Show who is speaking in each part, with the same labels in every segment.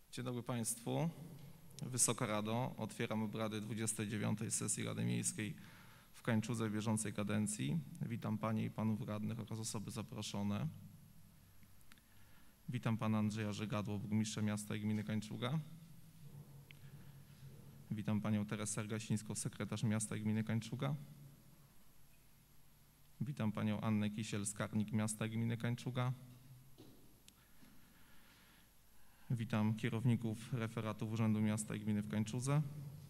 Speaker 1: Dzień dobry Państwu. Wysoka Rado, otwieram obrady 29. sesji Rady Miejskiej w Kańczudze bieżącej kadencji. Witam Panie i Panów Radnych oraz osoby zaproszone. Witam Pana Andrzeja Żegadło, burmistrza miasta i gminy Kańczuga. Witam Panią Teresę Gasińską, sekretarz miasta i gminy Kańczuga. Witam Panią Annę Kisiel, skarbnik miasta i gminy Kańczuga. Witam kierowników referatów Urzędu Miasta i Gminy w Kańczudze.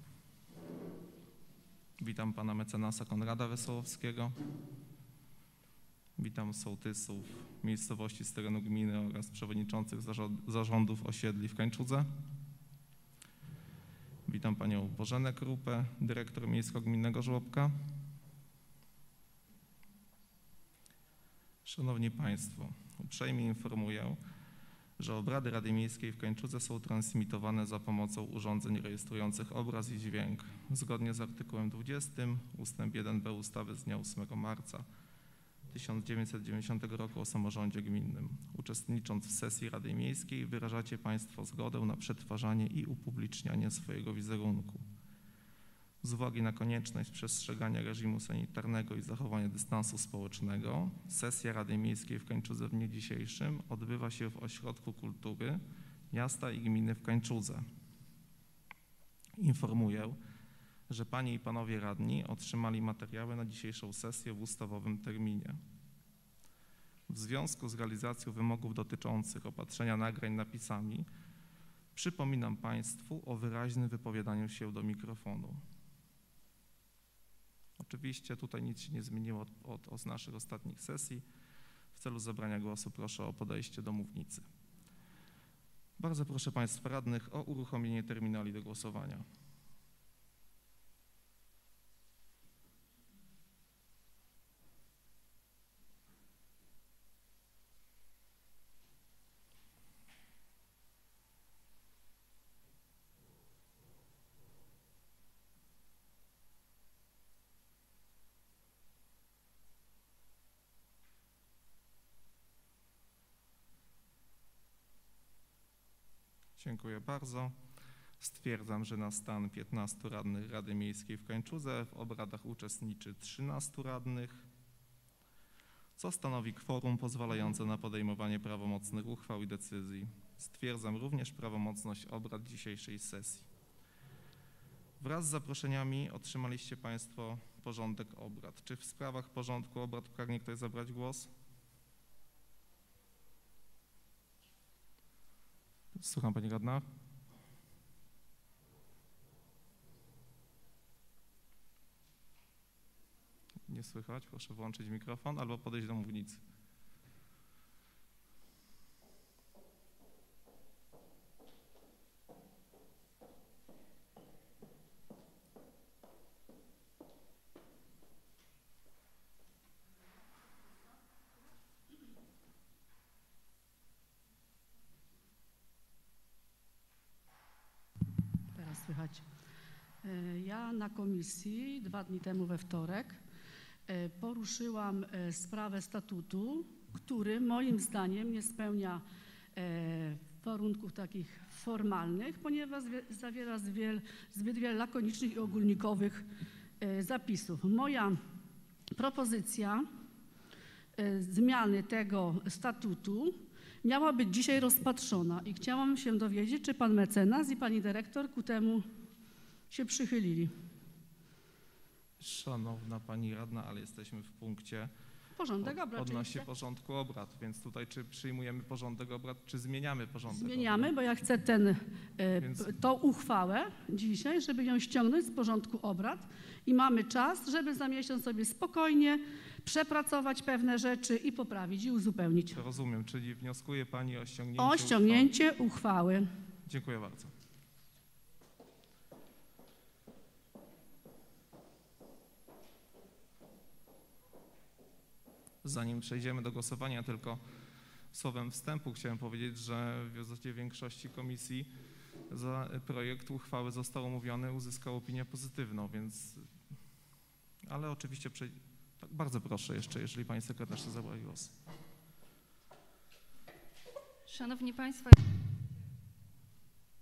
Speaker 1: Witam Pana mecenasa Konrada Wesołowskiego. Witam sołtysów miejscowości z terenu gminy oraz przewodniczących zarządów osiedli w Kańczudze. Witam Panią Bożenę Krupę, dyrektor miejsko-gminnego żłobka. Szanowni Państwo, uprzejmie informuję, że obrady Rady Miejskiej w Kańczudze są transmitowane za pomocą urządzeń rejestrujących obraz i dźwięk, zgodnie z artykułem 20 ustęp 1b ustawy z dnia 8 marca 1990 roku o samorządzie gminnym. Uczestnicząc w sesji Rady Miejskiej wyrażacie Państwo zgodę na przetwarzanie i upublicznianie swojego wizerunku. Z uwagi na konieczność przestrzegania reżimu sanitarnego i zachowania dystansu społecznego, sesja Rady Miejskiej w Kańczudze w dniu dzisiejszym odbywa się w Ośrodku Kultury Miasta i Gminy w Kańczudze. Informuję, że Panie i Panowie Radni otrzymali materiały na dzisiejszą sesję w ustawowym terminie. W związku z realizacją wymogów dotyczących opatrzenia nagrań napisami przypominam Państwu o wyraźnym wypowiadaniu się do mikrofonu. Oczywiście tutaj nic się nie zmieniło od naszych ostatnich sesji. W celu zabrania głosu proszę o podejście do mównicy. Bardzo proszę Państwa radnych o uruchomienie terminali do głosowania. Dziękuję bardzo. Stwierdzam, że na stan 15 radnych Rady Miejskiej w Kańczudze w obradach uczestniczy 13 radnych, co stanowi kworum pozwalające na podejmowanie prawomocnych uchwał i decyzji. Stwierdzam również prawomocność obrad dzisiejszej sesji. Wraz z zaproszeniami otrzymaliście Państwo porządek obrad. Czy w sprawach porządku obrad pragnie ktoś zabrać głos? Słucham Pani Radna. Nie słychać, proszę włączyć mikrofon albo podejść do mównicy.
Speaker 2: Słychać. Ja na komisji 2 dni temu we wtorek poruszyłam sprawę statutu, który moim zdaniem nie spełnia warunków takich formalnych, ponieważ zawiera zbyt wiele lakonicznych i ogólnikowych zapisów. Moja propozycja zmiany tego statutu miała być dzisiaj rozpatrzona i chciałam się dowiedzieć, czy pan mecenas i pani dyrektor ku temu się przychylili.
Speaker 1: Szanowna Pani Radna, ale jesteśmy w punkcie
Speaker 2: porządek obrad
Speaker 1: odnośnie porządku obrad, więc tutaj czy przyjmujemy porządek obrad, czy zmieniamy porządek obrad?
Speaker 2: Zmieniamy, bo ja chcę tą uchwałę dzisiaj, żeby ją ściągnąć z porządku obrad i mamy czas, żeby za miesiąc sobie spokojnie przepracować pewne rzeczy i poprawić i uzupełnić.
Speaker 1: Rozumiem, czyli wnioskuje Pani o
Speaker 2: ściągnięcie uchwały.
Speaker 1: Dziękuję bardzo. Zanim przejdziemy do głosowania, tylko słowem wstępu chciałem powiedzieć, że w zasadzie większości komisji za projekt uchwały został omówiony, uzyskał opinię pozytywną, więc, ale oczywiście tak, bardzo proszę jeszcze, jeżeli Pani sekretarz chce zabrać głos.
Speaker 3: Szanowni Państwo,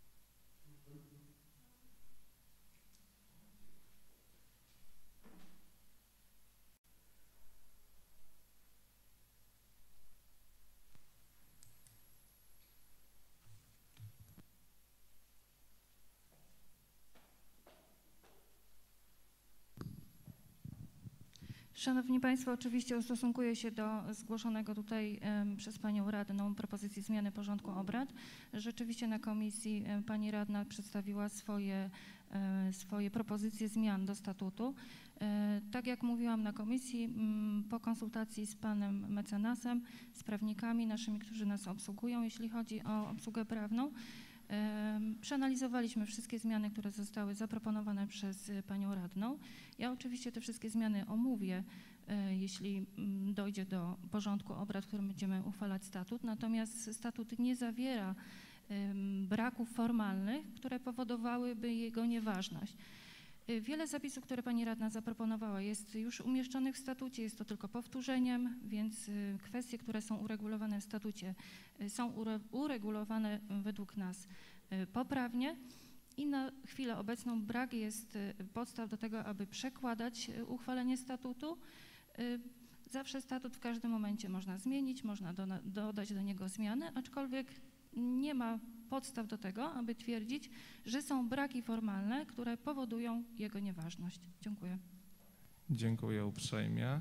Speaker 3: Szanowni Państwo, oczywiście ustosunkuję się do zgłoszonego tutaj przez Panią Radną propozycji zmiany porządku obrad. Rzeczywiście na komisji Pani Radna przedstawiła swoje propozycje zmian do statutu. Tak jak mówiłam na komisji, po konsultacji z Panem Mecenasem, z prawnikami naszymi, którzy nas obsługują, jeśli chodzi o obsługę prawną, przeanalizowaliśmy wszystkie zmiany, które zostały zaproponowane przez Panią Radną. Ja oczywiście te wszystkie zmiany omówię, jeśli dojdzie do porządku obrad, w którym będziemy uchwalać statut. Natomiast statut nie zawiera braków formalnych, które powodowałyby jego nieważność. Wiele zapisów, które Pani Radna zaproponowała, jest już umieszczonych w statucie, jest to tylko powtórzeniem, więc kwestie, które są uregulowane w statucie, są uregulowane według nas poprawnie i na chwilę obecną brak jest podstaw do tego, aby przekładać uchwalenie statutu. Zawsze statut w każdym momencie można zmienić, można dodać do niego zmiany, aczkolwiek nie ma podstaw do tego, aby twierdzić, że są braki formalne, które powodują jego nieważność. Dziękuję.
Speaker 1: Dziękuję uprzejmie.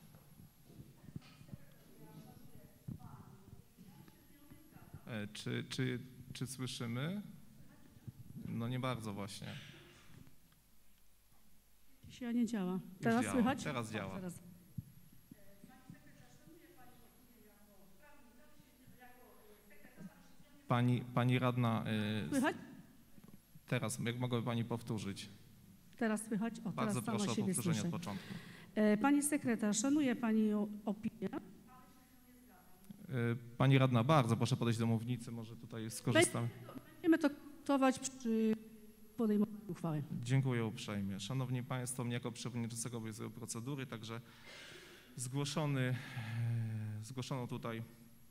Speaker 1: Czy słyszymy? No nie bardzo właśnie.
Speaker 2: Dzisiaj nie działa. Teraz
Speaker 1: działa.
Speaker 2: słychać?
Speaker 1: Teraz działa.
Speaker 2: Teraz.
Speaker 1: Pani radna,
Speaker 2: Słychać?
Speaker 1: teraz, jak mogłaby Pani powtórzyć?
Speaker 2: Teraz słychać? O,
Speaker 1: Bardzo
Speaker 2: teraz sama
Speaker 1: proszę o
Speaker 2: siebie
Speaker 1: powtórzenie
Speaker 2: słyszę.
Speaker 1: od początku.
Speaker 2: Pani sekretarz, szanuję Pani opinię.
Speaker 1: Pani radna, bardzo proszę podejść do mównicy, może tutaj skorzystamy.
Speaker 2: Będziemy to konsultować przy podejmowaniu uchwały.
Speaker 1: Dziękuję uprzejmie. Szanowni Państwo, mnie jako przewodniczącego obowiązują procedury, także zgłoszono tutaj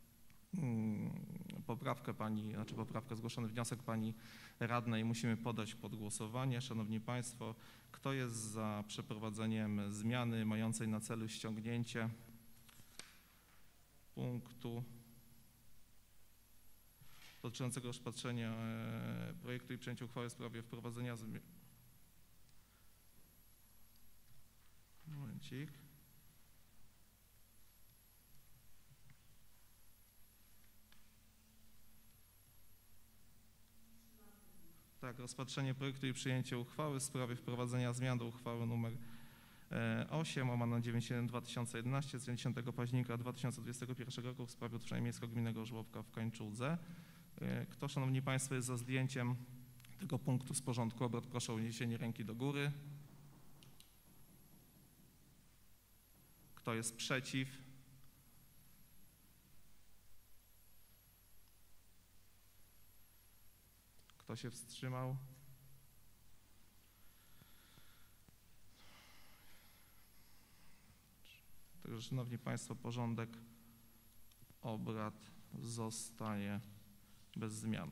Speaker 1: zgłoszony wniosek Pani Radnej musimy podać pod głosowanie. Szanowni Państwo, kto jest za przeprowadzeniem zmiany mającej na celu ściągnięcie punktu dotyczącego rozpatrzenia projektu i przyjęcia uchwały w sprawie wprowadzenia zmian. Momencik. Tak, rozpatrzenie projektu i przyjęcie uchwały w sprawie wprowadzenia zmian do uchwały nr 8/97/2011 z dnia 10 października 2021 roku w sprawie utworzenia miejsko-gminnego żłobka w Kańczudze. Kto, Szanowni Państwo, jest za zdjęciem tego punktu z porządku obrad, proszę o uniesienie ręki do góry. Kto jest przeciw? Kto się wstrzymał? Także, Szanowni Państwo, porządek obrad zostaje bez zmian.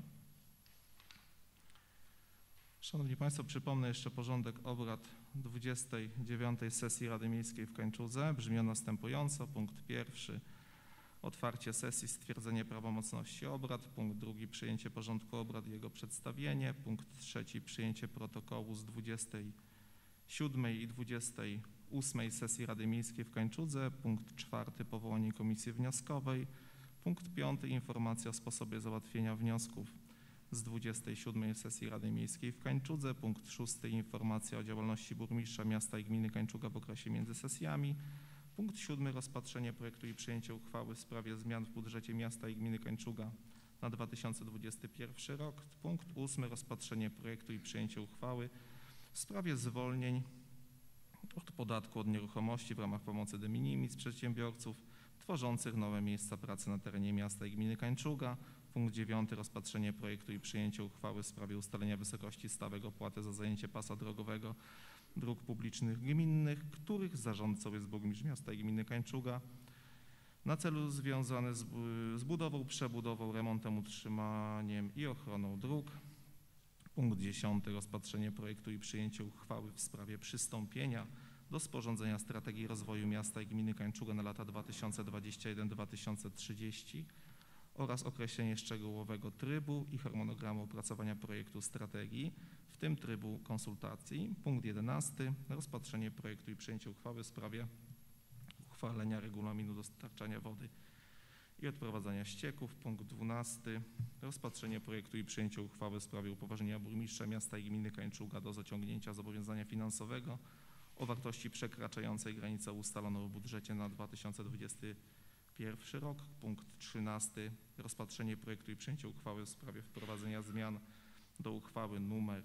Speaker 1: Szanowni Państwo, przypomnę jeszcze porządek obrad 29. sesji Rady Miejskiej w Kańczudze. Brzmi on następująco. Punkt pierwszy. Otwarcie sesji, stwierdzenie prawomocności obrad. Punkt drugi, przyjęcie porządku obrad i jego przedstawienie. Punkt trzeci, przyjęcie protokołu z 27. i 28. sesji Rady Miejskiej w Kańczudze. Punkt czwarty, powołanie komisji wnioskowej. Punkt piąty, informacja o sposobie załatwienia wniosków z 27. sesji Rady Miejskiej w Kańczudze. Punkt szósty, informacja o działalności burmistrza miasta i gminy Kańczuga w okresie między sesjami. Punkt siódmy, rozpatrzenie projektu i przyjęcie uchwały w sprawie zmian w budżecie miasta i gminy Kańczuga na 2021 rok. Punkt ósmy, rozpatrzenie projektu i przyjęcie uchwały w sprawie zwolnień od podatku od nieruchomości w ramach pomocy de minimis przedsiębiorców tworzących nowe miejsca pracy na terenie miasta i gminy Kańczuga. Punkt dziewiąty, rozpatrzenie projektu i przyjęcie uchwały w sprawie ustalenia wysokości stawek opłaty za zajęcie pasa drogowego dróg publicznych gminnych, których zarządcą jest burmistrz miasta i gminy Kańczuga, na celu związane z budową, przebudową, remontem, utrzymaniem i ochroną dróg. Punkt 10. Rozpatrzenie projektu i przyjęcie uchwały w sprawie przystąpienia do sporządzenia strategii rozwoju miasta i gminy Kańczuga na lata 2021-2030 oraz określenie szczegółowego trybu i harmonogramu opracowania projektu strategii, w tym trybu konsultacji. Punkt 11. Rozpatrzenie projektu i przyjęcie uchwały w sprawie uchwalenia regulaminu dostarczania wody i odprowadzania ścieków. Punkt 12. Rozpatrzenie projektu i przyjęcie uchwały w sprawie upoważnienia burmistrza miasta i gminy Kańczuga do zaciągnięcia zobowiązania finansowego o wartości przekraczającej granicę ustaloną w budżecie na 2021 rok. Punkt 13. Rozpatrzenie projektu i przyjęcie uchwały w sprawie wprowadzenia zmian do uchwały nr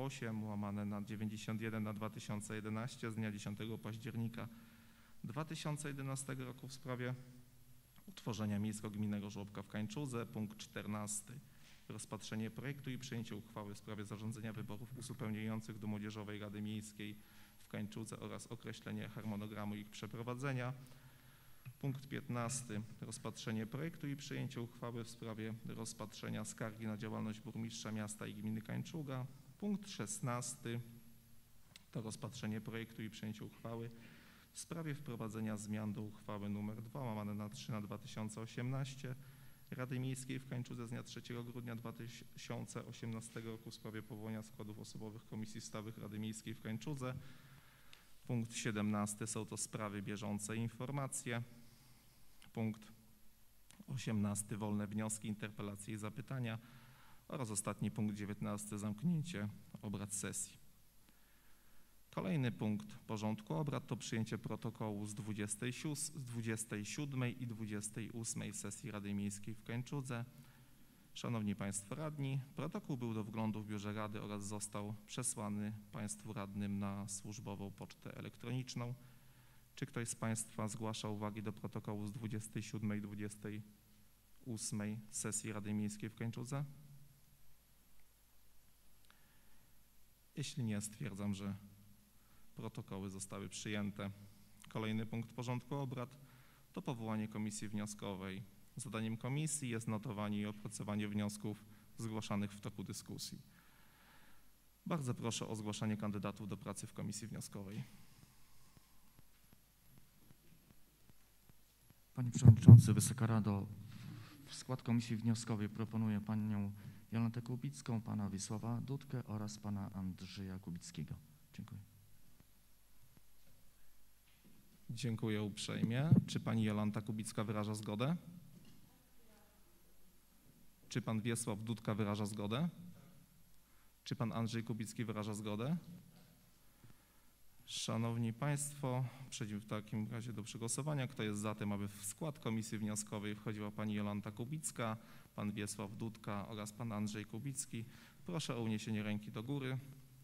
Speaker 1: 8/91/2011 z dnia 10 października 2011 roku w sprawie utworzenia miejsko-gminnego żłobka w Kańczudze. Punkt 14. Rozpatrzenie projektu i przyjęcie uchwały w sprawie zarządzenia wyborów uzupełniających do Młodzieżowej Rady Miejskiej w Kańczudze oraz określenie harmonogramu ich przeprowadzenia. Punkt 15. Rozpatrzenie projektu i przyjęcie uchwały w sprawie rozpatrzenia skargi na działalność burmistrza miasta i gminy Kańczuga. Punkt 16. To rozpatrzenie projektu i przyjęcie uchwały w sprawie wprowadzenia zmian do uchwały nr 2/3/2018 Rady Miejskiej w Kańczudze z dnia 3 grudnia 2018 roku w sprawie powołania składów osobowych Komisji Stałych Rady Miejskiej w Kańczudze. Punkt 17. Są to sprawy bieżące i informacje. Punkt 18. Wolne wnioski, interpelacje i zapytania. Oraz ostatni punkt 19. Zamknięcie obrad sesji. Kolejny punkt porządku obrad to przyjęcie protokołu z 27 i 28 sesji Rady Miejskiej w Kańczudze. Szanowni Państwo Radni, protokół był do wglądu w Biurze Rady oraz został przesłany Państwu Radnym na służbową pocztę elektroniczną. Czy ktoś z Państwa zgłasza uwagi do protokołu z 27 i 28 sesji Rady Miejskiej w Kańczudze? Jeśli nie, stwierdzam, że protokoły zostały przyjęte. Kolejny punkt porządku obrad to powołanie komisji wnioskowej. Zadaniem komisji jest notowanie i opracowanie wniosków zgłaszanych w toku dyskusji. Bardzo proszę o zgłaszanie kandydatów do pracy w komisji wnioskowej.
Speaker 4: Panie Przewodniczący, Wysoka Rado, w skład komisji wnioskowej proponuję panią Jolantę Kubicką, pana Wiesława Dudkę oraz pana Andrzeja Kubickiego. Dziękuję.
Speaker 1: Dziękuję uprzejmie. Czy pani Jolanta Kubicka wyraża zgodę? Czy pan Wiesław Dudka wyraża zgodę? Czy pan Andrzej Kubicki wyraża zgodę? Szanowni Państwo, przechodzimy w takim razie do przegłosowania. Kto jest za tym, aby w skład komisji wnioskowej wchodziła pani Jolanta Kubicka, pan Wiesław Dudka oraz pan Andrzej Kubicki? Proszę o uniesienie ręki do góry.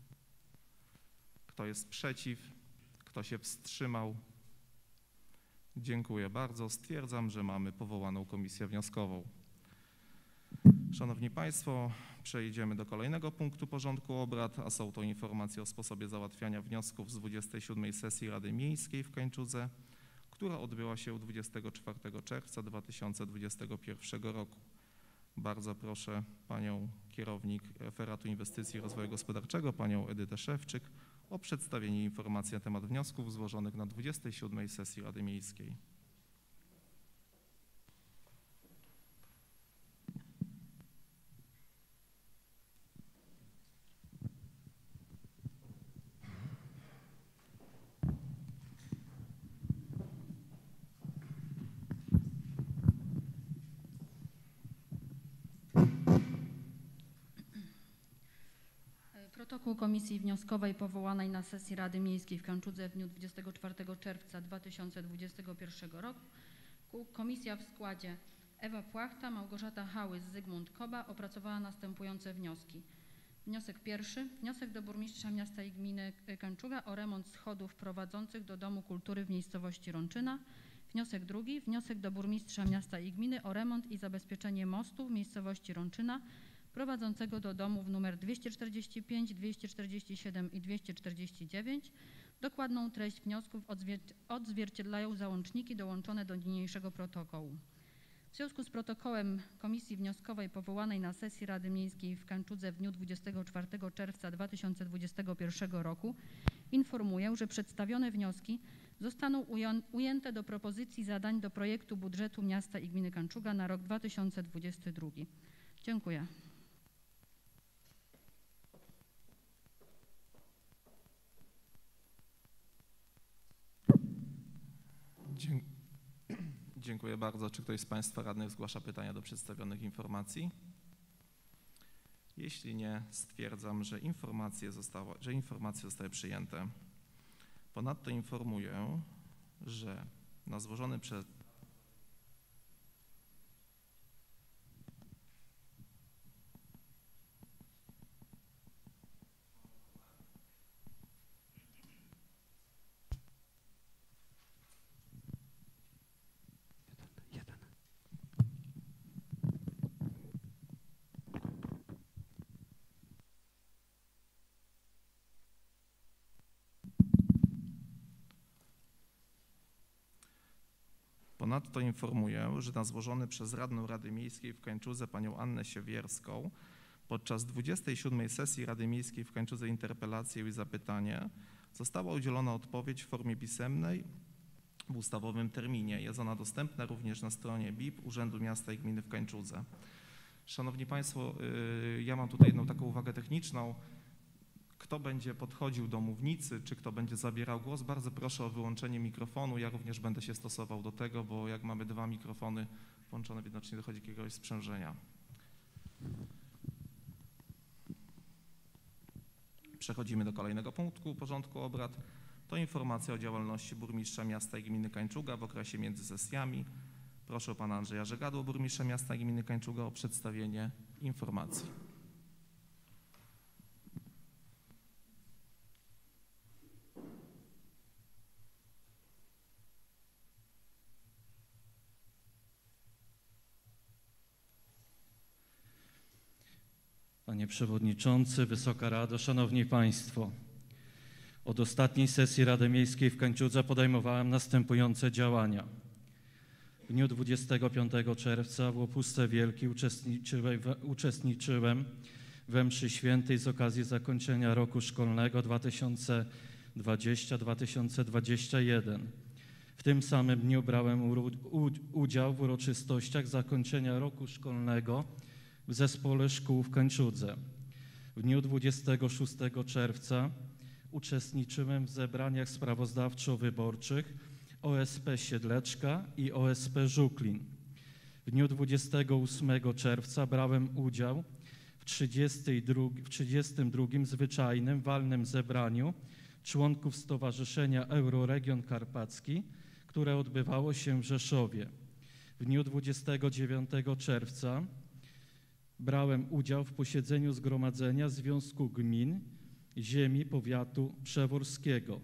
Speaker 1: Kto jest przeciw? Kto się wstrzymał? Dziękuję bardzo. Stwierdzam, że mamy powołaną komisję wnioskową. Szanowni Państwo, przejdziemy do kolejnego punktu porządku obrad, a są to informacje o sposobie załatwiania wniosków z 27 sesji Rady Miejskiej w Kańczudze, która odbyła się 24 czerwca 2021 roku. Bardzo proszę panią kierownik Referatu Inwestycji i Rozwoju Gospodarczego, panią Edytę Szewczyk, o przedstawienie informacji na temat wniosków złożonych na 27 sesji Rady Miejskiej.
Speaker 5: Protokół Komisji Wnioskowej powołanej na sesji Rady Miejskiej w Kańczudze w dniu 24 czerwca 2021 roku. Komisja w składzie Ewa Płachta, Małgorzata Hałys, Zygmunt Koba opracowała następujące wnioski. Wniosek pierwszy. Wniosek do burmistrza miasta i gminy Kańczuga o remont schodów prowadzących do Domu Kultury w miejscowości Rączyna. Wniosek drugi. Wniosek do burmistrza miasta i gminy o remont i zabezpieczenie mostu w miejscowości Rączyna prowadzącego do domów nr 245, 247 i 249. Dokładną treść wniosków odzwierciedlają załączniki dołączone do niniejszego protokołu. W związku z protokołem Komisji Wnioskowej powołanej na sesji Rady Miejskiej w Kańczudze w dniu 24 czerwca 2021 roku informuję, że przedstawione wnioski zostaną ujęte do propozycji zadań do projektu budżetu miasta i gminy Kańczuga na rok 2022. Dziękuję.
Speaker 1: Dziękuję bardzo. Czy ktoś z Państwa radnych zgłasza pytania do przedstawionych informacji? Jeśli nie, stwierdzam, że informacje zostały przyjęte. Ponadto informuję, że na złożony przez Ponadto informuję, że na złożony przez radną Rady Miejskiej w Kańczudze panią Annę Siewierską podczas 27. sesji Rady Miejskiej w Kańczudze interpelację i zapytanie została udzielona odpowiedź w formie pisemnej w ustawowym terminie. Jest ona dostępna również na stronie BIP Urzędu Miasta i Gminy w Kańczudze. Szanowni Państwo, ja mam tutaj jedną taką uwagę techniczną. Kto będzie podchodził do mównicy, czy kto będzie zabierał głos, bardzo proszę o wyłączenie mikrofonu. Ja również będę się stosował do tego, bo jak mamy dwa mikrofony włączone, widocznie dochodzi do jakiegoś sprzężenia. Przechodzimy do kolejnego punktu porządku obrad. To informacja o działalności burmistrza miasta i gminy Kańczuga w okresie między sesjami. Proszę pana Andrzeja Żegadło, burmistrza miasta i gminy Kańczuga, o przedstawienie informacji.
Speaker 6: Panie Przewodniczący, Wysoka Rado, Szanowni Państwo. Od ostatniej sesji Rady Miejskiej w Kańczudze podejmowałem następujące działania. W dniu 25 czerwca w Łopusce Wielkiej uczestniczyłem we mszy świętej z okazji zakończenia roku szkolnego 2020-2021. W tym samym dniu brałem udział w uroczystościach zakończenia roku szkolnego w Zespole Szkół w Kańczudze. W dniu 26 czerwca uczestniczyłem w zebraniach sprawozdawczo-wyborczych OSP Siedleczka i OSP Żuklin. W dniu 28 czerwca brałem udział w 32. zwyczajnym walnym zebraniu członków Stowarzyszenia Euroregion Karpacki, które odbywało się w Rzeszowie. W dniu 29 czerwca brałem udział w posiedzeniu Zgromadzenia Związku Gmin Ziemi Powiatu Przeworskiego.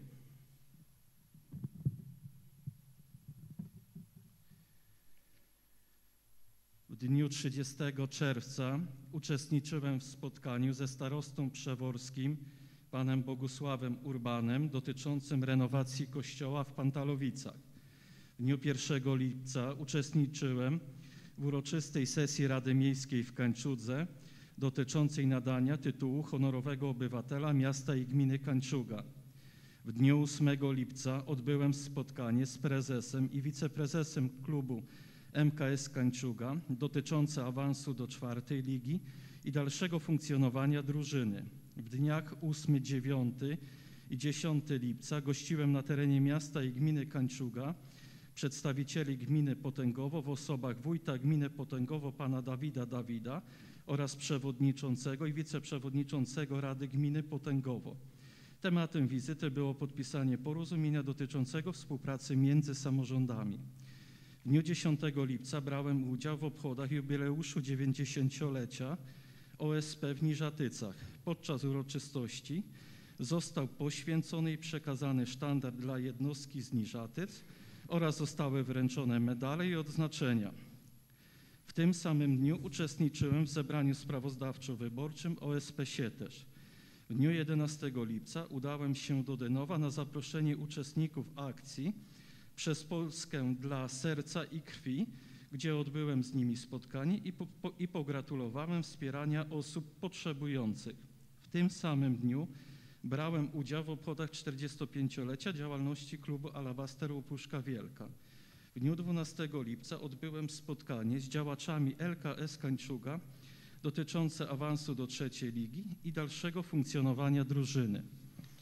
Speaker 6: W dniu 30 czerwca uczestniczyłem w spotkaniu ze starostą przeworskim panem Bogusławem Urbanem dotyczącym renowacji kościoła w Pantalowicach. W dniu 1 lipca uczestniczyłem w uroczystej sesji Rady Miejskiej w Kańczudze dotyczącej nadania tytułu honorowego obywatela miasta i gminy Kańczuga. W dniu 8 lipca odbyłem spotkanie z prezesem i wiceprezesem klubu MKS Kańczuga dotyczące awansu do 4. ligi i dalszego funkcjonowania drużyny. W dniach 8, 9 i 10 lipca gościłem na terenie miasta i gminy Kańczuga przedstawicieli gminy Potęgowo w osobach wójta gminy Potęgowo pana Dawida oraz przewodniczącego i wiceprzewodniczącego Rady Gminy Potęgowo. Tematem wizyty było podpisanie porozumienia dotyczącego współpracy między samorządami. W dniu 10 lipca brałem udział w obchodach jubileuszu 90-lecia OSP w Niżatycach. Podczas uroczystości został poświęcony i przekazany sztandar dla jednostki z Niżatyc oraz zostały wręczone medale i odznaczenia. W tym samym dniu uczestniczyłem w zebraniu sprawozdawczo-wyborczym OSP Sietesz. W dniu 11 lipca udałem się do Denowa na zaproszenie uczestników akcji Przez Polskę dla serca i krwi, gdzie odbyłem z nimi spotkanie i pogratulowałem wspierania osób potrzebujących. W tym samym dniu brałem udział w obchodach 45-lecia działalności klubu Alabaster Łopuszka Wielka. W dniu 12 lipca odbyłem spotkanie z działaczami LKS Kańczuga dotyczące awansu do 3. ligi i dalszego funkcjonowania drużyny. W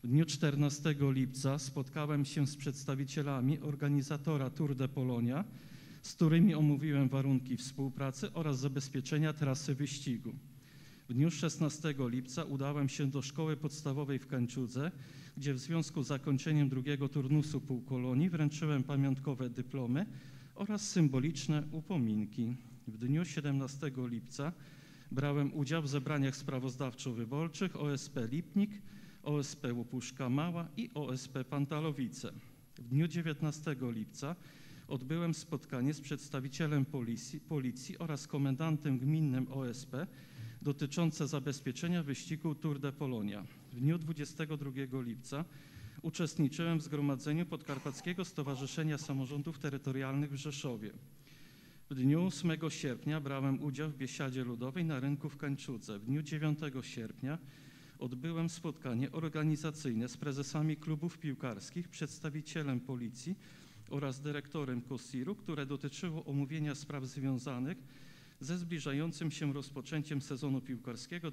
Speaker 6: W dniu 14 lipca spotkałem się z przedstawicielami organizatora Tour de Polonia, z którymi omówiłem warunki współpracy oraz zabezpieczenia trasy wyścigu. W dniu 16 lipca udałem się do szkoły podstawowej w Kańczudze, gdzie w związku z zakończeniem drugiego turnusu półkolonii wręczyłem pamiątkowe dyplomy oraz symboliczne upominki. W dniu 17 lipca brałem udział w zebraniach sprawozdawczo-wyborczych OSP Lipnik, OSP Łopuszka Mała i OSP Pantalowice. W dniu 19 lipca odbyłem spotkanie z przedstawicielem policji oraz komendantem gminnym OSP dotyczące zabezpieczenia wyścigu Tour de Polonia. W dniu 22 lipca uczestniczyłem w zgromadzeniu Podkarpackiego Stowarzyszenia Samorządów Terytorialnych w Rzeszowie. W dniu 8 sierpnia brałem udział w biesiadzie ludowej na rynku w Kańczudze. W dniu 9 sierpnia odbyłem spotkanie organizacyjne z prezesami klubów piłkarskich, przedstawicielem policji oraz dyrektorem KOSiR-u, które dotyczyło omówienia spraw związanych ze zbliżającym się rozpoczęciem sezonu piłkarskiego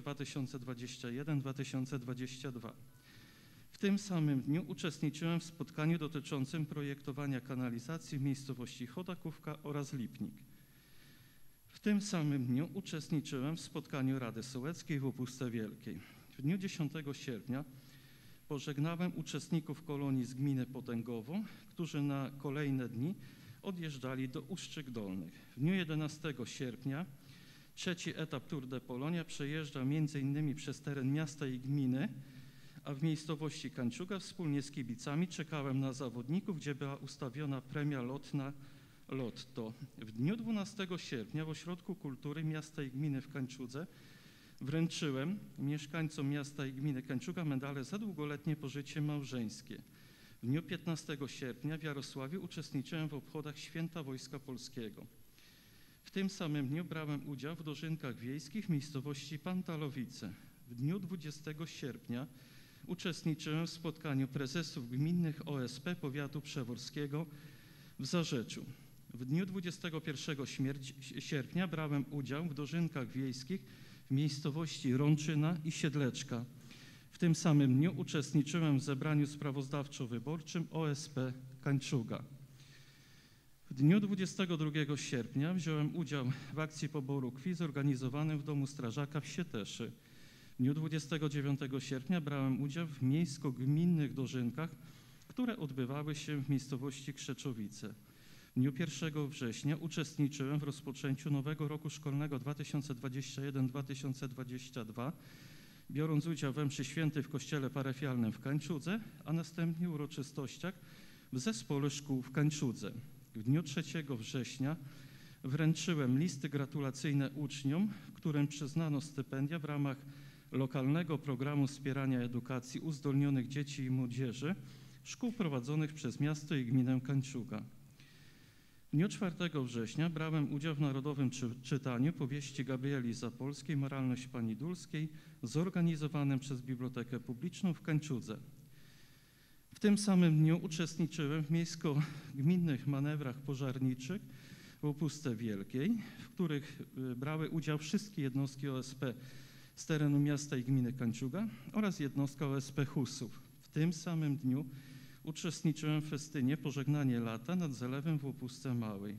Speaker 6: 2021-2022. W tym samym dniu uczestniczyłem w spotkaniu dotyczącym projektowania kanalizacji w miejscowości Chodakówka oraz Lipnik. W tym samym dniu uczestniczyłem w spotkaniu Rady Sołeckiej w Opustce Wielkiej. W dniu 10 sierpnia pożegnałem uczestników kolonii z gminy Potęgowo, którzy na kolejne dni odjeżdżali do Ustrzyk Dolnych. W dniu 11 sierpnia trzeci etap Tour de Polonia przejeżdża m.in. przez teren miasta i gminy, a w miejscowości Kańczuga wspólnie z kibicami czekałem na zawodników, gdzie była ustawiona premia lotna Lotto. W dniu 12 sierpnia w Ośrodku Kultury Miasta i Gminy w Kańczudze wręczyłem mieszkańcom miasta i gminy Kańczuga medale za długoletnie pożycie małżeńskie. W dniu 15 sierpnia w Jarosławiu uczestniczyłem w obchodach Święta Wojska Polskiego. W tym samym dniu brałem udział w dożynkach wiejskich w miejscowości Pantalowice. W dniu 20 sierpnia uczestniczyłem w spotkaniu prezesów gminnych OSP powiatu przeworskiego w Zarzeczu. W dniu 21 sierpnia brałem udział w dożynkach wiejskich w miejscowości Rączyna i Siedleczka. W tym samym dniu uczestniczyłem w zebraniu sprawozdawczo-wyborczym OSP Kańczuga. W dniu 22 sierpnia wziąłem udział w akcji poboru krwi zorganizowanym w Domu Strażaka w Sieteszy. W dniu 29 sierpnia brałem udział w miejsko-gminnych dożynkach, które odbywały się w miejscowości Krzeczowice. W dniu 1 września uczestniczyłem w rozpoczęciu nowego roku szkolnego 2021-2022, biorąc udział we mszy świętej w kościele parafialnym w Kańczudze, a następnie w uroczystościach w zespole szkół w Kańczudze. W dniu 3 września wręczyłem listy gratulacyjne uczniom, którym przyznano stypendia w ramach lokalnego programu wspierania edukacji uzdolnionych dzieci i młodzieży szkół prowadzonych przez miasto i gminę Kańczuga. W dniu 4 września brałem udział w narodowym czytaniu powieści Gabrieli Zapolskiej „Moralność Pani Dulskiej” zorganizowanym przez Bibliotekę Publiczną w Kańczudze. W tym samym dniu uczestniczyłem w miejsko-gminnych manewrach pożarniczych w Opustce Wielkiej, w których brały udział wszystkie jednostki OSP z terenu miasta i gminy Kańczuga oraz jednostka OSP Husów. W tym samym dniu uczestniczyłem w festynie Pożegnanie lata nad Zalewem w Opustce Małej.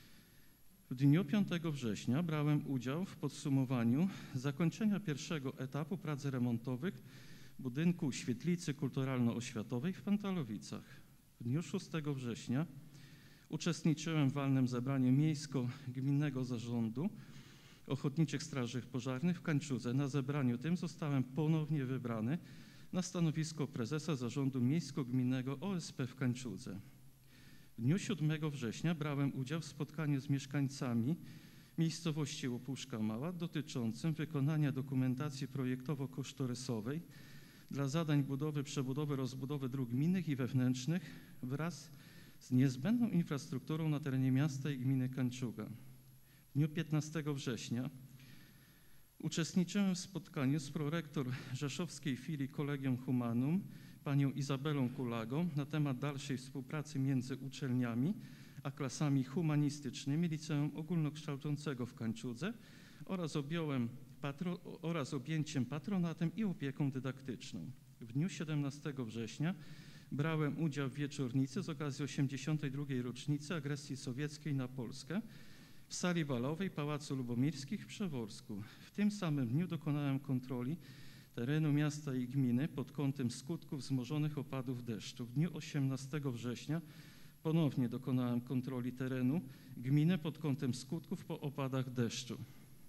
Speaker 6: W dniu 5 września brałem udział w podsumowaniu zakończenia pierwszego etapu prac remontowych budynku świetlicy kulturalno-oświatowej w Pantalowicach. W dniu 6 września uczestniczyłem w walnym zebraniu miejsko-gminnego zarządu Ochotniczych Straży Pożarnych w Kańczudze. Na zebraniu tym zostałem ponownie wybrany na stanowisko prezesa zarządu miejsko-gminnego OSP w Kańczudze. W dniu 7 września brałem udział w spotkaniu z mieszkańcami miejscowości Łopuszka Mała dotyczącym wykonania dokumentacji projektowo-kosztorysowej dla zadań budowy, przebudowy, rozbudowy dróg gminnych i wewnętrznych wraz z niezbędną infrastrukturą na terenie miasta i gminy Kańczuga. W dniu 15 września uczestniczyłem w spotkaniu z prorektor rzeszowskiej filii Collegium Humanum, panią Izabelą Kulagą, na temat dalszej współpracy między uczelniami a klasami humanistycznymi Liceum Ogólnokształcącego w Kańczudze oraz objęciem patronatem i opieką dydaktyczną. W dniu 17 września brałem udział w wieczornicy z okazji 82. rocznicy agresji sowieckiej na Polskę w sali balowej Pałacu Lubomirskich w Przeworsku. W tym samym dniu dokonałem kontroli terenu miasta i gminy pod kątem skutków wzmożonych opadów deszczu. W dniu 18 września ponownie dokonałem kontroli terenu gminy pod kątem skutków po opadach deszczu.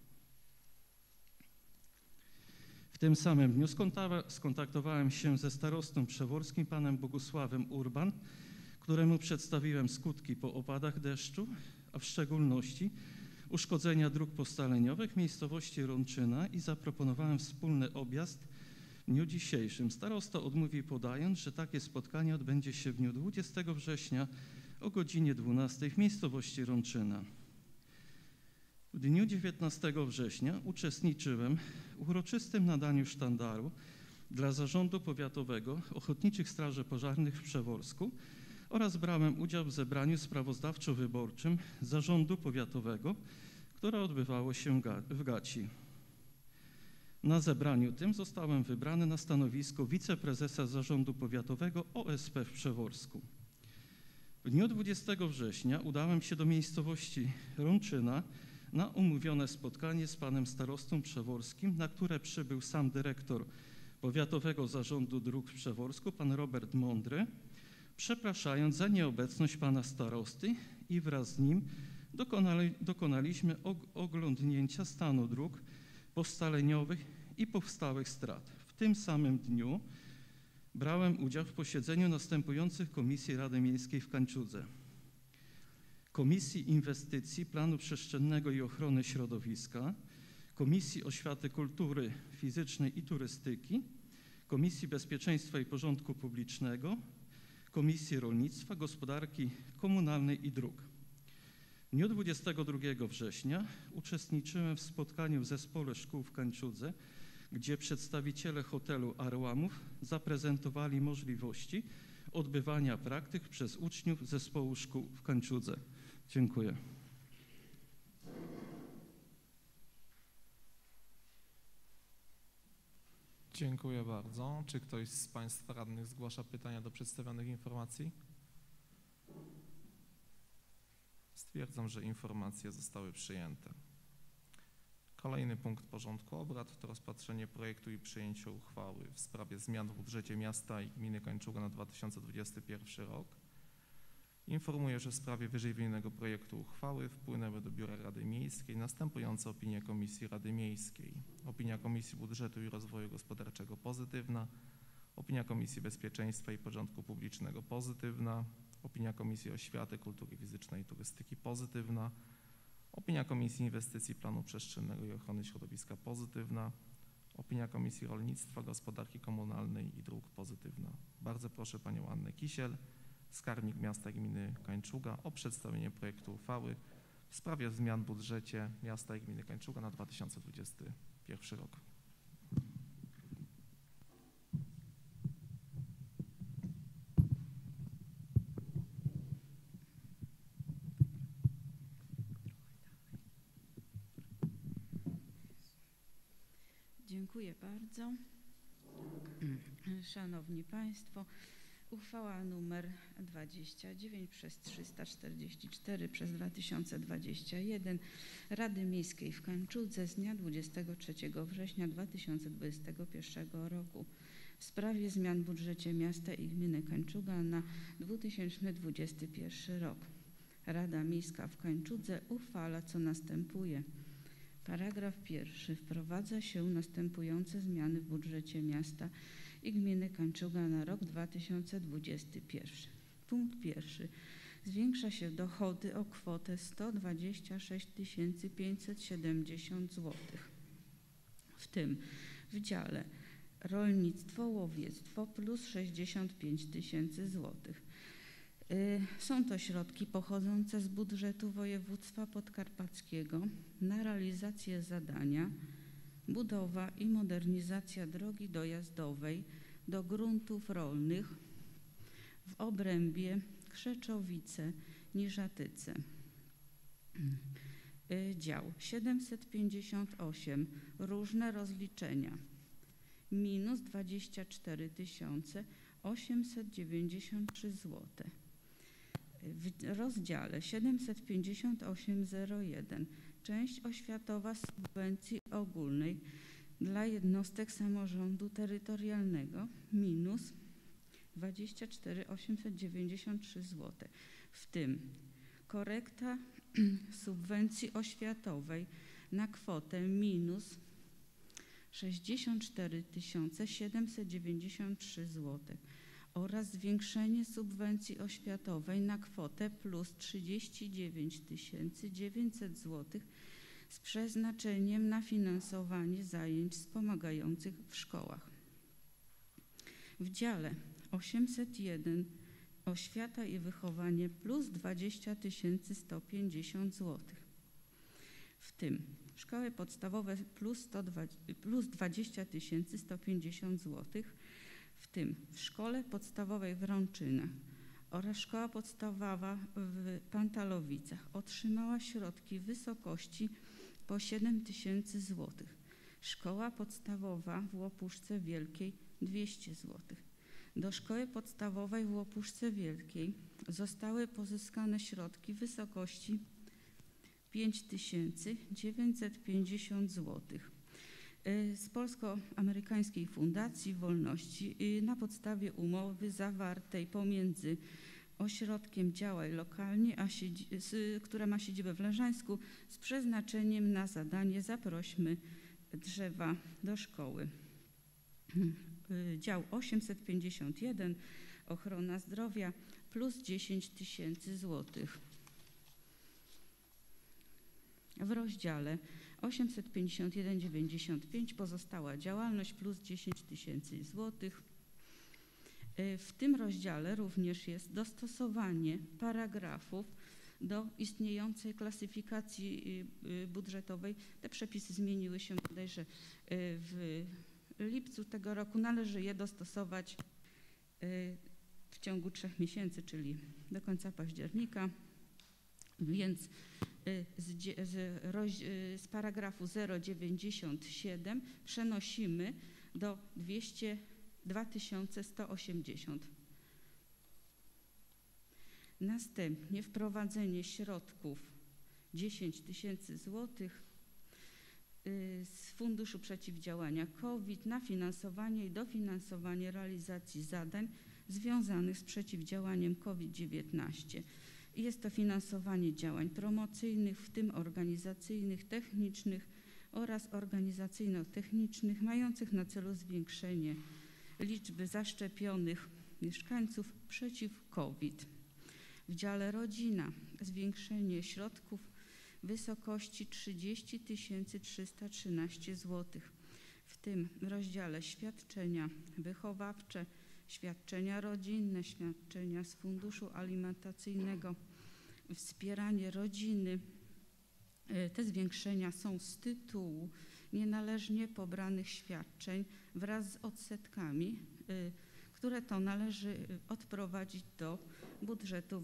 Speaker 6: W tym samym dniu skontaktowałem się ze starostą przeworskim panem Bogusławem Urban, któremu przedstawiłem skutki po opadach deszczu, a w szczególności uszkodzenia dróg postaleniowych w miejscowości Rączyna i zaproponowałem wspólny objazd w dniu dzisiejszym. Starosta odmówił, podając, że takie spotkanie odbędzie się w dniu 20 września o godzinie 12 w miejscowości Rączyna. W dniu 19 września uczestniczyłem w uroczystym nadaniu sztandaru dla Zarządu Powiatowego Ochotniczych Straży Pożarnych w Przeworsku oraz brałem udział w zebraniu sprawozdawczo-wyborczym Zarządu Powiatowego, które odbywało się w Gaci. Na zebraniu tym zostałem wybrany na stanowisko wiceprezesa Zarządu Powiatowego OSP w Przeworsku. W dniu 20 września udałem się do miejscowości Rączyna na umówione spotkanie z panem starostą przeworskim, na które przybył sam dyrektor Powiatowego Zarządu Dróg w Przeworsku, pan Robert Mądry, przepraszając za nieobecność pana starosty i wraz z nim dokonaliśmy oglądnięcia stanu dróg postaleniowych i powstałych strat. W tym samym dniu brałem udział w posiedzeniu następujących komisji Rady Miejskiej w Kańczudze: Komisji Inwestycji, Planu Przestrzennego i Ochrony Środowiska, Komisji Oświaty, Kultury Fizycznej i Turystyki, Komisji Bezpieczeństwa i Porządku Publicznego, Komisji Rolnictwa, Gospodarki Komunalnej i Dróg. W dniu 22 września uczestniczyłem w spotkaniu w Zespole Szkół w Kańczudze, gdzie przedstawiciele hotelu Arłamów zaprezentowali możliwości odbywania praktyk przez uczniów Zespołu Szkół w Kańczudze. Dziękuję.
Speaker 1: Dziękuję bardzo. Czy ktoś z państwa radnych zgłasza pytania do przedstawionych informacji? Stwierdzam, że informacje zostały przyjęte. Kolejny punkt porządku obrad to rozpatrzenie projektu i przyjęcie uchwały w sprawie zmian w budżecie miasta i gminy Kańczuga na 2021 rok. Informuję, że w sprawie wyżej wymienionego projektu uchwały wpłynęły do Biura Rady Miejskiej następujące opinie Komisji Rady Miejskiej. Opinia Komisji Budżetu i Rozwoju Gospodarczego pozytywna, opinia Komisji Bezpieczeństwa i Porządku Publicznego pozytywna, opinia Komisji Oświaty, Kultury Fizycznej i Turystyki pozytywna, opinia Komisji Inwestycji, Planu Przestrzennego i Ochrony Środowiska pozytywna, opinia Komisji Rolnictwa, Gospodarki Komunalnej i Dróg pozytywna. Bardzo proszę panią Annę Kisiel, skarbnik miasta i gminy Kańczuga, o przedstawienie projektu uchwały w sprawie zmian w budżecie miasta i gminy Kańczuga na 2021 rok.
Speaker 7: Dziękuję bardzo. Szanowni Państwo, uchwała nr 29/344/2021 Rady Miejskiej w Kańczudze z dnia 23 września 2021 roku w sprawie zmian w budżecie miasta i gminy Kańczuga na 2021 rok. Rada Miejska w Kańczudze uchwala, co następuje. Paragraf pierwszy. Wprowadza się następujące zmiany w budżecie miasta i gminy Kańczuga na rok 2021. Punkt pierwszy. Zwiększa się dochody o kwotę 126 570 zł. W tym w dziale rolnictwo, łowiectwo plus 65 000 zł. Są to środki pochodzące z budżetu województwa podkarpackiego na realizację zadania budowa i modernizacja drogi dojazdowej do gruntów rolnych w obrębie Krzeczowice-Niżatyce. Dział 758 różne rozliczenia. minus 24 893 zł. W rozdziale 758.01 część oświatowa subwencji ogólnej dla jednostek samorządu terytorialnego minus 24 893 zł, w tym korekta subwencji oświatowej na kwotę minus 64 793 zł oraz zwiększenie subwencji oświatowej na kwotę plus 39 900 zł z przeznaczeniem na finansowanie zajęć wspomagających w szkołach. W dziale 801 Oświata i wychowanie plus 20 150 zł. W tym szkoły podstawowe plus 20 150 zł, w tym w szkole podstawowej w Rączynach oraz szkoła podstawowa w Pantalowicach otrzymała środki w wysokości po 7 000 zł. Szkoła podstawowa w Łopuszce Wielkiej 200 zł. Do szkoły podstawowej w Łopuszce Wielkiej zostały pozyskane środki w wysokości 5 950 zł z Polsko-Amerykańskiej Fundacji Wolności na podstawie umowy zawartej pomiędzy Ośrodkiem Działaj Lokalnie, która ma siedzibę w Leżańsku, z przeznaczeniem na zadanie Zaprośmy drzewa do szkoły. Dział 851 Ochrona zdrowia plus 10 000 zł. W rozdziale 851,95 pozostała działalność plus 10 000 zł. W tym rozdziale również jest dostosowanie paragrafów do istniejącej klasyfikacji budżetowej. Te przepisy zmieniły się bodajże w lipcu tego roku. Należy je dostosować w ciągu 3 miesięcy, czyli do końca października. Więc z paragrafu 097 przenosimy do 2180. Następnie wprowadzenie środków 10 000 zł z Funduszu Przeciwdziałania COVID na finansowanie i dofinansowanie realizacji zadań związanych z przeciwdziałaniem COVID-19. Jest to finansowanie działań promocyjnych, w tym organizacyjnych, technicznych oraz organizacyjno-technicznych, mających na celu zwiększenie liczby zaszczepionych mieszkańców przeciw COVID. W dziale rodzina zwiększenie środków w wysokości 30 313 zł. W tym rozdziale świadczenia wychowawcze, świadczenia rodzinne, świadczenia z funduszu alimentacyjnego, wspieranie rodziny. Te zwiększenia są z tytułu nienależnie pobranych świadczeń wraz z odsetkami, które to należy odprowadzić do budżetu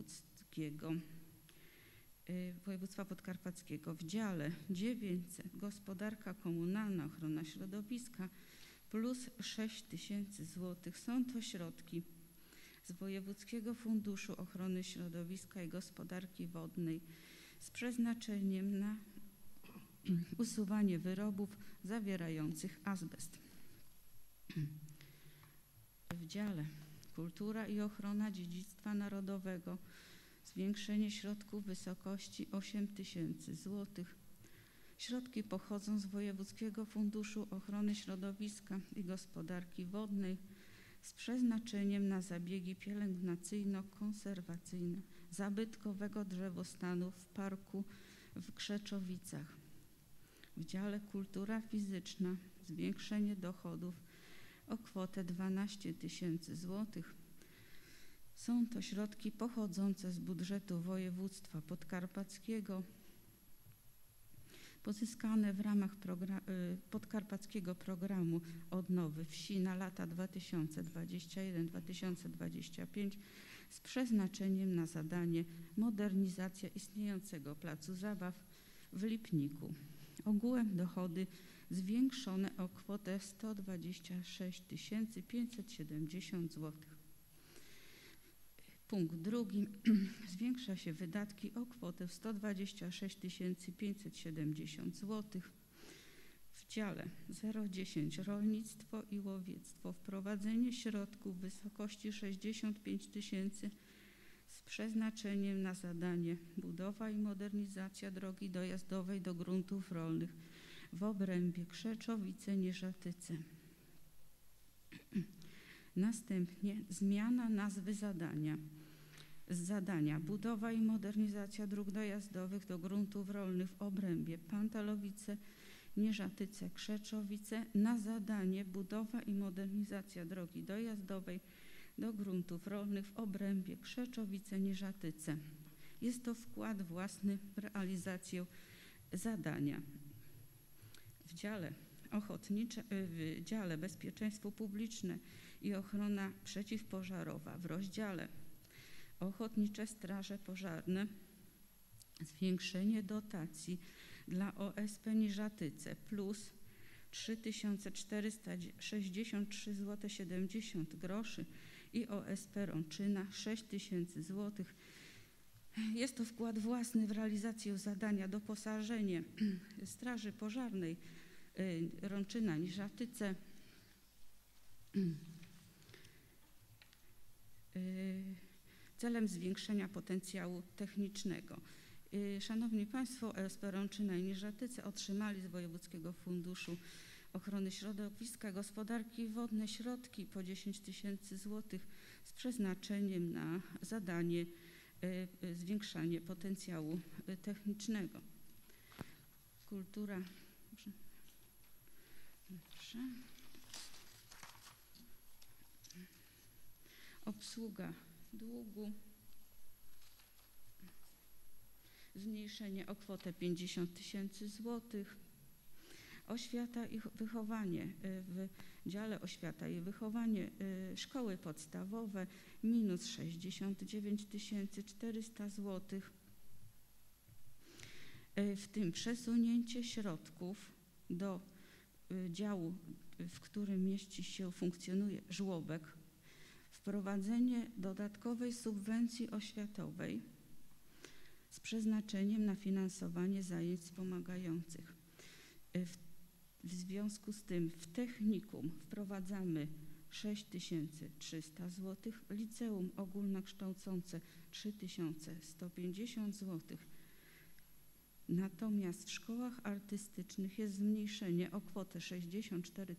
Speaker 7: województwa podkarpackiego. W dziale 900 gospodarka komunalna, ochrona środowiska plus 6 000 zł. Są to środki z Wojewódzkiego Funduszu Ochrony Środowiska i Gospodarki Wodnej z przeznaczeniem na usuwanie wyrobów zawierających azbest. W dziale kultura i ochrona dziedzictwa narodowego zwiększenie środków w wysokości 8 000 zł. Środki pochodzą z Wojewódzkiego Funduszu Ochrony Środowiska i Gospodarki Wodnej z przeznaczeniem na zabiegi pielęgnacyjno-konserwacyjne zabytkowego drzewostanu w parku w Krzeczowicach. W dziale kultura fizyczna zwiększenie dochodów o kwotę 12 000 zł. Są to środki pochodzące z budżetu województwa podkarpackiego, pozyskane w ramach podkarpackiego programu odnowy wsi na lata 2021-2025 z przeznaczeniem na zadanie modernizacja istniejącego placu zabaw w Lipniku. Ogółem dochody zwiększone o kwotę 126 570 zł. Punkt drugi. Zwiększa się wydatki o kwotę 126 570 zł. W dziale 010 Rolnictwo i Łowiectwo wprowadzenie środków w wysokości 65 000 z przeznaczeniem na zadanie budowa i modernizacja drogi dojazdowej do gruntów rolnych w obrębie Krzeczowice-Nieżatyce. Następnie zmiana nazwy zadania. Z zadania budowa i modernizacja dróg dojazdowych do gruntów rolnych w obrębie Pantalowice, Nieżatyce, Krzeczowice na zadanie budowa i modernizacja drogi dojazdowej do gruntów rolnych w obrębie Krzeczowice-Nieżatyce. Jest to wkład własny w realizację zadania. W dziale Bezpieczeństwo Publiczne i Ochrona Przeciwpożarowa w rozdziale Ochotnicze Straże Pożarne zwiększenie dotacji dla OSP Nieżatyce plus 3463 zł 70 groszy i OSP Rączyna 6000 zł. Jest to wkład własny w realizację zadania doposażenie Straży Pożarnej Rączyna Nieżatyce celem zwiększenia potencjału technicznego. Szanowni Państwo, OSP Rączyna i Nieżatyce otrzymali z Wojewódzkiego Funduszu Ochrony Środowiska, Gospodarki Wodnej środki po 10 000 zł z przeznaczeniem na zadanie zwiększanie potencjału technicznego. Kultura. Dobrze. Obsługa długu. Zmniejszenie o kwotę 50 000 zł. Oświata i wychowanie w dziale Oświata i wychowanie szkoły podstawowe minus 69 400 zł. W tym przesunięcie środków do działu, w którym funkcjonuje żłobek, wprowadzenie dodatkowej subwencji oświatowej z przeznaczeniem na finansowanie zajęć wspomagających. W związku z tym w technikum wprowadzamy 6300 zł, liceum ogólnokształcące 3150 zł. Natomiast w szkołach artystycznych jest zmniejszenie o kwotę 64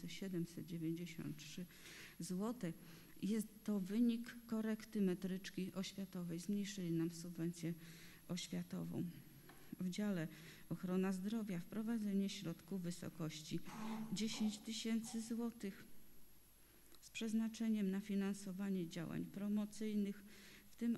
Speaker 7: 793 zł. Jest to wynik korekty metryczki oświatowej. Zmniejszyli nam subwencję oświatową. W dziale Ochrona Zdrowia wprowadzenie środków w wysokości 10 000 zł z przeznaczeniem na finansowanie działań promocyjnych, w tym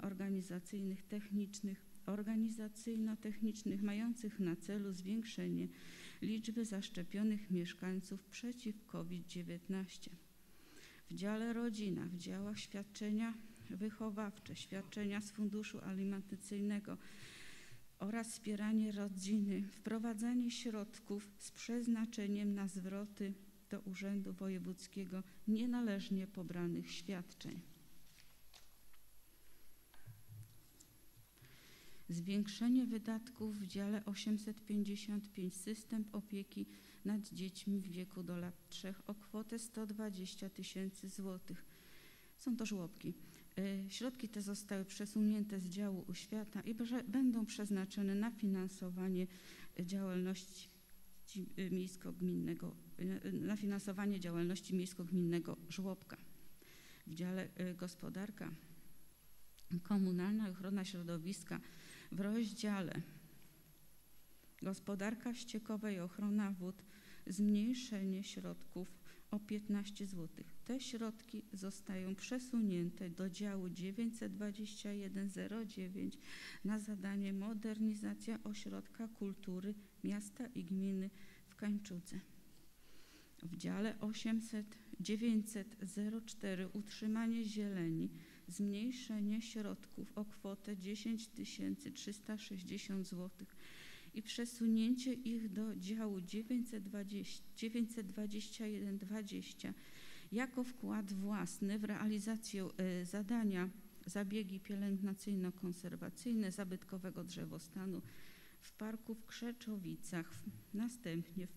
Speaker 7: organizacyjno-technicznych mających na celu zwiększenie liczby zaszczepionych mieszkańców przeciw COVID-19. W dziale Rodzina, w działach świadczenia wychowawcze, świadczenia z funduszu alimentacyjnego oraz wspieranie rodziny, wprowadzanie środków z przeznaczeniem na zwroty do Urzędu Wojewódzkiego nienależnie pobranych świadczeń. Zwiększenie wydatków w dziale 855 System opieki nad dziećmi w wieku do lat 3 o kwotę 120 000 zł. Są to żłobki. Środki te zostały przesunięte z działu Oświata i będą przeznaczone na finansowanie działalności miejsko-gminnego żłobka. W dziale Gospodarka Komunalna i Ochrona Środowiska w rozdziale Gospodarka ściekowa i ochrona wód zmniejszenie środków o 15 zł. Te środki zostają przesunięte do działu 92109 na zadanie modernizacja ośrodka kultury miasta i gminy w Kańczudze. W dziale 904 utrzymanie zieleni zmniejszenie środków o kwotę 10 360 zł. i przesunięcie ich do działu 92120 jako wkład własny w realizację zadania zabiegi pielęgnacyjno-konserwacyjne zabytkowego drzewostanu w parku w Krzeczowicach. Następnie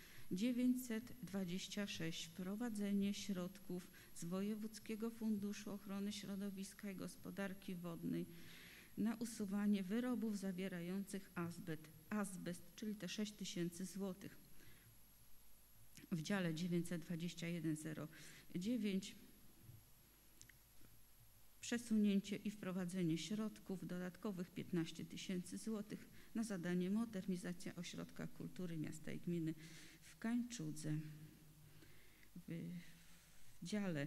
Speaker 7: 926 wprowadzenie środków z Wojewódzkiego Funduszu Ochrony Środowiska i Gospodarki Wodnej na usuwanie wyrobów zawierających azbest, czyli te 6 000 złotych. W dziale 92109 przesunięcie i wprowadzenie środków dodatkowych 15 000 złotych na zadanie modernizacja Ośrodka Kultury Miasta i Gminy w Kańczudze. W dziale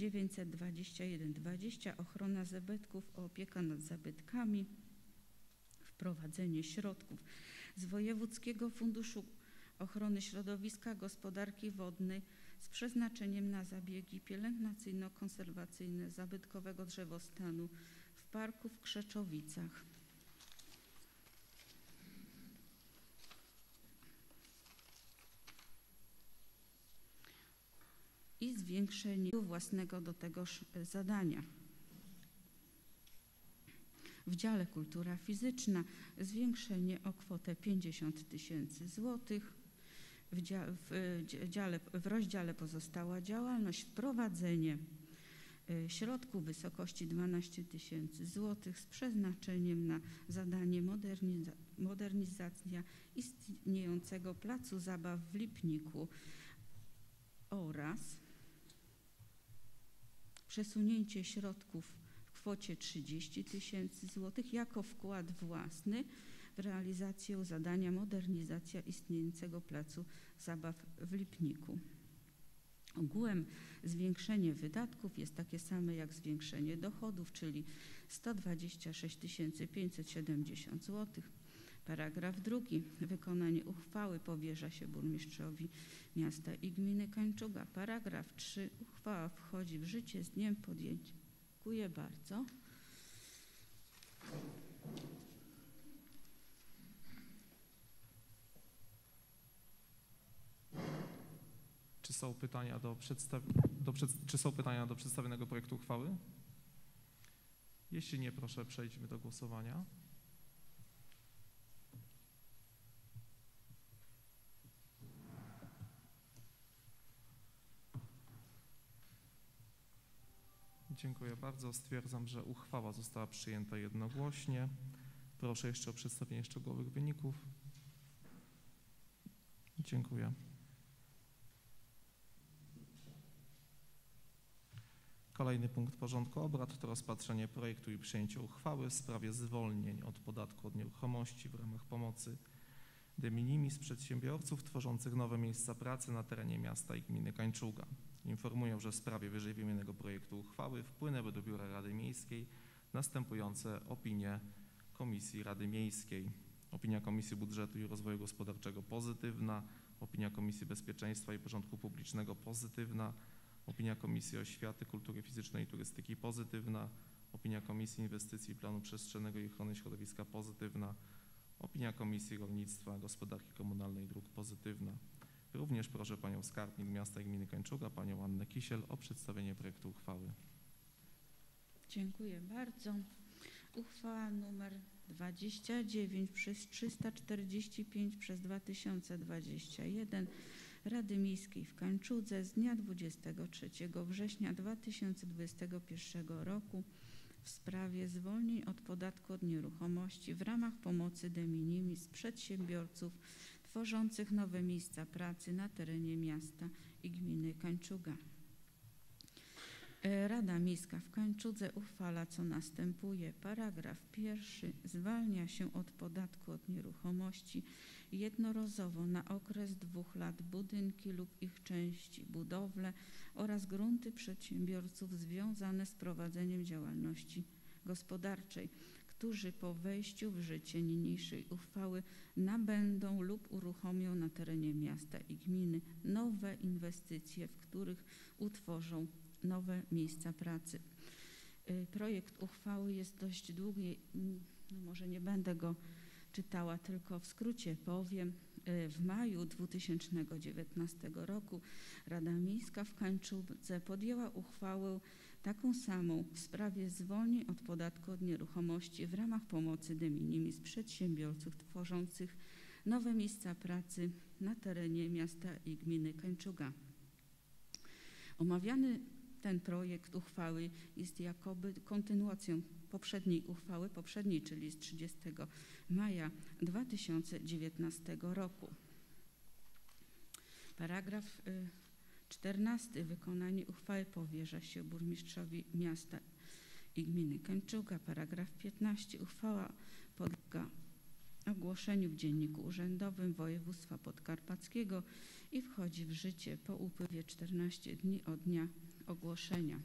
Speaker 7: 92120 ochrona zabytków, opieka nad zabytkami, wprowadzenie środków z Wojewódzkiego Funduszu Ochrony Środowiska, Gospodarki Wodnej z przeznaczeniem na zabiegi pielęgnacyjno-konserwacyjne zabytkowego drzewostanu w parku w Krzeczowicach. I zwiększenie własnego do tegoż zadania. W dziale kultura fizyczna zwiększenie o kwotę 50 000 złotych. W rozdziale pozostała działalność wprowadzenie środków w wysokości 12 000 złotych z przeznaczeniem na zadanie modernizacja istniejącego placu zabaw w Lipniku oraz przesunięcie środków w kwocie 30 000 złotych jako wkład własny w realizację zadania modernizacja istniejącego placu zabaw w Lipniku. Ogółem zwiększenie wydatków jest takie same jak zwiększenie dochodów, czyli 126 570 zł. Paragraf 2. Wykonanie uchwały powierza się burmistrzowi miasta i gminy Kańczuga. Paragraf 3. Uchwała wchodzi w życie z dniem podjęcia. Dziękuję bardzo.
Speaker 1: Czy są pytania do przedstawionego projektu uchwały? Jeśli nie, proszę przejdźmy do głosowania. Dziękuję bardzo. Stwierdzam, że uchwała została przyjęta jednogłośnie. Proszę jeszcze o przedstawienie szczegółowych wyników. Dziękuję. Kolejny punkt porządku obrad to rozpatrzenie projektu i przyjęcie uchwały w sprawie zwolnień od podatku od nieruchomości w ramach pomocy de minimis przedsiębiorców tworzących nowe miejsca pracy na terenie miasta i gminy Kańczuga. Informuję, że w sprawie wyżej wymienionego projektu uchwały wpłynęły do Biura Rady Miejskiej następujące opinie Komisji Rady Miejskiej. Opinia Komisji Budżetu i Rozwoju Gospodarczego pozytywna, opinia Komisji Bezpieczeństwa i Porządku Publicznego pozytywna, opinia Komisji Oświaty, Kultury Fizycznej i Turystyki pozytywna, opinia Komisji Inwestycji i Planu Przestrzennego i Ochrony Środowiska pozytywna, opinia Komisji Rolnictwa, Gospodarki Komunalnej i Dróg pozytywna. Również proszę Panią Skarbnik Miasta i Gminy Kańczuga, Panią Annę Kisiel o przedstawienie projektu uchwały.
Speaker 7: Dziękuję bardzo. Uchwała nr 29/345/2021 Rady Miejskiej w Kańczudze z dnia 23 września 2021 roku w sprawie zwolnień od podatku od nieruchomości w ramach pomocy de minimis przedsiębiorców tworzących nowe miejsca pracy na terenie miasta i gminy Kańczuga. Rada Miejska w Kańczudze uchwala, co następuje. Paragraf 1. Zwalnia się od podatku od nieruchomości jednorazowo na okres 2 lat budynki lub ich części, budowle oraz grunty przedsiębiorców związane z prowadzeniem działalności gospodarczej, którzy po wejściu w życie niniejszej uchwały nabędą lub uruchomią na terenie miasta i gminy nowe inwestycje, w których utworzą nowe miejsca pracy. Projekt uchwały jest dość długi, może nie będę go czytała, tylko w skrócie powiem. W maju 2019 roku Rada Miejska w Kańczudze podjęła uchwałę taką samą w sprawie zwolnień od podatku od nieruchomości w ramach pomocy de minimis przedsiębiorców tworzących nowe miejsca pracy na terenie miasta i gminy Kańczuga. Omawiany ten projekt uchwały jest jakoby kontynuacją poprzedniej, czyli z 30 maja 2019 roku. Paragraf 14. Wykonanie uchwały powierza się burmistrzowi miasta i gminy Kańczuga. Paragraf 15. Uchwała podlega ogłoszeniu w Dzienniku Urzędowym Województwa Podkarpackiego i wchodzi w życie po upływie 14 dni od dnia ogłoszenia.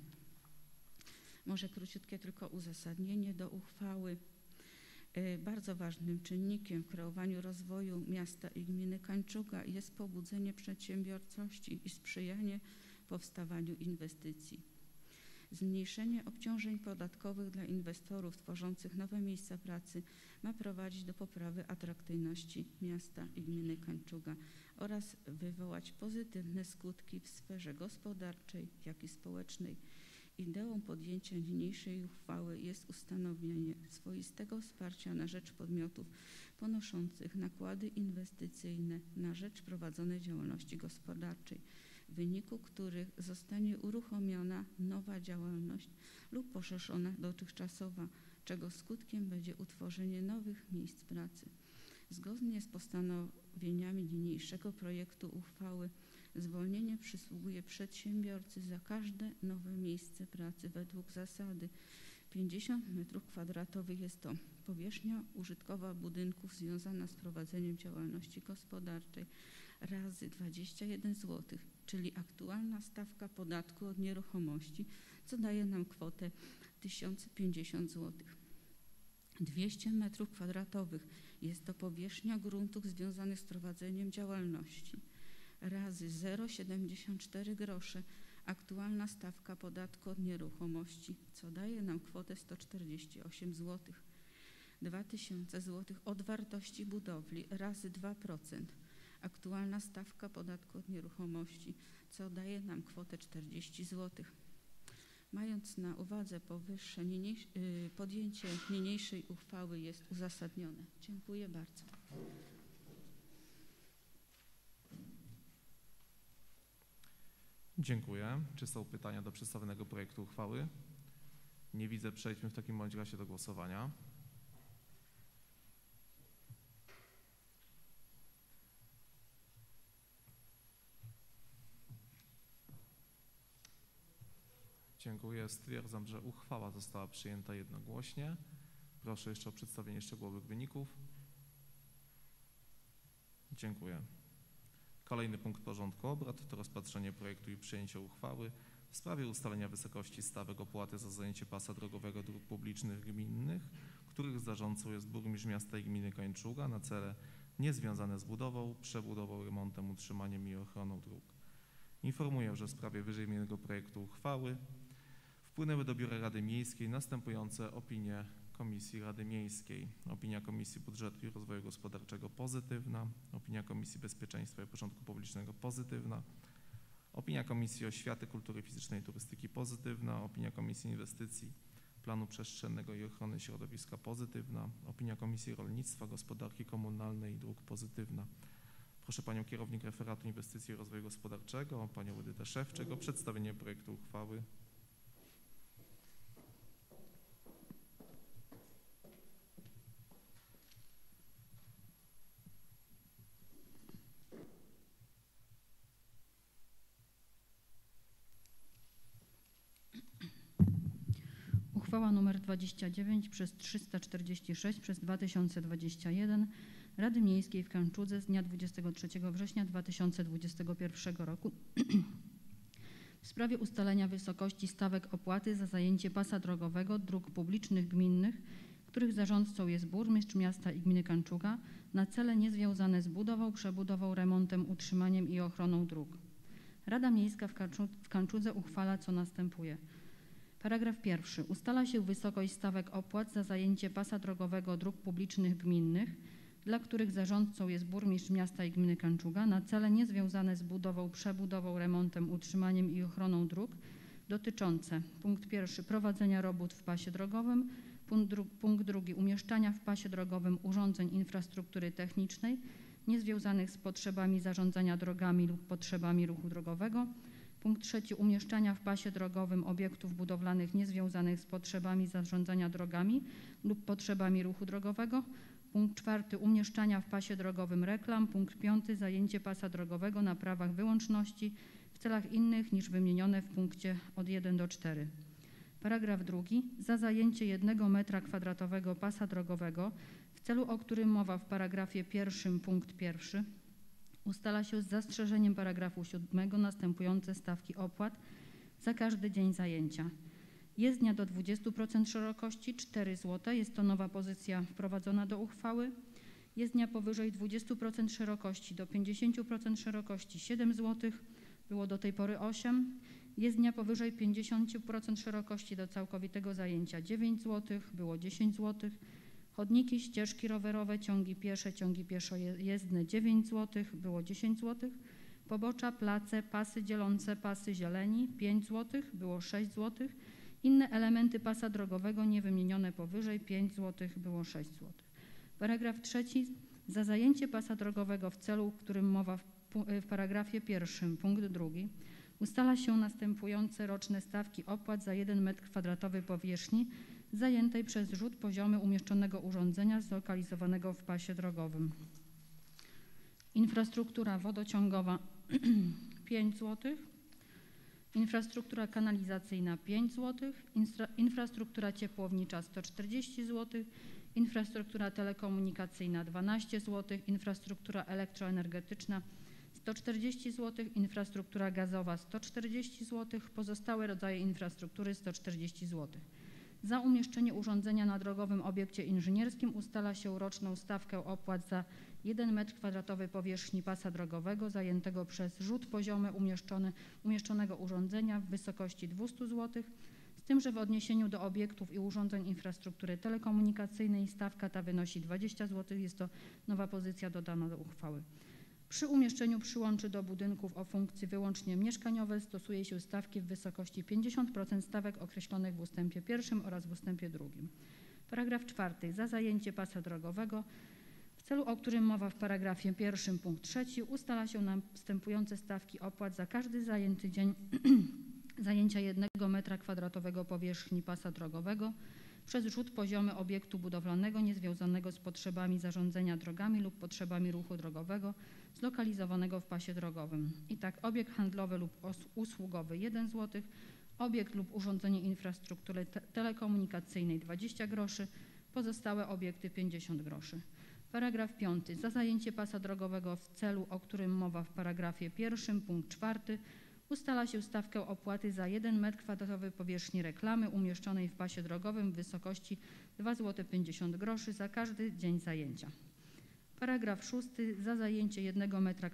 Speaker 7: Może króciutkie tylko uzasadnienie do uchwały. Bardzo ważnym czynnikiem w kreowaniu rozwoju miasta i gminy Kańczuga jest pobudzenie przedsiębiorczości i sprzyjanie powstawaniu inwestycji. Zmniejszenie obciążeń podatkowych dla inwestorów tworzących nowe miejsca pracy ma prowadzić do poprawy atrakcyjności miasta i gminy Kańczuga oraz wywołać pozytywne skutki w sferze gospodarczej, jak i społecznej. Ideą podjęcia niniejszej uchwały jest ustanowienie swoistego wsparcia na rzecz podmiotów ponoszących nakłady inwestycyjne na rzecz prowadzonej działalności gospodarczej, w wyniku których zostanie uruchomiona nowa działalność lub poszerzona dotychczasowa, czego skutkiem będzie utworzenie nowych miejsc pracy. Zgodnie z postanowieniami niniejszego projektu uchwały zwolnienie przysługuje przedsiębiorcy za każde nowe miejsce pracy według zasady 50 m2 jest to powierzchnia użytkowa budynków związana z prowadzeniem działalności gospodarczej razy 21 zł, czyli aktualna stawka podatku od nieruchomości, co daje nam kwotę 1050 zł. 200 m2 jest to powierzchnia gruntów związanych z prowadzeniem działalności razy 0,74 grosze, aktualna stawka podatku od nieruchomości, co daje nam kwotę 148 zł. 2000 zł od wartości budowli razy 2%, aktualna stawka podatku od nieruchomości, co daje nam kwotę 40 zł. Mając na uwadze powyższe, podjęcie niniejszej uchwały jest uzasadnione. Dziękuję bardzo.
Speaker 1: Dziękuję. Czy są pytania do przedstawionego projektu uchwały? Nie widzę. Przejdźmy w takim bądź razie do głosowania. Dziękuję. Stwierdzam, że uchwała została przyjęta jednogłośnie. Proszę jeszcze o przedstawienie szczegółowych wyników. Dziękuję. Kolejny punkt porządku obrad to rozpatrzenie projektu i przyjęcie uchwały w sprawie ustalenia wysokości stawek opłaty za zajęcie pasa drogowego dróg publicznych gminnych, których zarządcą jest burmistrz miasta i gminy Kańczuga na cele niezwiązane z budową, przebudową, remontem, utrzymaniem i ochroną dróg. Informuję, że w sprawie wyżej wymienionego projektu uchwały wpłynęły do Biura Rady Miejskiej następujące opinie Komisji Rady Miejskiej. Opinia Komisji Budżetu i Rozwoju Gospodarczego pozytywna, opinia Komisji Bezpieczeństwa i Porządku Publicznego pozytywna, opinia Komisji Oświaty, Kultury Fizycznej i Turystyki pozytywna, opinia Komisji Inwestycji, Planu Przestrzennego i Ochrony Środowiska pozytywna, opinia Komisji Rolnictwa, Gospodarki Komunalnej i Dróg pozytywna. Proszę Panią Kierownik Referatu Inwestycji i Rozwoju Gospodarczego, Panią Edytę Szewczyk o przedstawienie projektu uchwały.
Speaker 5: Uchwała nr 29 przez 346 przez 2021 Rady Miejskiej w Kańczudze z dnia 23 września 2021 roku w sprawie ustalenia wysokości stawek opłaty za zajęcie pasa drogowego dróg publicznych gminnych, których zarządcą jest burmistrz miasta i gminy Kańczuga na cele niezwiązane z budową, przebudową, remontem, utrzymaniem i ochroną dróg. Rada Miejska w Kańczudze uchwala, co następuje. Paragraf 1. Ustala się wysokość stawek opłat za zajęcie pasa drogowego dróg publicznych gminnych, dla których zarządcą jest burmistrz miasta i gminy Kęczuga, na cele niezwiązane z budową, przebudową, remontem, utrzymaniem i ochroną dróg dotyczące: punkt 1. Prowadzenia robót w pasie drogowym, punkt 2. Umieszczania w pasie drogowym urządzeń infrastruktury technicznej niezwiązanych z potrzebami zarządzania drogami lub potrzebami ruchu drogowego, punkt 3. Umieszczania w pasie drogowym obiektów budowlanych niezwiązanych z potrzebami zarządzania drogami lub potrzebami ruchu drogowego, punkt 4. Umieszczania w pasie drogowym reklam, punkt 5. Zajęcie pasa drogowego na prawach wyłączności w celach innych niż wymienione w punkcie od 1 do 4. Paragraf 2. Za zajęcie 1 metra kwadratowego pasa drogowego w celu, o którym mowa w paragrafie 1 punkt 1, ustala się z zastrzeżeniem paragrafu 7 następujące stawki opłat za każdy dzień zajęcia. Jezdnia do 20% szerokości 4 zł, jest to nowa pozycja wprowadzona do uchwały. Jezdnia powyżej 20% szerokości do 50% szerokości 7 zł, było do tej pory 8. Jezdnia powyżej 50% szerokości do całkowitego zajęcia 9 zł, było 10 zł. Chodniki, ścieżki rowerowe, ciągi pieszo-jezdne 9 zł, było 10 zł. Pobocza, place, pasy dzielące, pasy zieleni 5 zł, było 6 zł. Inne elementy pasa drogowego niewymienione powyżej 5 zł, było 6 zł. Paragraf 3. Za zajęcie pasa drogowego w celu, o którym mowa w paragrafie 1 punkt 2, ustala się następujące roczne stawki opłat za 1 m2 powierzchni zajętej przez rzut poziomy umieszczonego urządzenia zlokalizowanego w pasie drogowym. Infrastruktura wodociągowa 5 zł, infrastruktura kanalizacyjna 5 zł, infrastruktura ciepłownicza 140 zł, infrastruktura telekomunikacyjna 12 zł, infrastruktura elektroenergetyczna 140 zł, infrastruktura gazowa 140 zł, pozostałe rodzaje infrastruktury 140 zł. Za umieszczenie urządzenia na drogowym obiekcie inżynierskim ustala się roczną stawkę opłat za 1 m2 powierzchni pasa drogowego zajętego przez rzut poziomy umieszczonego urządzenia w wysokości 200 zł, z tym, że w odniesieniu do obiektów i urządzeń infrastruktury telekomunikacyjnej stawka ta wynosi 20 zł. Jest to nowa pozycja dodana do uchwały. Przy umieszczeniu przyłączy do budynków o funkcji wyłącznie mieszkaniowej stosuje się stawki w wysokości 50% stawek określonych w ustępie 1 oraz w ustępie 2. Paragraf 4. Za zajęcie pasa drogowego w celu, o którym mowa w paragrafie 1 punkt 3, ustala się następujące stawki opłat za każdy zajęty dzień zajęcia 1 m2 powierzchni pasa drogowego przez rzut poziomy obiektu budowlanego niezwiązanego z potrzebami zarządzania drogami lub potrzebami ruchu drogowego zlokalizowanego w pasie drogowym. I tak obiekt handlowy lub usługowy 1 zł, obiekt lub urządzenie infrastruktury telekomunikacyjnej 20 groszy, pozostałe obiekty 50 groszy. Paragraf 5. Za zajęcie pasa drogowego w celu, o którym mowa w paragrafie 1 punkt 4, ustala się stawkę opłaty za 1 m2 powierzchni reklamy umieszczonej w pasie drogowym w wysokości 2,50 zł za każdy dzień zajęcia. Paragraf 6. Za zajęcie 1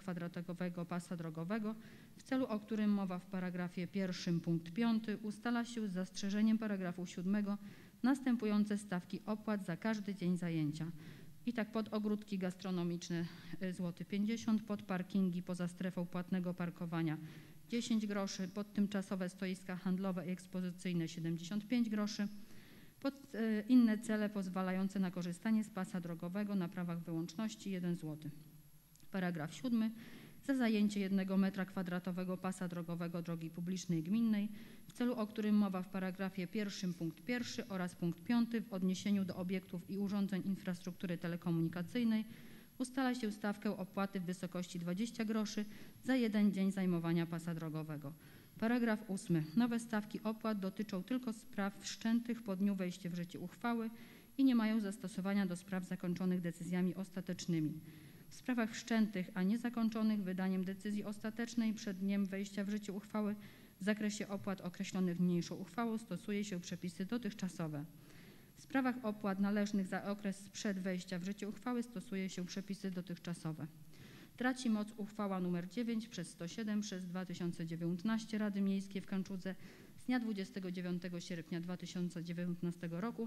Speaker 5: m2 pasa drogowego w celu, o którym mowa w paragrafie 1 punkt 5, ustala się z zastrzeżeniem paragrafu 7 następujące stawki opłat za każdy dzień zajęcia. I tak pod ogródki gastronomiczne złoty 50 zł, pod parkingi poza strefą płatnego parkowania 10 groszy, pod tymczasowe stoiska handlowe i ekspozycyjne 75 groszy, pod inne cele pozwalające na korzystanie z pasa drogowego na prawach wyłączności 1 zł. Paragraf 7. Za zajęcie 1 m2 pasa drogowego drogi publicznej gminnej w celu, o którym mowa w paragrafie 1 punkt 1 oraz punkt 5 w odniesieniu do obiektów i urządzeń infrastruktury telekomunikacyjnej ustala się stawkę opłaty w wysokości 20 groszy za 1 dzień zajmowania pasa drogowego. Paragraf 8. Nowe stawki opłat dotyczą tylko spraw wszczętych po dniu wejścia w życie uchwały i nie mają zastosowania do spraw zakończonych decyzjami ostatecznymi. W sprawach wszczętych, a niezakończonych wydaniem decyzji ostatecznej przed dniem wejścia w życie uchwały w zakresie opłat określonych niniejszą uchwałą stosuje się przepisy dotychczasowe. W sprawach opłat należnych za okres sprzed wejścia w życie uchwały stosuje się przepisy dotychczasowe. Traci moc uchwała nr 9 przez 107 przez 2019 Rady Miejskiej w Kęczudze z dnia 29 sierpnia 2019 roku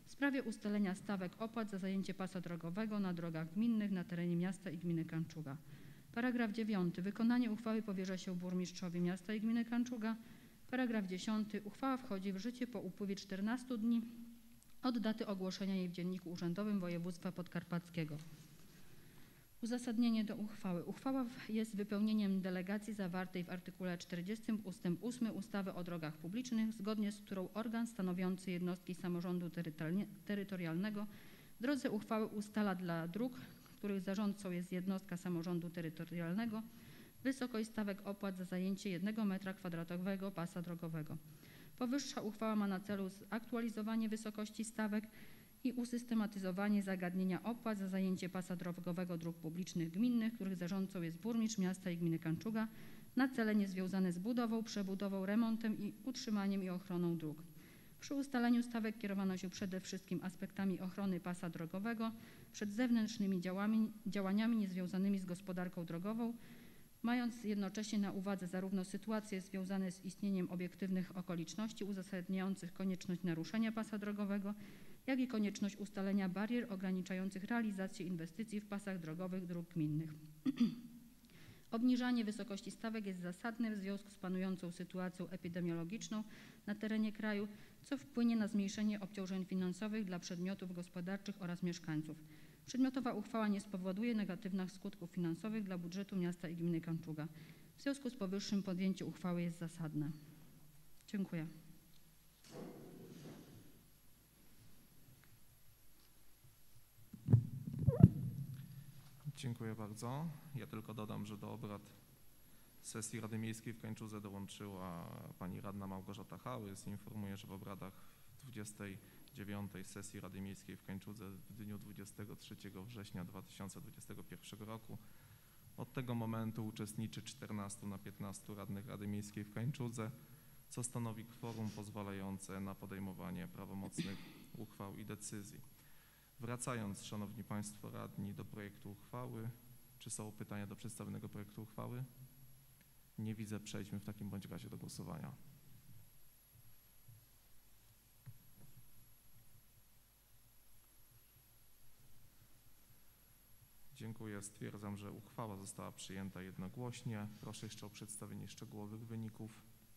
Speaker 5: w sprawie ustalenia stawek opłat za zajęcie pasa drogowego na drogach gminnych na terenie miasta i gminy Kanczuga. Paragraf 9. Wykonanie uchwały powierza się burmistrzowi miasta i gminy Kanczuga. Paragraf 10. Uchwała wchodzi w życie po upływie 14 dni od daty ogłoszenia jej w Dzienniku Urzędowym Województwa Podkarpackiego. Uzasadnienie do uchwały. Uchwała jest wypełnieniem delegacji zawartej w artykule 40 ust. 8 ustawy o drogach publicznych, zgodnie z którą organ stanowiący jednostki samorządu terytorialnego w drodze uchwały ustala dla dróg, których zarządcą jest jednostka samorządu terytorialnego, wysokość stawek opłat za zajęcie 1 m2 pasa drogowego. Powyższa uchwała ma na celu zaktualizowanie wysokości stawek i usystematyzowanie zagadnienia opłat za zajęcie pasa drogowego dróg publicznych gminnych, których zarządcą jest burmistrz miasta i gminy Kanczuga, na cele niezwiązane z budową, przebudową, remontem i utrzymaniem i ochroną dróg. Przy ustalaniu stawek kierowano się przede wszystkim aspektami ochrony pasa drogowego przed zewnętrznymi działaniami niezwiązanymi z gospodarką drogową, mając jednocześnie na uwadze zarówno sytuacje związane z istnieniem obiektywnych okoliczności uzasadniających konieczność naruszenia pasa drogowego, jak i konieczność ustalenia barier ograniczających realizację inwestycji w pasach drogowych dróg gminnych. Obniżanie wysokości stawek jest zasadne w związku z panującą sytuacją epidemiologiczną na terenie kraju, co wpłynie na zmniejszenie obciążeń finansowych dla podmiotów gospodarczych oraz mieszkańców. Przedmiotowa uchwała nie spowoduje negatywnych skutków finansowych dla budżetu miasta i gminy Kanczuga. W związku z powyższym podjęcie uchwały jest zasadne. Dziękuję.
Speaker 1: Dziękuję bardzo. Ja tylko dodam, że do obrad sesji Rady Miejskiej w Kańczudze dołączyła pani radna Małgorzata Hałys. Informuję, że w obradach 29. sesji Rady Miejskiej w Kańczudze w dniu 23 września 2021 roku od tego momentu uczestniczy 14 na 15 radnych Rady Miejskiej w Kańczudze, co stanowi kworum pozwalające na podejmowanie prawomocnych uchwał i decyzji. Wracając, Szanowni Państwo radni, do projektu uchwały. Czy są pytania do przedstawionego projektu uchwały? Nie widzę. Przejdźmy w takim bądź razie do głosowania. Dziękuję. Stwierdzam, że uchwała została przyjęta jednogłośnie. Proszę jeszcze o przedstawienie szczegółowych wyników.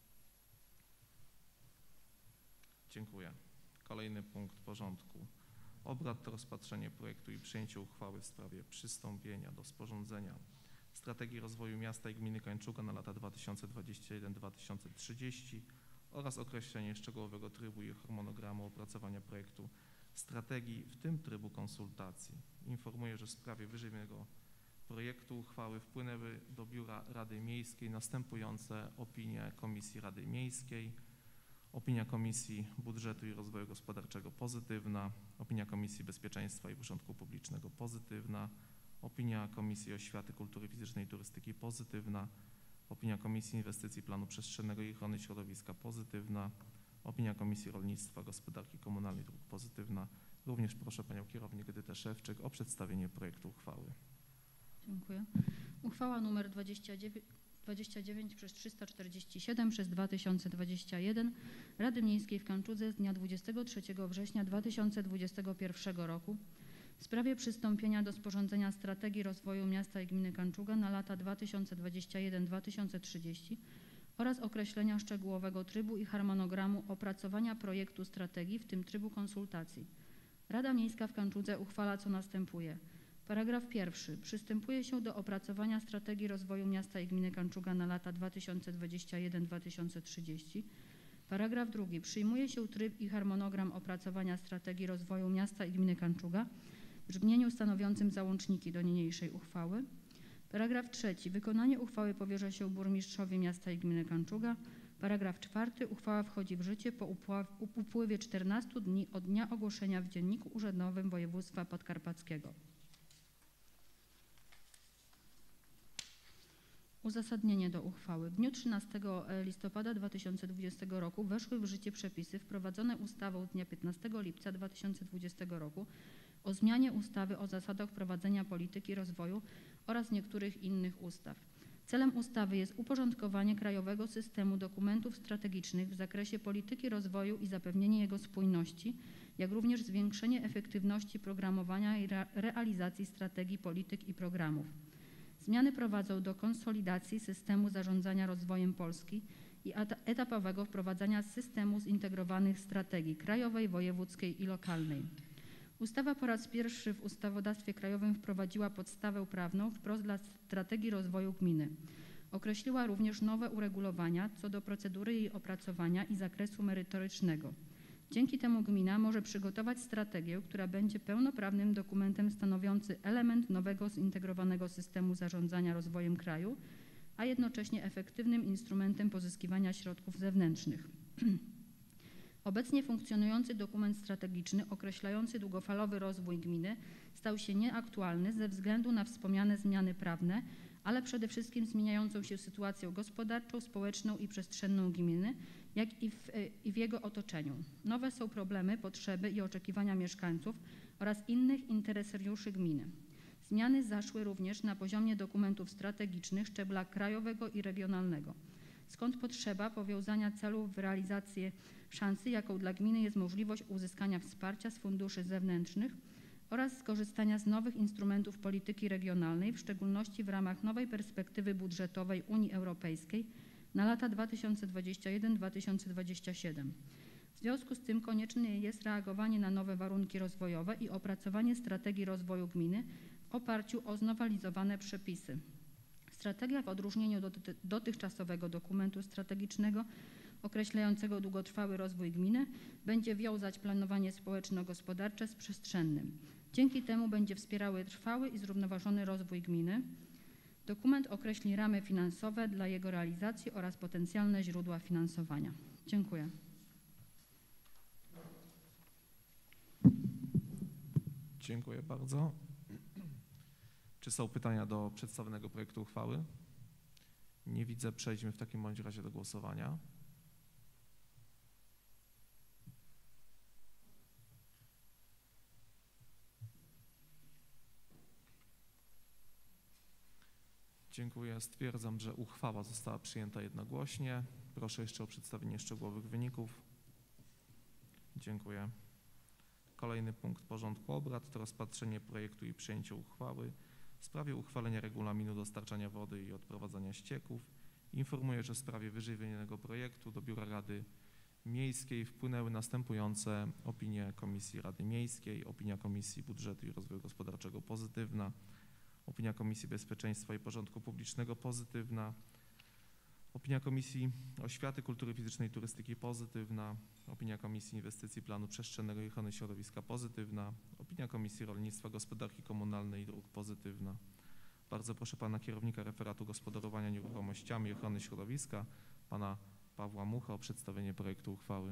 Speaker 1: Dziękuję. Kolejny punkt porządku obrad to rozpatrzenie projektu i przyjęcie uchwały w sprawie przystąpienia do sporządzenia Strategii Rozwoju Miasta i Gminy Kańczuga na lata 2021-2030 oraz określenie szczegółowego trybu i harmonogramu opracowania projektu strategii, w tym trybu konsultacji. Informuję, że w sprawie wyżejmiego projektu uchwały wpłynęły do Biura Rady Miejskiej następujące opinie Komisji Rady Miejskiej. Opinia Komisji Budżetu i Rozwoju Gospodarczego pozytywna, opinia Komisji Bezpieczeństwa i Porządku Publicznego pozytywna, opinia Komisji Oświaty, Kultury Fizycznej i Turystyki pozytywna, opinia Komisji Inwestycji, Planu Przestrzennego i Ochrony Środowiska pozytywna, opinia Komisji Rolnictwa, Gospodarki Komunalnej i Dróg pozytywna. Również proszę Panią Kierownik Edytę Szewczyk o przedstawienie projektu uchwały.
Speaker 5: Dziękuję. Uchwała nr 29/347/2021 Rady Miejskiej w Kanczudze z dnia 23 września 2021 roku w sprawie przystąpienia do sporządzenia Strategii Rozwoju Miasta i Gminy Kanczuga na lata 2021-2030 oraz określenia szczegółowego trybu i harmonogramu opracowania projektu strategii, w tym trybu konsultacji. Rada Miejska w Kanczudze uchwala, co następuje. Paragraf 1. Przystępuje się do opracowania Strategii Rozwoju Miasta i Gminy Kanczuga na lata 2021-2030. Paragraf 2. Przyjmuje się tryb i harmonogram opracowania Strategii Rozwoju Miasta i Gminy Kanczuga w brzmieniu stanowiącym załączniki do niniejszej uchwały. Paragraf 3. Wykonanie uchwały powierza się burmistrzowi miasta i gminy Kanczuga. Paragraf 4. Uchwała wchodzi w życie po upływie 14 dni od dnia ogłoszenia w Dzienniku Urzędowym Województwa Podkarpackiego. Uzasadnienie do uchwały. W dniu 13 listopada 2020 roku weszły w życie przepisy wprowadzone ustawą z dnia 15 lipca 2020 roku o zmianie ustawy o zasadach prowadzenia polityki rozwoju oraz niektórych innych ustaw. Celem ustawy jest uporządkowanie krajowego systemu dokumentów strategicznych w zakresie polityki rozwoju i zapewnienie jego spójności, jak również zwiększenie efektywności programowania i realizacji strategii polityk i programów. Zmiany prowadzą do konsolidacji systemu zarządzania rozwojem Polski i etapowego wprowadzania systemu zintegrowanych strategii krajowej, wojewódzkiej i lokalnej. Ustawa po raz pierwszy w ustawodawstwie krajowym wprowadziła podstawę prawną wprost dla strategii rozwoju gminy. Określiła również nowe uregulowania co do procedury jej opracowania i zakresu merytorycznego. Dzięki temu gmina może przygotować strategię, która będzie pełnoprawnym dokumentem stanowiący element nowego zintegrowanego systemu zarządzania rozwojem kraju, a jednocześnie efektywnym instrumentem pozyskiwania środków zewnętrznych. Obecnie funkcjonujący dokument strategiczny określający długofalowy rozwój gminy stał się nieaktualny ze względu na wspomniane zmiany prawne, ale przede wszystkim zmieniającą się sytuację gospodarczą, społeczną i przestrzenną gminy, jak i w jego otoczeniu. Nowe są problemy, potrzeby i oczekiwania mieszkańców oraz innych interesariuszy gminy. Zmiany zaszły również na poziomie dokumentów strategicznych szczebla krajowego i regionalnego. Skąd potrzeba powiązania celów w realizację szansy, jaką dla gminy jest możliwość uzyskania wsparcia z funduszy zewnętrznych oraz skorzystania z nowych instrumentów polityki regionalnej, w szczególności w ramach nowej perspektywy budżetowej Unii Europejskiej na lata 2021-2027. W związku z tym konieczne jest reagowanie na nowe warunki rozwojowe i opracowanie strategii rozwoju gminy w oparciu o znowelizowane przepisy. Strategia w odróżnieniu do dotychczasowego dokumentu strategicznego określającego długotrwały rozwój gminy będzie wiązać planowanie społeczno-gospodarcze z przestrzennym. Dzięki temu będzie wspierały trwały i zrównoważony rozwój gminy. Dokument określi ramy finansowe dla jego realizacji oraz potencjalne źródła finansowania. Dziękuję.
Speaker 1: Dziękuję bardzo. Czy są pytania do przedstawionego projektu uchwały? Nie widzę. Przejdźmy w takim bądź razie do głosowania. Dziękuję. Stwierdzam, że uchwała została przyjęta jednogłośnie. Proszę jeszcze o przedstawienie szczegółowych wyników. Dziękuję. Kolejny punkt porządku obrad to rozpatrzenie projektu i przyjęcie uchwały w sprawie uchwalenia regulaminu dostarczania wody i odprowadzania ścieków. Informuję, że w sprawie wyżej wymienionego projektu do Biura Rady Miejskiej wpłynęły następujące opinie Komisji Rady Miejskiej, opinia Komisji Budżetu i Rozwoju Gospodarczego pozytywna, opinia Komisji Bezpieczeństwa i Porządku Publicznego pozytywna, opinia Komisji Oświaty, Kultury Fizycznej i Turystyki pozytywna, opinia Komisji Inwestycji, Planu Przestrzennego i Ochrony Środowiska pozytywna, opinia Komisji Rolnictwa, Gospodarki Komunalnej i Dróg pozytywna. Bardzo proszę pana kierownika referatu gospodarowania nieruchomościami i ochrony środowiska, pana Pawła Mucha, o przedstawienie projektu uchwały.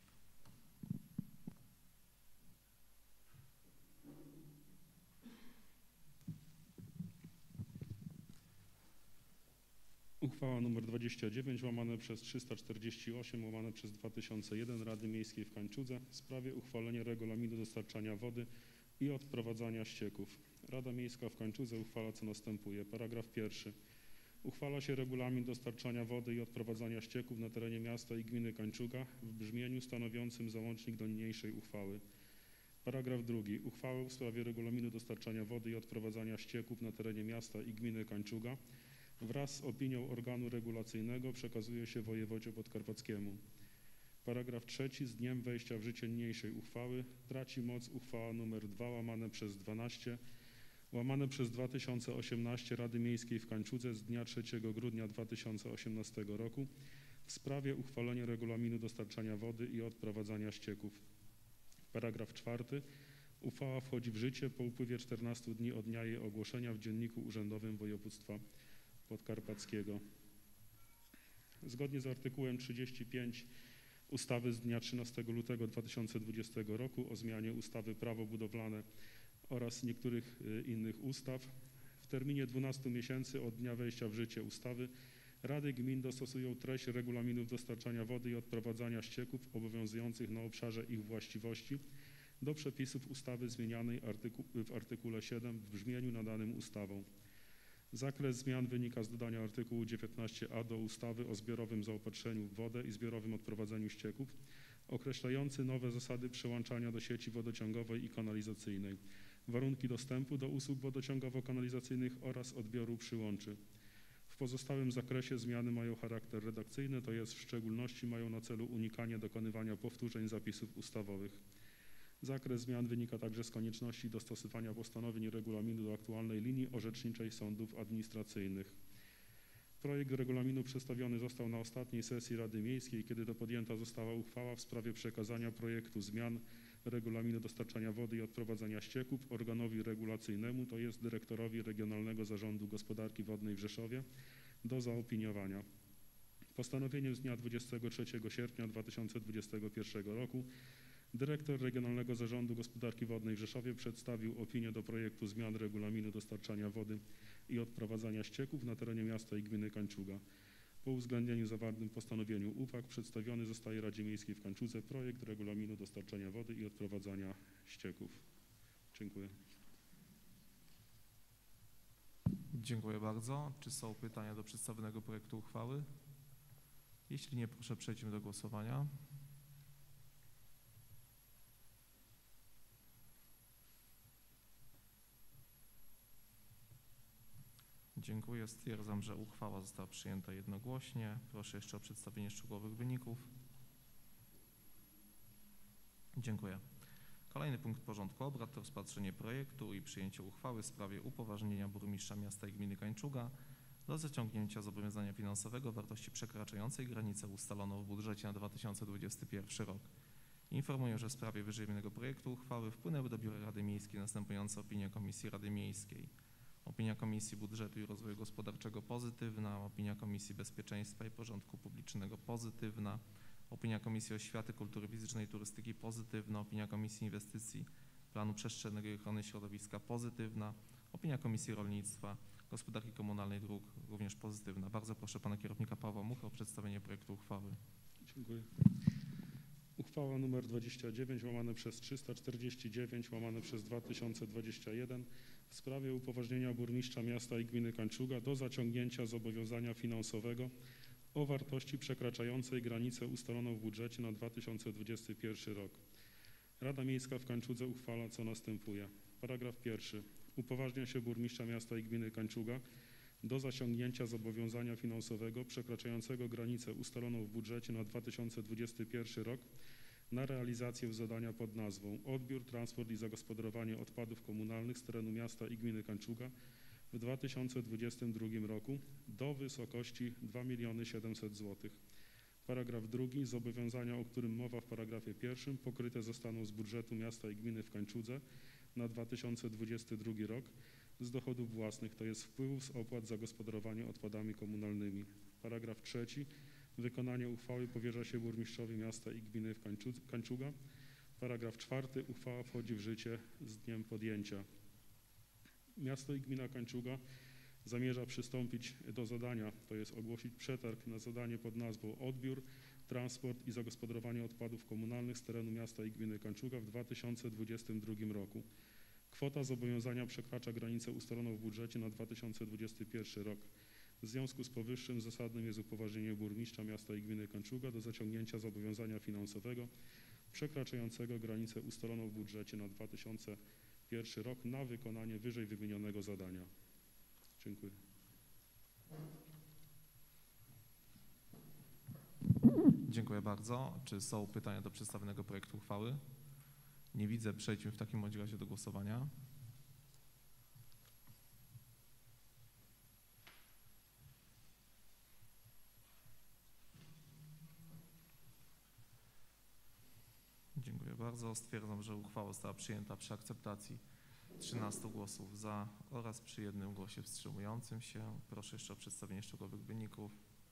Speaker 8: Uchwała nr 29 łamane przez 348 łamane przez 2001 Rady Miejskiej w Kańczudze w sprawie uchwalenia regulaminu dostarczania wody i odprowadzania ścieków. Rada Miejska w Kańczudze uchwala co następuje. Paragraf 1. Uchwala się regulamin dostarczania wody i odprowadzania ścieków na terenie miasta i gminy Kańczuga w brzmieniu stanowiącym załącznik do niniejszej uchwały. Paragraf 2. Uchwałę w sprawie regulaminu dostarczania wody i odprowadzania ścieków na terenie miasta i gminy Kańczuga wraz z opinią organu regulacyjnego przekazuje się wojewodzie podkarpackiemu. Paragraf 3. Z dniem wejścia w życie niniejszej uchwały traci moc uchwała nr 2 łamane przez 12 łamane przez 2018 Rady Miejskiej w Kańczudze z dnia 3 grudnia 2018 roku w sprawie uchwalenia regulaminu dostarczania wody i odprowadzania ścieków. Paragraf 4. Uchwała wchodzi w życie po upływie 14 dni od dnia jej ogłoszenia w Dzienniku Urzędowym Województwa Podkarpackiego. Zgodnie z artykułem 35 ustawy z dnia 13 lutego 2020 roku o zmianie ustawy Prawo budowlane oraz niektórych innych ustaw w terminie 12 miesięcy od dnia wejścia w życie ustawy Rady Gmin dostosują treść regulaminów dostarczania wody i odprowadzania ścieków obowiązujących na obszarze ich właściwości do przepisów ustawy zmienianej w artykule 7 w brzmieniu nadanym ustawą. Zakres zmian wynika z dodania artykułu 19a do ustawy o zbiorowym zaopatrzeniu w wodę i zbiorowym odprowadzaniu ścieków określający nowe zasady przyłączania do sieci wodociągowej i kanalizacyjnej, warunki dostępu do usług wodociągowo-kanalizacyjnych oraz odbioru przyłączy. W pozostałym zakresie zmiany mają charakter redakcyjny, to jest w szczególności mają na celu unikanie dokonywania powtórzeń zapisów ustawowych. Zakres zmian wynika także z konieczności dostosowania postanowień regulaminu do aktualnej linii orzeczniczej sądów administracyjnych. Projekt regulaminu przedstawiony został na ostatniej sesji Rady Miejskiej, kiedy to podjęta została uchwała w sprawie przekazania projektu zmian regulaminu dostarczania wody i odprowadzania ścieków organowi regulacyjnemu, to jest dyrektorowi Regionalnego Zarządu Gospodarki Wodnej w Rzeszowie, do zaopiniowania. Postanowieniem z dnia 23 sierpnia 2021 roku dyrektor Regionalnego Zarządu Gospodarki Wodnej w Rzeszowie przedstawił opinię do projektu zmian regulaminu dostarczania wody i odprowadzania ścieków na terenie miasta i gminy Kańczuga. Po uwzględnieniu zawartym postanowieniu uwag przedstawiony zostaje Radzie Miejskiej w Kańczudze projekt regulaminu dostarczania wody i odprowadzania ścieków. Dziękuję.
Speaker 1: Dziękuję bardzo. Czy są pytania do przedstawionego projektu uchwały? Jeśli nie, proszę przejdźmy do głosowania. Dziękuję. Stwierdzam, że uchwała została przyjęta jednogłośnie. Proszę jeszcze o przedstawienie szczegółowych wyników. Dziękuję. Kolejny punkt porządku obrad to rozpatrzenie projektu i przyjęcie uchwały w sprawie upoważnienia burmistrza miasta i gminy Kańczuga do zaciągnięcia zobowiązania finansowego o wartości przekraczającej granicę ustaloną w budżecie na 2021 rok. Informuję, że w sprawie wyżej wymienionego projektu uchwały wpłynęły do Biura Rady Miejskiej następujące opinie Komisji Rady Miejskiej. Opinia Komisji Budżetu i Rozwoju Gospodarczego pozytywna, opinia Komisji Bezpieczeństwa i Porządku Publicznego pozytywna, opinia Komisji Oświaty, Kultury Fizycznej i Turystyki pozytywna, opinia Komisji Inwestycji, Planu Przestrzennego i Ochrony Środowiska pozytywna, opinia Komisji Rolnictwa, Gospodarki Komunalnej i Dróg również pozytywna. Bardzo proszę pana kierownika Pawła Muchę o przedstawienie projektu uchwały.
Speaker 8: Dziękuję. Uchwała nr 29 łamane przez 349 łamane przez 2021 w sprawie upoważnienia burmistrza miasta i gminy Kańczuga do zaciągnięcia zobowiązania finansowego o wartości przekraczającej granicę ustaloną w budżecie na 2021 rok. Rada Miejska w Kańczudze uchwala, co następuje. Paragraf 1. Upoważnia się burmistrza miasta i gminy Kańczuga do zaciągnięcia zobowiązania finansowego przekraczającego granicę ustaloną w budżecie na 2021 rok na realizację zadania pod nazwą odbiór, transport i zagospodarowanie odpadów komunalnych z terenu miasta i gminy Kańczuga w 2022 roku do wysokości 2 700 000 zł. Paragraf 2. Zobowiązania, o którym mowa w paragrafie 1, pokryte zostaną z budżetu miasta i gminy w Kańczudze na 2022 rok z dochodów własnych, to jest wpływów z opłat za gospodarowanie odpadami komunalnymi. Paragraf 3. Wykonanie uchwały powierza się burmistrzowi miasta i gminy w Kańczuga. Paragraf 4. Uchwała wchodzi w życie z dniem podjęcia. Miasto i gmina Kańczuga zamierza przystąpić do zadania, to jest ogłosić przetarg na zadanie pod nazwą odbiór, transport i zagospodarowanie odpadów komunalnych z terenu miasta i gminy Kańczuga w 2022 roku. Kwota zobowiązania przekracza granicę ustaloną w budżecie na 2021 rok. W związku z powyższym zasadnym jest upoważnienie burmistrza miasta i gminy Kańczuga do zaciągnięcia zobowiązania finansowego przekraczającego granicę ustaloną w budżecie na 2021 rok na wykonanie wyżej wymienionego zadania. Dziękuję.
Speaker 1: Dziękuję bardzo. Czy są pytania do przedstawionego projektu uchwały? Nie widzę. Przejdźmy w takim bądź razie do głosowania. Dziękuję bardzo. Stwierdzam, że uchwała została przyjęta przy akceptacji 13 głosów za oraz przy jednym głosie wstrzymującym się. Proszę jeszcze o przedstawienie szczegółowych wyników.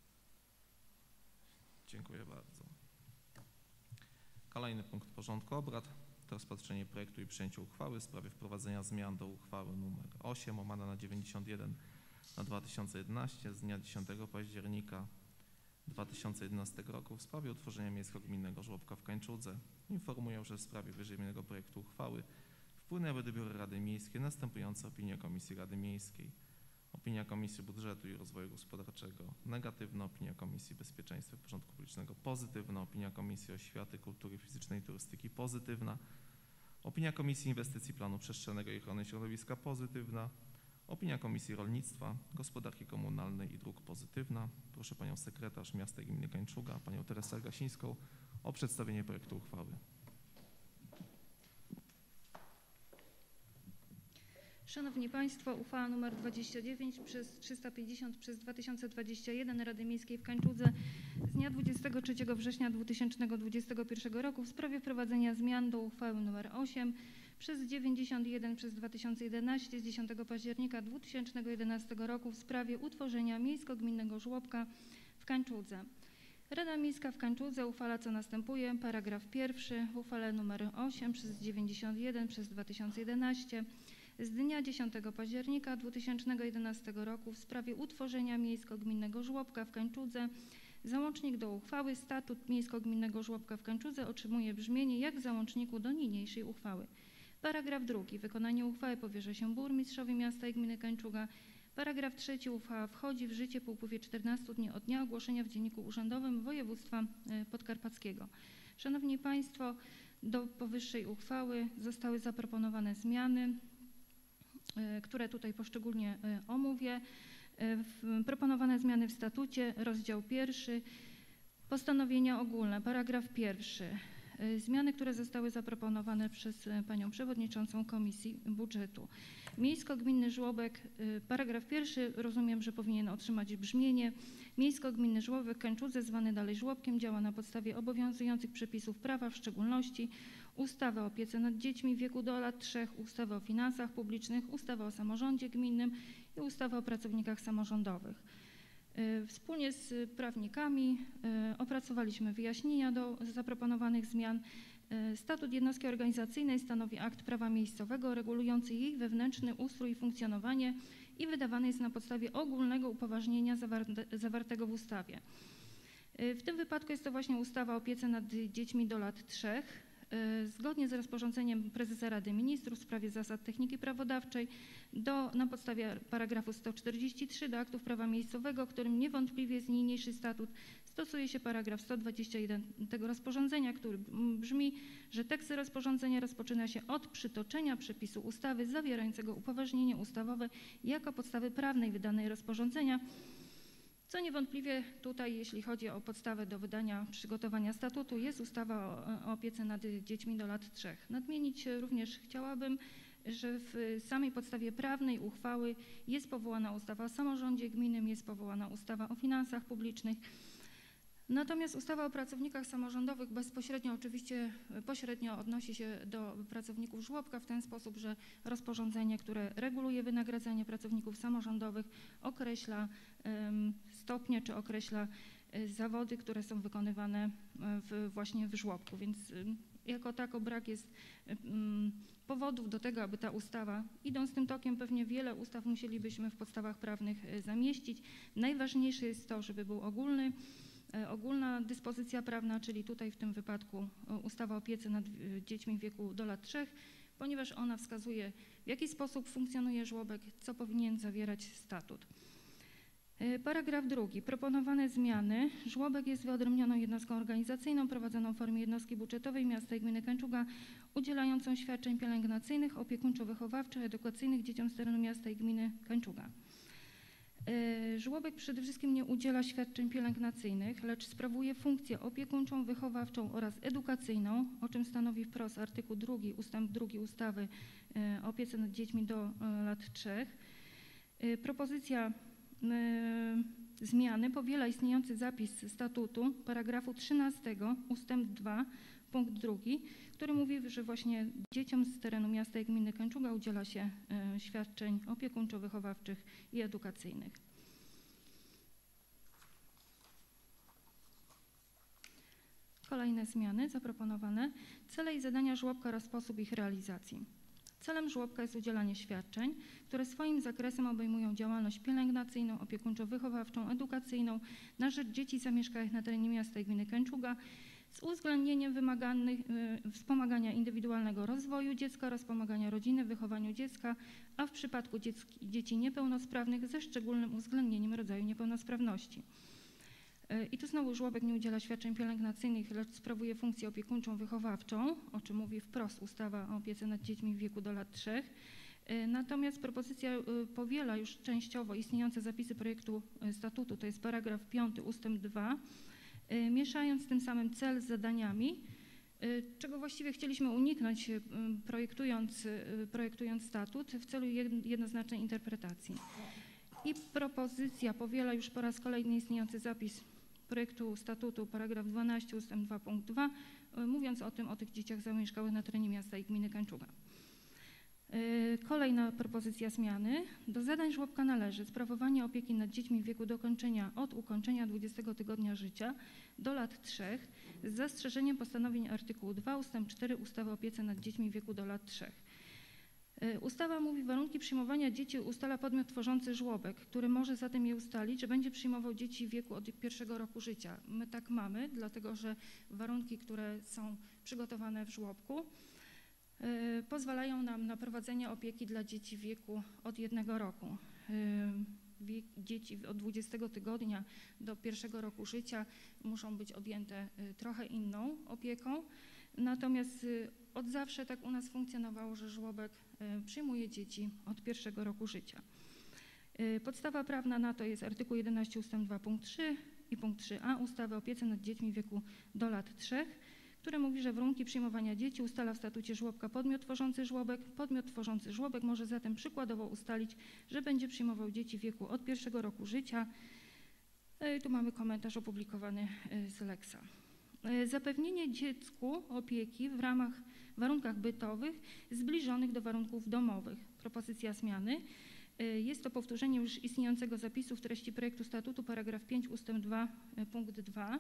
Speaker 1: Dziękuję bardzo. Kolejny punkt porządku obrad to rozpatrzenie projektu i przyjęcie uchwały w sprawie wprowadzenia zmian do uchwały nr 8 łamane na 91 na 2011 z dnia 10 października 2011 roku w sprawie utworzenia miejsko-gminnego żłobka w Kańczudze. Informuję, że w sprawie wyżej wymienionego projektu uchwały wpłynęły do Biura Rady Miejskiej następujące opinie Komisji Rady Miejskiej. Opinia Komisji Budżetu i Rozwoju Gospodarczego negatywna, opinia Komisji Bezpieczeństwa i Porządku Publicznego pozytywna, opinia Komisji Oświaty, Kultury Fizycznej i Turystyki pozytywna, opinia Komisji Inwestycji, Planu Przestrzennego i Ochrony Środowiska pozytywna, opinia Komisji Rolnictwa, Gospodarki Komunalnej i Dróg pozytywna. Proszę Panią Sekretarz Miasta i Gminy Kańczuga, Panią Teresę Gasińską o przedstawienie projektu uchwały.
Speaker 3: Szanowni Państwo, uchwała nr 29 przez 350 przez 2021 Rady Miejskiej w Kańczudze z dnia 23 września 2021 roku w sprawie wprowadzenia zmian do uchwały nr 8 przez 91 przez 2011 z 10 października 2011 roku w sprawie utworzenia miejsko-gminnego żłobka w Kańczudze. Rada Miejska w Kańczudze uchwala co następuje. Paragraf 1 w uchwale nr 8 przez 91 przez 2011 z dnia 10 października 2011 roku w sprawie utworzenia miejsko-gminnego żłobka w Kańczudze. Załącznik do uchwały Statut miejsko-gminnego żłobka w Kańczudze otrzymuje brzmienie jak w załączniku do niniejszej uchwały. Paragraf 2. Wykonanie uchwały powierza się burmistrzowi miasta i gminy Kańczuga. Paragraf 3. Uchwała wchodzi w życie po upływie 14 dni od dnia ogłoszenia w Dzienniku Urzędowym Województwa Podkarpackiego. Szanowni Państwo, do powyższej uchwały zostały zaproponowane zmiany, które tutaj poszczególnie omówię. Proponowane zmiany w statucie, rozdział 1, postanowienia ogólne, paragraf 1. Zmiany, które zostały zaproponowane przez Panią Przewodniczącą Komisji Budżetu. Miejsko-gminny żłobek, paragraf 1, rozumiem, że powinien otrzymać brzmienie. Miejsko-gminny żłobek w Kańczudze, zwany dalej żłobkiem, działa na podstawie obowiązujących przepisów prawa, w szczególności ustawy o opiece nad dziećmi w wieku do lat 3, ustawy o finansach publicznych, ustawy o samorządzie gminnym i ustawy o pracownikach samorządowych. Wspólnie z prawnikami opracowaliśmy wyjaśnienia do zaproponowanych zmian. Statut jednostki organizacyjnej stanowi akt prawa miejscowego regulujący jej wewnętrzny ustrój i funkcjonowanie i wydawany jest na podstawie ogólnego upoważnienia zawartego w ustawie. W tym wypadku jest to właśnie ustawa o opiece nad dziećmi do lat 3. Zgodnie z rozporządzeniem prezesa Rady Ministrów w sprawie zasad techniki prawodawczej na podstawie paragrafu 143 do aktów prawa miejscowego, którym niewątpliwie jest niniejszy statut, stosuje się paragraf 121 tego rozporządzenia, który brzmi, że tekst rozporządzenia rozpoczyna się od przytoczenia przepisu ustawy zawierającego upoważnienie ustawowe jako podstawy prawnej wydanej rozporządzenia, co niewątpliwie tutaj, jeśli chodzi o podstawę do przygotowania statutu, jest ustawa o opiece nad dziećmi do lat 3. Nadmienić również chciałabym, że w samej podstawie prawnej uchwały jest powołana ustawa o samorządzie gminnym, jest powołana ustawa o finansach publicznych. Natomiast ustawa o pracownikach samorządowych bezpośrednio, oczywiście pośrednio odnosi się do pracowników żłobka w ten sposób, że rozporządzenie, które reguluje wynagradzanie pracowników samorządowych, określa stopnie czy określa zawody, które są wykonywane właśnie w żłobku. Więc jako tako brak jest powodów do tego, aby ta ustawa, idąc tym tokiem, pewnie wiele ustaw musielibyśmy w podstawach prawnych zamieścić. Najważniejsze jest to, żeby był ogólna dyspozycja prawna, czyli tutaj w tym wypadku ustawa o opiece nad dziećmi w wieku do lat 3, ponieważ ona wskazuje, w jaki sposób funkcjonuje żłobek, co powinien zawierać statut. Paragraf 2. Proponowane zmiany. Żłobek jest wyodrębnioną jednostką organizacyjną prowadzoną w formie jednostki budżetowej miasta i gminy Kańczuga, udzielającą świadczeń pielęgnacyjnych, opiekuńczo-wychowawczych, edukacyjnych dzieciom z terenu miasta i gminy Kańczuga. Żłobek przede wszystkim nie udziela świadczeń pielęgnacyjnych, lecz sprawuje funkcję opiekuńczą, wychowawczą oraz edukacyjną, o czym stanowi wprost artykuł 2 ustęp 2 ustawy o opiece nad dziećmi do lat 3. Propozycja zmiany powiela istniejący zapis statutu paragrafu 13 ustęp 2 punkt 2, który mówi, że właśnie dzieciom z terenu miasta i gminy Kańczuga udziela się świadczeń opiekuńczo-wychowawczych i edukacyjnych. Kolejne zmiany zaproponowane. Cele i zadania żłobka oraz sposób ich realizacji. Celem żłobka jest udzielanie świadczeń, które swoim zakresem obejmują działalność pielęgnacyjną, opiekuńczo-wychowawczą, edukacyjną na rzecz dzieci zamieszkałych na terenie miasta i gminy Kańczuga, z uwzględnieniem wymaganych wspomagania indywidualnego rozwoju dziecka oraz wspomagania rodziny w wychowaniu dziecka, a w przypadku dzieci niepełnosprawnych ze szczególnym uwzględnieniem rodzaju niepełnosprawności. I tu znowu żłobek nie udziela świadczeń pielęgnacyjnych, lecz sprawuje funkcję opiekuńczą wychowawczą, o czym mówi wprost ustawa o opiece nad dziećmi w wieku do lat 3. Natomiast propozycja powiela już częściowo istniejące zapisy projektu statutu, to jest paragraf 5 ustęp 2, mieszając tym samym cel z zadaniami, czego właściwie chcieliśmy uniknąć projektując statut w celu jednoznacznej interpretacji. I propozycja powiela już po raz kolejny istniejący zapis projektu statutu, paragraf 12 ustęp 2 punkt 2, mówiąc o tych dzieciach zamieszkałych na terenie miasta i gminy Kęczuga. Kolejna propozycja zmiany. Do zadań żłobka należy sprawowanie opieki nad dziećmi w wieku od ukończenia 20 tygodnia życia do lat 3 z zastrzeżeniem postanowień artykułu 2 ustęp 4 ustawy o opiece nad dziećmi w wieku do lat 3. Ustawa mówi, warunki przyjmowania dzieci ustala podmiot tworzący żłobek, który może zatem je ustalić, że będzie przyjmował dzieci w wieku od 1 roku życia. My tak mamy, dlatego że warunki, które są przygotowane w żłobku, pozwalają nam na prowadzenie opieki dla dzieci w wieku od 1 roku. Dzieci od 20 tygodnia do 1 roku życia muszą być objęte trochę inną opieką, natomiast od zawsze tak u nas funkcjonowało, że żłobek przyjmuje dzieci od 1 roku życia. Podstawa prawna na to jest artykuł 11 ustęp 2 punkt 3 i punkt 3a ustawy o opiece nad dziećmi w wieku do lat 3, które mówi, że warunki przyjmowania dzieci ustala w statucie żłobka podmiot tworzący żłobek. Podmiot tworzący żłobek może zatem przykładowo ustalić, że będzie przyjmował dzieci w wieku od 1 roku życia. Tu mamy komentarz opublikowany z Lexa. Zapewnienie dziecku opieki w warunkach bytowych zbliżonych do warunków domowych. Propozycja zmiany. Jest to powtórzenie już istniejącego zapisu w treści projektu statutu, paragraf 5 ustęp 2 punkt 2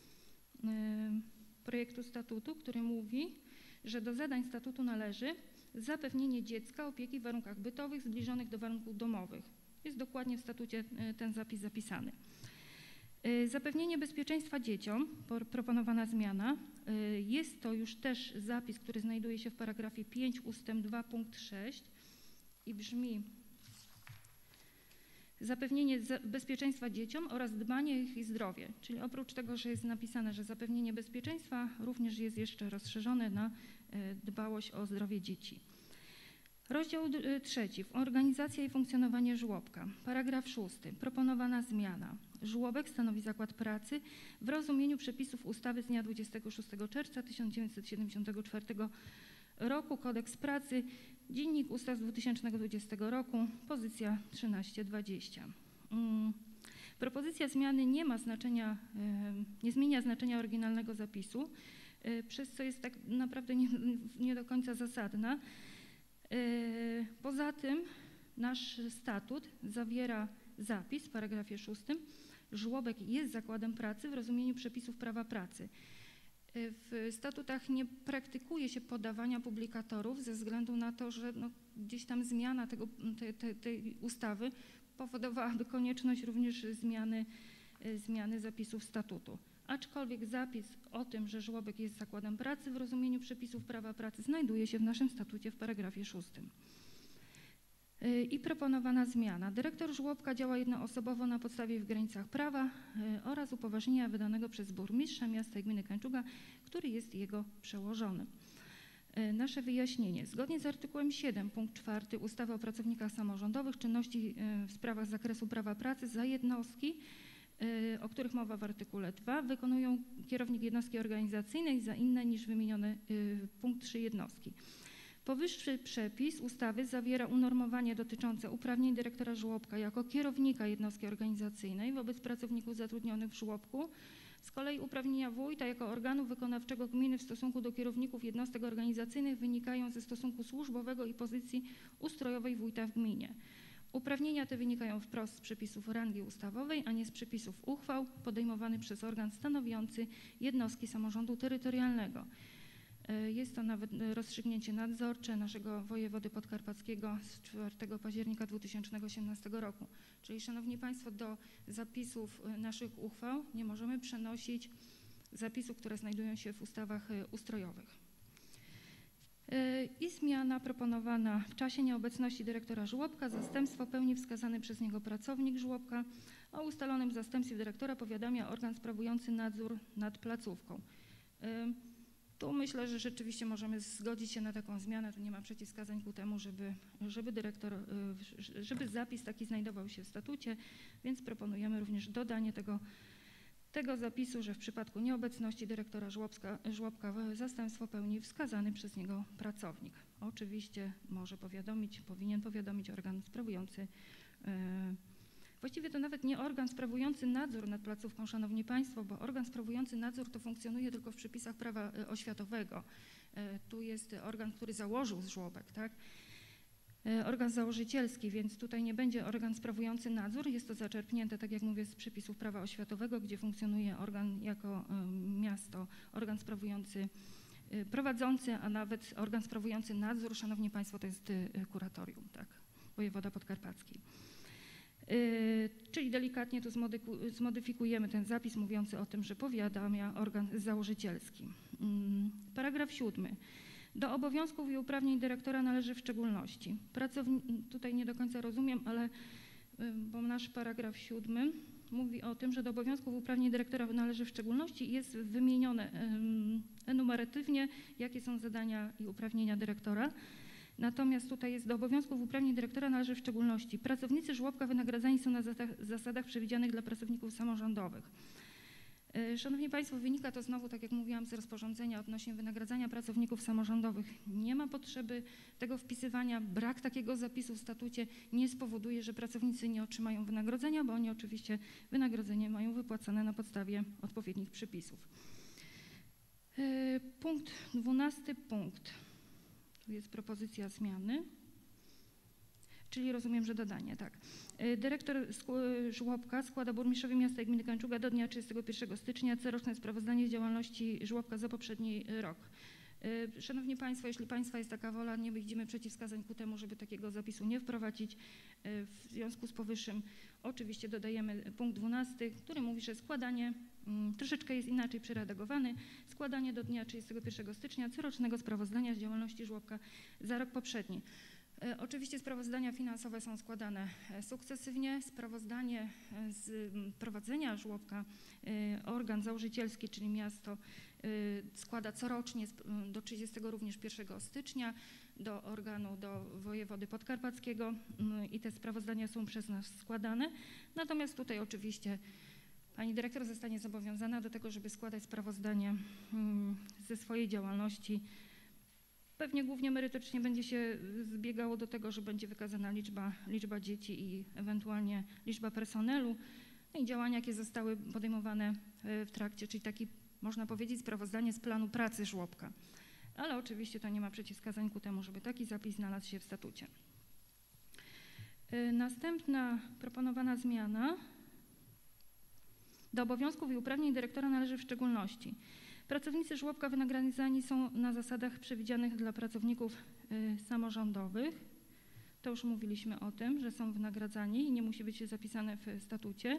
Speaker 3: projektu statutu, który mówi, że do zadań statutu należy zapewnienie dziecka opieki w warunkach bytowych zbliżonych do warunków domowych. Jest dokładnie w statucie ten zapis zapisany. Zapewnienie bezpieczeństwa dzieciom, proponowana zmiana, jest to już też zapis, który znajduje się w paragrafie 5 ustęp 2 punkt 6 i brzmi: zapewnienie bezpieczeństwa dzieciom oraz dbanie o ich zdrowie, czyli oprócz tego, że jest napisane, że zapewnienie bezpieczeństwa, również jest jeszcze rozszerzone na dbałość o zdrowie dzieci. Rozdział 3. Organizacja i funkcjonowanie żłobka. Paragraf 6. Proponowana zmiana. Żłobek stanowi zakład pracy w rozumieniu przepisów ustawy z dnia 26 czerwca 1974 roku, Kodeks pracy, Dziennik Ustaw z 2020 roku, pozycja 1320. Propozycja zmiany nie zmienia znaczenia oryginalnego zapisu, przez co jest tak naprawdę nie do końca zasadna. Poza tym nasz statut zawiera zapis w paragrafie 6. Żłobek jest zakładem pracy w rozumieniu przepisów prawa pracy. W statutach nie praktykuje się podawania publikatorów ze względu na to, że gdzieś tam zmiana tej ustawy powodowałaby konieczność również zmiany zapisów statutu. Aczkolwiek zapis o tym, że żłobek jest zakładem pracy w rozumieniu przepisów prawa pracy, znajduje się w naszym statucie w paragrafie 6. I proponowana zmiana. Dyrektor żłobka działa jednoosobowo na podstawie w granicach prawa oraz upoważnienia wydanego przez burmistrza miasta i gminy Kęczuga, który jest jego przełożonym. Nasze wyjaśnienie. Zgodnie z artykułem 7 punkt 4 ustawy o pracownikach samorządowych czynności w sprawach z zakresu prawa pracy za jednostki, o których mowa w artykule 2, wykonują kierownik jednostki organizacyjnej, za inne niż wymienione punkt 3 jednostki. Powyższy przepis ustawy zawiera unormowanie dotyczące uprawnień dyrektora żłobka jako kierownika jednostki organizacyjnej wobec pracowników zatrudnionych w żłobku. Z kolei uprawnienia wójta jako organu wykonawczego gminy w stosunku do kierowników jednostek organizacyjnych wynikają ze stosunku służbowego i pozycji ustrojowej wójta w gminie. Uprawnienia te wynikają wprost z przepisów rangi ustawowej, a nie z przepisów uchwał podejmowanych przez organ stanowiący jednostki samorządu terytorialnego. Jest to nawet rozstrzygnięcie nadzorcze naszego wojewody podkarpackiego z 4 października 2018 roku. Czyli, szanowni państwo, do zapisów naszych uchwał nie możemy przenosić zapisów, które znajdują się w ustawach ustrojowych. I zmiana proponowana w czasie nieobecności dyrektora żłobka, zastępstwo pełni wskazany przez niego pracownik żłobka, o ustalonym zastępstwie dyrektora powiadamia organ sprawujący nadzór nad placówką. Tu myślę, że rzeczywiście możemy zgodzić się na taką zmianę, tu nie ma przeciwwskazań ku temu, żeby zapis taki znajdował się w statucie, więc proponujemy również dodanie tego zapisu, że w przypadku nieobecności dyrektora żłobka zastępstwo pełni wskazany przez niego pracownik. Oczywiście może powiadomić, powinien powiadomić organ sprawujący, właściwie to nawet nie organ sprawujący nadzór nad placówką, szanowni państwo, bo organ sprawujący nadzór to funkcjonuje tylko w przepisach prawa oświatowego. Tu jest organ, który założył żłobek, tak? Organ założycielski, więc tutaj nie będzie organ sprawujący nadzór. Jest to zaczerpnięte, tak jak mówię, z przepisów prawa oświatowego, gdzie funkcjonuje organ jako miasto, organ sprawujący, prowadzący, a nawet organ sprawujący nadzór, szanowni państwo, to jest kuratorium, tak, wojewoda podkarpacki. Czyli delikatnie tu zmodyfikujemy ten zapis mówiący o tym, że powiadamia organ założycielski. Paragraf 7. Do obowiązków i uprawnień dyrektora należy w szczególności. Tutaj nie do końca rozumiem, ale bo nasz paragraf 7 mówi o tym, że do obowiązków i uprawnień dyrektora należy w szczególności i jest wymienione enumeratywnie, jakie są zadania i uprawnienia dyrektora. Natomiast tutaj jest do obowiązków i uprawnień dyrektora należy w szczególności. Pracownicy żłobka wynagradzani są na zasadach przewidzianych dla pracowników samorządowych. Szanowni państwo, wynika to znowu, tak jak mówiłam, z rozporządzenia odnośnie wynagradzania pracowników samorządowych. Nie ma potrzeby tego wpisywania. Brak takiego zapisu w statucie nie spowoduje, że pracownicy nie otrzymają wynagrodzenia, bo oni oczywiście wynagrodzenie mają wypłacane na podstawie odpowiednich przepisów. Punkt 12. Tu jest propozycja zmiany, czyli rozumiem, że dodanie, tak. Dyrektor żłobka składa burmistrzowi miasta i gminy Kęczuga do dnia 31 stycznia coroczne sprawozdanie z działalności żłobka za poprzedni rok. Szanowni państwo, jeśli państwa jest taka wola, nie widzimy przeciwwskazań ku temu, żeby takiego zapisu nie wprowadzić. W związku z powyższym oczywiście dodajemy punkt 12, który mówi, że składanie, troszeczkę jest inaczej przeredagowany, składanie do dnia 31 stycznia corocznego sprawozdania z działalności żłobka za rok poprzedni. Oczywiście sprawozdania finansowe są składane sukcesywnie. Sprawozdanie z prowadzenia żłobka organ założycielski, czyli miasto, składa corocznie do 30 również 1 stycznia do organu, do wojewody podkarpackiego i te sprawozdania są przez nas składane. Natomiast tutaj oczywiście pani dyrektor zostanie zobowiązana do tego, żeby składać sprawozdanie ze swojej działalności. Pewnie głównie merytorycznie będzie się zbiegało do tego, że będzie wykazana liczba dzieci i ewentualnie liczba personelu, no i działania, jakie zostały podejmowane w trakcie, czyli taki, można powiedzieć, sprawozdanie z planu pracy żłobka. Ale oczywiście to nie ma przeciwwskazań ku temu, żeby taki zapis znalazł się w statucie. Następna proponowana zmiana. Do obowiązków i uprawnień dyrektora należy w szczególności: pracownicy żłobka wynagradzani są na zasadach przewidzianych dla pracowników samorządowych. To już mówiliśmy o tym, że są wynagradzani i nie musi być zapisane w statucie.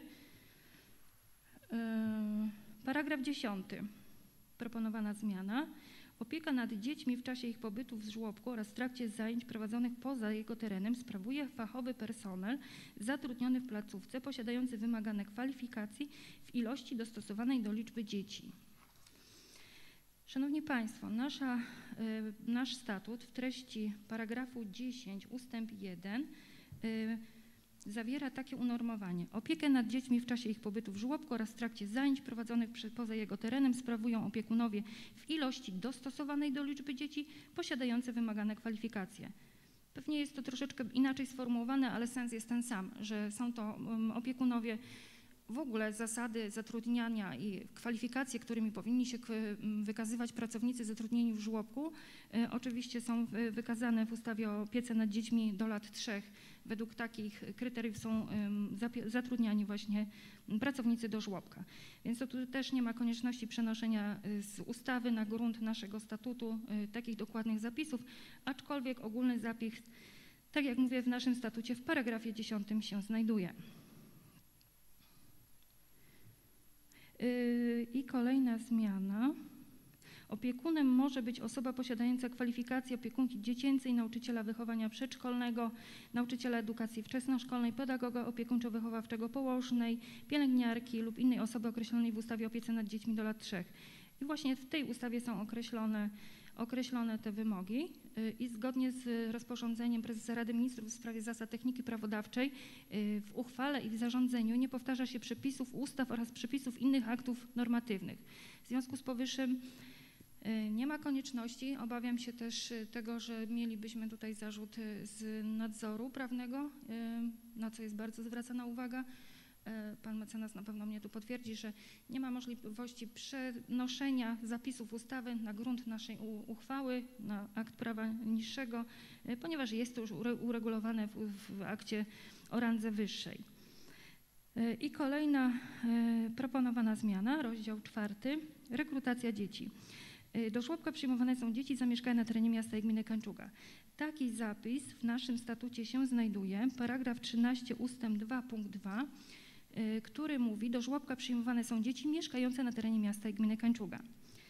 Speaker 3: Paragraf 10. Proponowana zmiana. Opieka nad dziećmi w czasie ich pobytu w żłobku oraz w trakcie zajęć prowadzonych poza jego terenem sprawuje fachowy personel zatrudniony w placówce posiadający wymagane kwalifikacje w ilości dostosowanej do liczby dzieci. Szanowni państwo, nasz statut w treści paragrafu 10 ustęp 1 zawiera takie unormowanie. Opiekę nad dziećmi w czasie ich pobytu w żłobku oraz w trakcie zajęć prowadzonych poza jego terenem sprawują opiekunowie w ilości dostosowanej do liczby dzieci posiadające wymagane kwalifikacje. Pewnie jest to troszeczkę inaczej sformułowane, ale sens jest ten sam, że są to opiekunowie. W ogóle zasady zatrudniania i kwalifikacje, którymi powinni się wykazywać pracownicy zatrudnieni w żłobku, oczywiście są wykazane w ustawie o opiece nad dziećmi do lat 3. Według takich kryteriów są zatrudniani właśnie pracownicy do żłobka. Więc to tu też nie ma konieczności przenoszenia z ustawy na grunt naszego statutu takich dokładnych zapisów, aczkolwiek ogólny zapis, tak jak mówię, w naszym statucie w paragrafie 10 się znajduje. I kolejna zmiana. Opiekunem może być osoba posiadająca kwalifikacje opiekunki dziecięcej, nauczyciela wychowania przedszkolnego, nauczyciela edukacji wczesnoszkolnej, pedagoga opiekuńczo-wychowawczego, położnej, pielęgniarki lub innej osoby określonej w ustawie o opiece nad dziećmi do lat 3. I właśnie w tej ustawie są określone te wymogi i zgodnie z rozporządzeniem prezesa Rady Ministrów w sprawie zasad techniki prawodawczej w uchwale i w zarządzeniu nie powtarza się przepisów ustaw oraz przepisów innych aktów normatywnych. W związku z powyższym nie ma konieczności, obawiam się też tego, że mielibyśmy tutaj zarzut z nadzoru prawnego, na co jest bardzo zwracana uwaga. Pan mecenas na pewno mnie tu potwierdzi, że nie ma możliwości przenoszenia zapisów ustawy na grunt naszej uchwały, na akt prawa niższego, ponieważ jest to już uregulowane w akcie o randze wyższej. I kolejna proponowana zmiana, rozdział 4, rekrutacja dzieci. Do żłobka przyjmowane są dzieci zamieszkałe na terenie miasta i gminy Kęczuga. Taki zapis w naszym statucie się znajduje, paragraf 13 ustęp 2 punkt 2, który mówi, do żłobka przyjmowane są dzieci mieszkające na terenie miasta i gminy Kęczuga.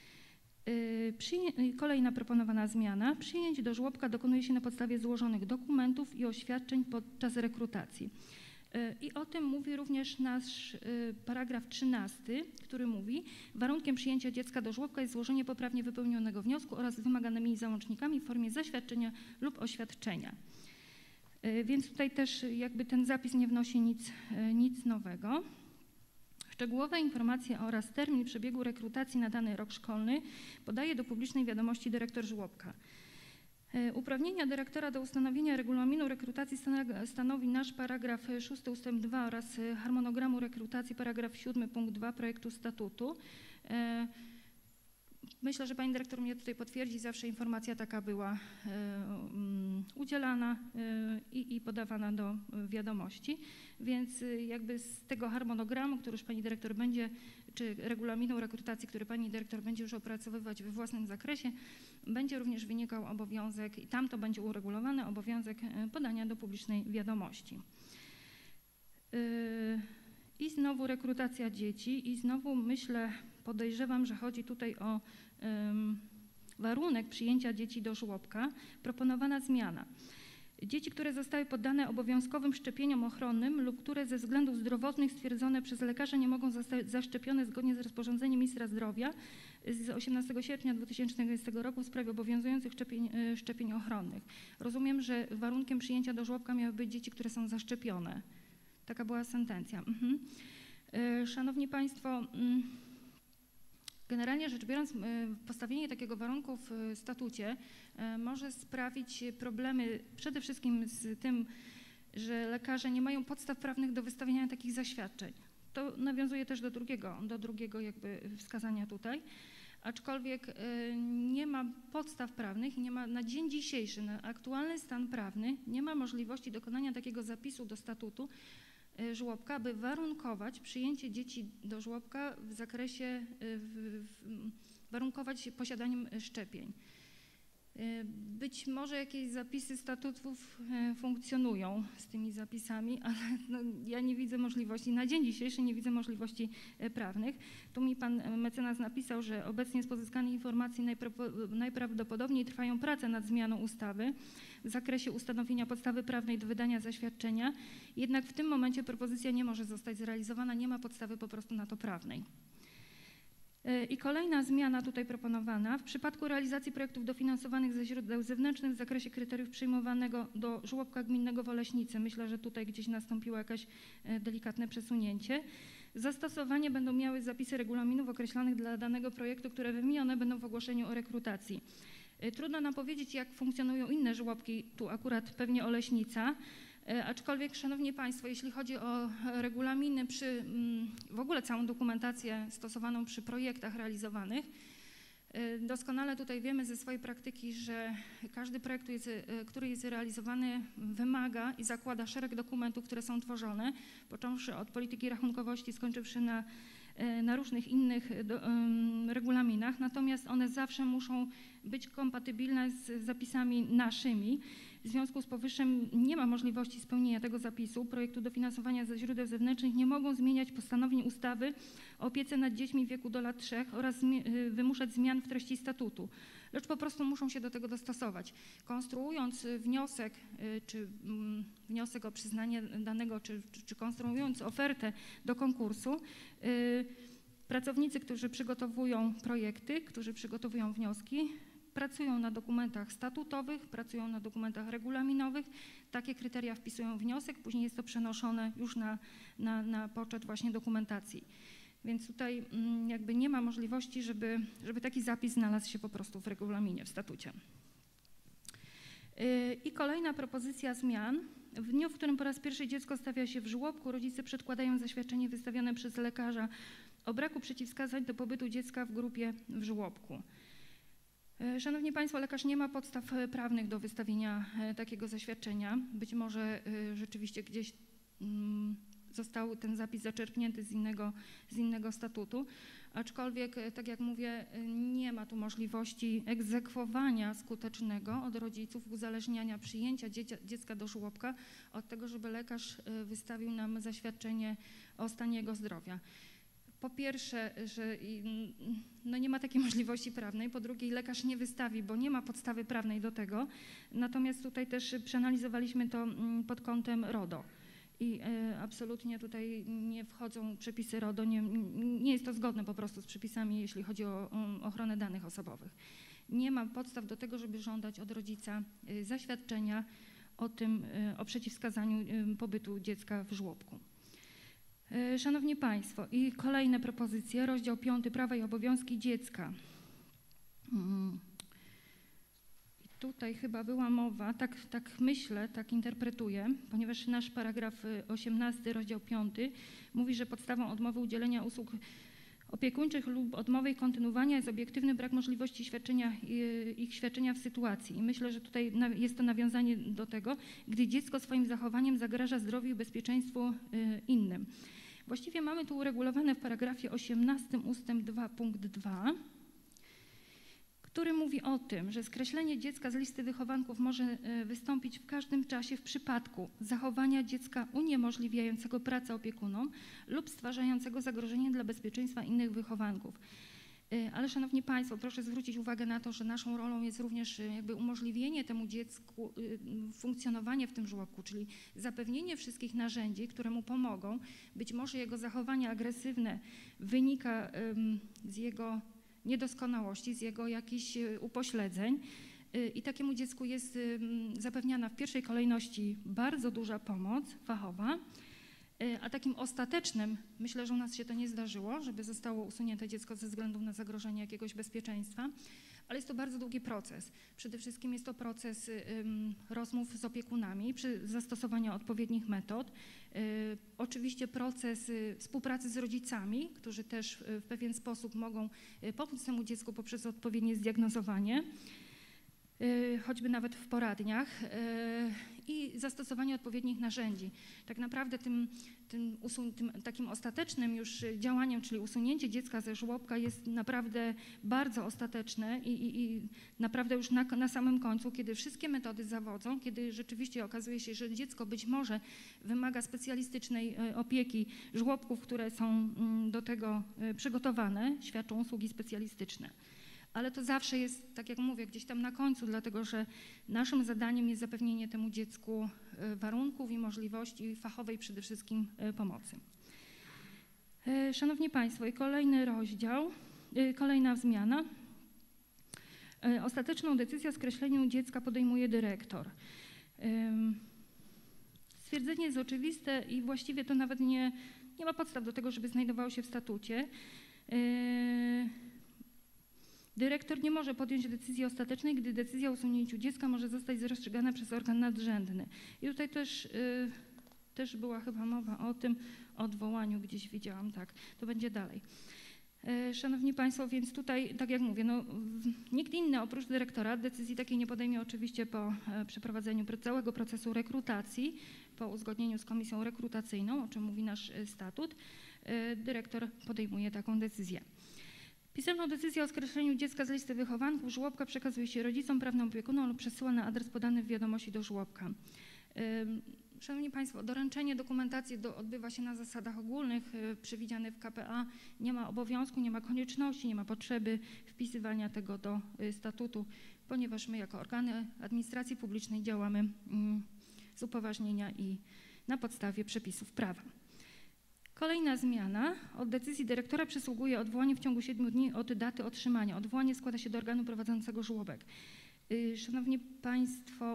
Speaker 3: Kolejna proponowana zmiana. Przyjęcie do żłobka dokonuje się na podstawie złożonych dokumentów i oświadczeń podczas rekrutacji. I o tym mówi również nasz paragraf 13, który mówi, warunkiem przyjęcia dziecka do żłobka jest złożenie poprawnie wypełnionego wniosku oraz wymaganymi załącznikami w formie zaświadczenia lub oświadczenia. Więc tutaj też jakby ten zapis nie wnosi nic nowego. Szczegółowe informacje oraz termin przebiegu rekrutacji na dany rok szkolny podaje do publicznej wiadomości dyrektor żłobka. Uprawnienia dyrektora do ustanowienia regulaminu rekrutacji stanowi nasz paragraf 6 ustęp 2 oraz harmonogramu rekrutacji paragraf 7 punkt 2 projektu statutu. Myślę, że pani dyrektor mnie tutaj potwierdzi, zawsze informacja taka była udzielana i podawana do wiadomości, więc jakby z tego harmonogramu, który już pani dyrektor będzie, czy regulaminu rekrutacji, który pani dyrektor będzie już opracowywać we własnym zakresie, będzie również wynikał obowiązek, i tam to będzie uregulowany, obowiązek podania do publicznej wiadomości. I znowu rekrutacja dzieci i znowu myślę, podejrzewam, że chodzi tutaj o warunek przyjęcia dzieci do żłobka. Proponowana zmiana. Dzieci, które zostały poddane obowiązkowym szczepieniom ochronnym lub które ze względów zdrowotnych stwierdzone przez lekarza nie mogą zostać zaszczepione zgodnie z rozporządzeniem ministra zdrowia z 18 sierpnia 2020 roku w sprawie obowiązujących szczepień ochronnych. Rozumiem, że warunkiem przyjęcia do żłobka miały być dzieci, które są zaszczepione. Taka była sentencja. Szanowni Państwo, generalnie rzecz biorąc, postawienie takiego warunku w statucie może sprawić problemy przede wszystkim z tym, że lekarze nie mają podstaw prawnych do wystawiania takich zaświadczeń. To nawiązuje też do drugiego jakby wskazania tutaj, aczkolwiek nie ma podstaw prawnych i nie ma na dzień dzisiejszy, na aktualny stan prawny, nie ma możliwości dokonania takiego zapisu do statutu żłobka, by warunkować przyjęcie dzieci do żłobka w zakresie, warunkować posiadaniem szczepień. Być może jakieś zapisy statutów funkcjonują z tymi zapisami, ale no, ja nie widzę możliwości, na dzień dzisiejszy nie widzę możliwości prawnych. Tu mi pan mecenas napisał, że obecnie z pozyskanych informacji najprawdopodobniej trwają prace nad zmianą ustawy w zakresie ustanowienia podstawy prawnej do wydania zaświadczenia, jednak w tym momencie propozycja nie może zostać zrealizowana, nie ma podstawy po prostu na to prawnej. I kolejna zmiana tutaj proponowana. W przypadku realizacji projektów dofinansowanych ze źródeł zewnętrznych w zakresie kryteriów przyjmowanego do żłobka gminnego w Oleśnicy, myślę, że tutaj gdzieś nastąpiło jakieś delikatne przesunięcie, zastosowanie będą miały zapisy regulaminów określonych dla danego projektu, które wymienione będą w ogłoszeniu o rekrutacji. Trudno nam powiedzieć, jak funkcjonują inne żłobki, tu akurat pewnie Oleśnica, aczkolwiek, Szanowni Państwo, jeśli chodzi o regulaminy, w ogóle całą dokumentację stosowaną przy projektach realizowanych, doskonale tutaj wiemy ze swojej praktyki, że każdy projekt, który jest realizowany, wymaga i zakłada szereg dokumentów, które są tworzone, począwszy od polityki rachunkowości, skończywszy na na różnych innych regulaminach, natomiast one zawsze muszą być kompatybilne z zapisami naszymi. W związku z powyższym nie ma możliwości spełnienia tego zapisu projektu dofinansowania ze źródeł zewnętrznych, nie mogą zmieniać postanowień ustawy o opiece nad dziećmi w wieku do lat 3 oraz wymuszać zmian w treści statutu, lecz po prostu muszą się do tego dostosować. Konstruując wniosek, czy wniosek o przyznanie danego, czy konstruując ofertę do konkursu, pracownicy, którzy przygotowują projekty, którzy przygotowują wnioski, pracują na dokumentach statutowych, pracują na dokumentach regulaminowych, takie kryteria wpisują w wniosek, później jest to przenoszone już na poczet właśnie dokumentacji. Więc tutaj jakby nie ma możliwości, żeby taki zapis znalazł się po prostu w regulaminie, w statucie. I kolejna propozycja zmian. W dniu, w którym po raz pierwszy dziecko stawia się w żłobku, rodzice przedkładają zaświadczenie wystawione przez lekarza o braku przeciwwskazań do pobytu dziecka w grupie w żłobku. Szanowni Państwo, lekarz nie ma podstaw prawnych do wystawienia takiego zaświadczenia. Być może rzeczywiście gdzieś został ten zapis zaczerpnięty z innego statutu, aczkolwiek, tak jak mówię, nie ma tu możliwości egzekwowania skutecznego od rodziców, uzależniania przyjęcia dziecka do żłobka od tego, żeby lekarz wystawił nam zaświadczenie o stanie jego zdrowia. Po pierwsze, że no nie ma takiej możliwości prawnej, po drugie lekarz nie wystawi, bo nie ma podstawy prawnej do tego, natomiast tutaj też przeanalizowaliśmy to pod kątem RODO i absolutnie tutaj nie wchodzą przepisy RODO, nie jest to zgodne po prostu z przepisami, jeśli chodzi o ochronę danych osobowych. Nie ma podstaw do tego, żeby żądać od rodzica zaświadczenia o przeciwwskazaniu pobytu dziecka w żłobku. Szanowni Państwo, i kolejne propozycje, rozdział 5, prawa i obowiązki dziecka. Tutaj chyba była mowa, tak myślę, tak interpretuję, ponieważ nasz paragraf 18, rozdział 5 mówi, że podstawą odmowy udzielenia usług opiekuńczych lub odmowy ich kontynuowania jest obiektywny brak możliwości ich świadczenia w sytuacji. I myślę, że tutaj jest to nawiązanie do tego, gdy dziecko swoim zachowaniem zagraża zdrowiu i bezpieczeństwu innym. Właściwie mamy tu uregulowane w paragrafie 18 ustęp 2 punkt 2, który mówi o tym, że skreślenie dziecka z listy wychowanków może wystąpić w każdym czasie w przypadku zachowania dziecka uniemożliwiającego pracę opiekunom lub stwarzającego zagrożenie dla bezpieczeństwa innych wychowanków. Ale Szanowni Państwo, proszę zwrócić uwagę na to, że naszą rolą jest również jakby umożliwienie temu dziecku funkcjonowanie w tym żłobku, czyli zapewnienie wszystkich narzędzi, które mu pomogą. Być może jego zachowanie agresywne wynika z jego niedoskonałości, z jego jakichś upośledzeń i takiemu dziecku jest zapewniana w pierwszej kolejności bardzo duża pomoc fachowa, a takim ostatecznym, myślę, że u nas się to nie zdarzyło, żeby zostało usunięte dziecko ze względu na zagrożenie jakiegoś bezpieczeństwa, ale jest to bardzo długi proces. Przede wszystkim jest to proces rozmów z opiekunami przy zastosowaniu odpowiednich metod. Oczywiście proces współpracy z rodzicami, którzy też w pewien sposób mogą pomóc temu dziecku poprzez odpowiednie zdiagnozowanie, choćby nawet w poradniach i zastosowanie odpowiednich narzędzi. Tak naprawdę tym takim ostatecznym już działaniem, czyli usunięcie dziecka ze żłobka jest naprawdę bardzo ostateczne i naprawdę już na samym końcu, kiedy wszystkie metody zawodzą, kiedy rzeczywiście okazuje się, że dziecko być może wymaga specjalistycznej opieki, żłobków, które są do tego przygotowane, świadczą usługi specjalistyczne. Ale to zawsze jest, tak jak mówię, gdzieś tam na końcu, dlatego że naszym zadaniem jest zapewnienie temu dziecku warunków i możliwości fachowej przede wszystkim pomocy. Szanowni Państwo, i kolejny rozdział, kolejna zmiana. Ostateczną decyzję o skreśleniu dziecka podejmuje dyrektor. Stwierdzenie jest oczywiste i właściwie to nawet nie ma podstaw do tego, żeby znajdowało się w statucie. Dyrektor nie może podjąć decyzji ostatecznej, gdy decyzja o usunięciu dziecka może zostać rozstrzygana przez organ nadrzędny. I tutaj też była chyba mowa o tym odwołaniu, gdzieś widziałam, tak, to będzie dalej. Szanowni Państwo, więc tutaj, tak jak mówię, no, nikt inny oprócz dyrektora decyzji takiej nie podejmie oczywiście po przeprowadzeniu całego procesu rekrutacji, po uzgodnieniu z komisją rekrutacyjną, o czym mówi nasz statut. dyrektor podejmuje taką decyzję. Pisemną decyzję o skreśleniu dziecka z listy wychowanków żłobka przekazuje się rodzicom, prawnym opiekunom lub przesyła na adres podany w wiadomości do żłobka. Szanowni Państwo, doręczenie dokumentacji odbywa się na zasadach ogólnych przewidzianych w KPA. Nie ma obowiązku, nie ma konieczności, nie ma potrzeby wpisywania tego do statutu, ponieważ my jako organy administracji publicznej działamy z upoważnienia i na podstawie przepisów prawa. Kolejna zmiana. Od decyzji dyrektora przysługuje odwołanie w ciągu 7 dni od daty otrzymania. Odwołanie składa się do organu prowadzącego żłobek. Szanowni Państwo,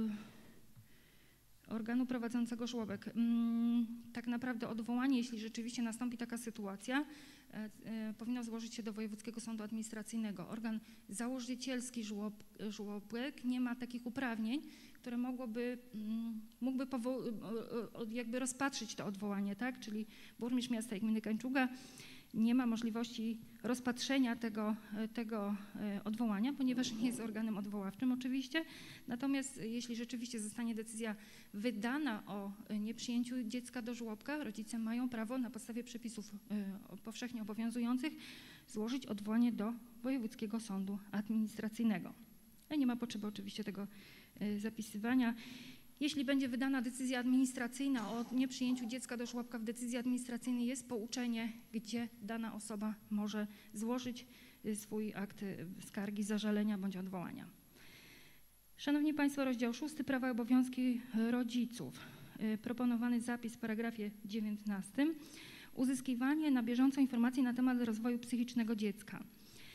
Speaker 3: organu prowadzącego żłobek. Tak naprawdę odwołanie, jeśli rzeczywiście nastąpi taka sytuacja, powinno złożyć się do Wojewódzkiego Sądu Administracyjnego. Organ założycielski żłobek nie ma takich uprawnień, które mógłby jakby rozpatrzyć to odwołanie, tak? Czyli burmistrz miasta i gminy Kańczuga nie ma możliwości rozpatrzenia tego odwołania, ponieważ nie jest organem odwoławczym oczywiście. Natomiast jeśli rzeczywiście zostanie decyzja wydana o nieprzyjęciu dziecka do żłobka, rodzice mają prawo na podstawie przepisów powszechnie obowiązujących złożyć odwołanie do Wojewódzkiego Sądu Administracyjnego. Nie ma potrzeby oczywiście tego zapisywania. Jeśli będzie wydana decyzja administracyjna o nieprzyjęciu dziecka do żłobka, w decyzji administracyjnej jest pouczenie, gdzie dana osoba może złożyć swój akt skargi, zażalenia bądź odwołania. Szanowni Państwo, rozdział 6. Prawa i obowiązki rodziców. Proponowany zapis w paragrafie 19. Uzyskiwanie na bieżąco informacji na temat rozwoju psychicznego dziecka.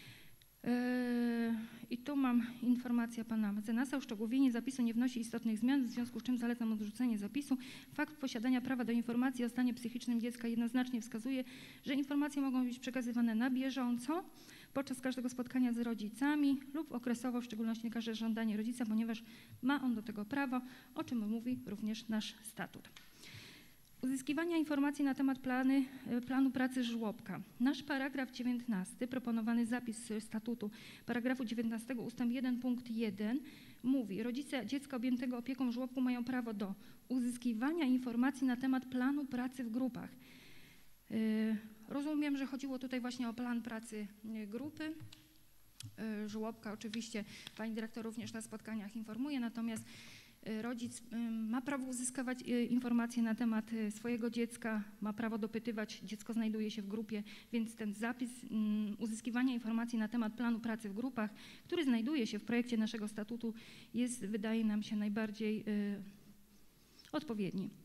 Speaker 3: I tu mam informację pana mecenasa. Uszczegółowienie zapisu nie wnosi istotnych zmian, w związku z czym zalecam odrzucenie zapisu. Fakt posiadania prawa do informacji o stanie psychicznym dziecka jednoznacznie wskazuje, że informacje mogą być przekazywane na bieżąco, podczas każdego spotkania z rodzicami lub okresowo, w szczególności na każde żądanie rodzica, ponieważ ma on do tego prawo, o czym mówi również nasz statut. Uzyskiwania informacji na temat planu pracy żłobka. Nasz paragraf 19, proponowany zapis statutu paragrafu 19 ust. 1 punkt 1 mówi: rodzice dziecka objętego opieką w żłobku mają prawo do uzyskiwania informacji na temat planu pracy w grupach. Rozumiem, że chodziło tutaj właśnie o plan pracy grupy żłobka. Oczywiście pani dyrektor również na spotkaniach informuje, natomiast rodzic ma prawo uzyskiwać informacje na temat swojego dziecka, ma prawo dopytywać, dziecko znajduje się w grupie, więc ten zapis uzyskiwania informacji na temat planu pracy w grupach, który znajduje się w projekcie naszego statutu, jest, wydaje nam się, najbardziej odpowiedni.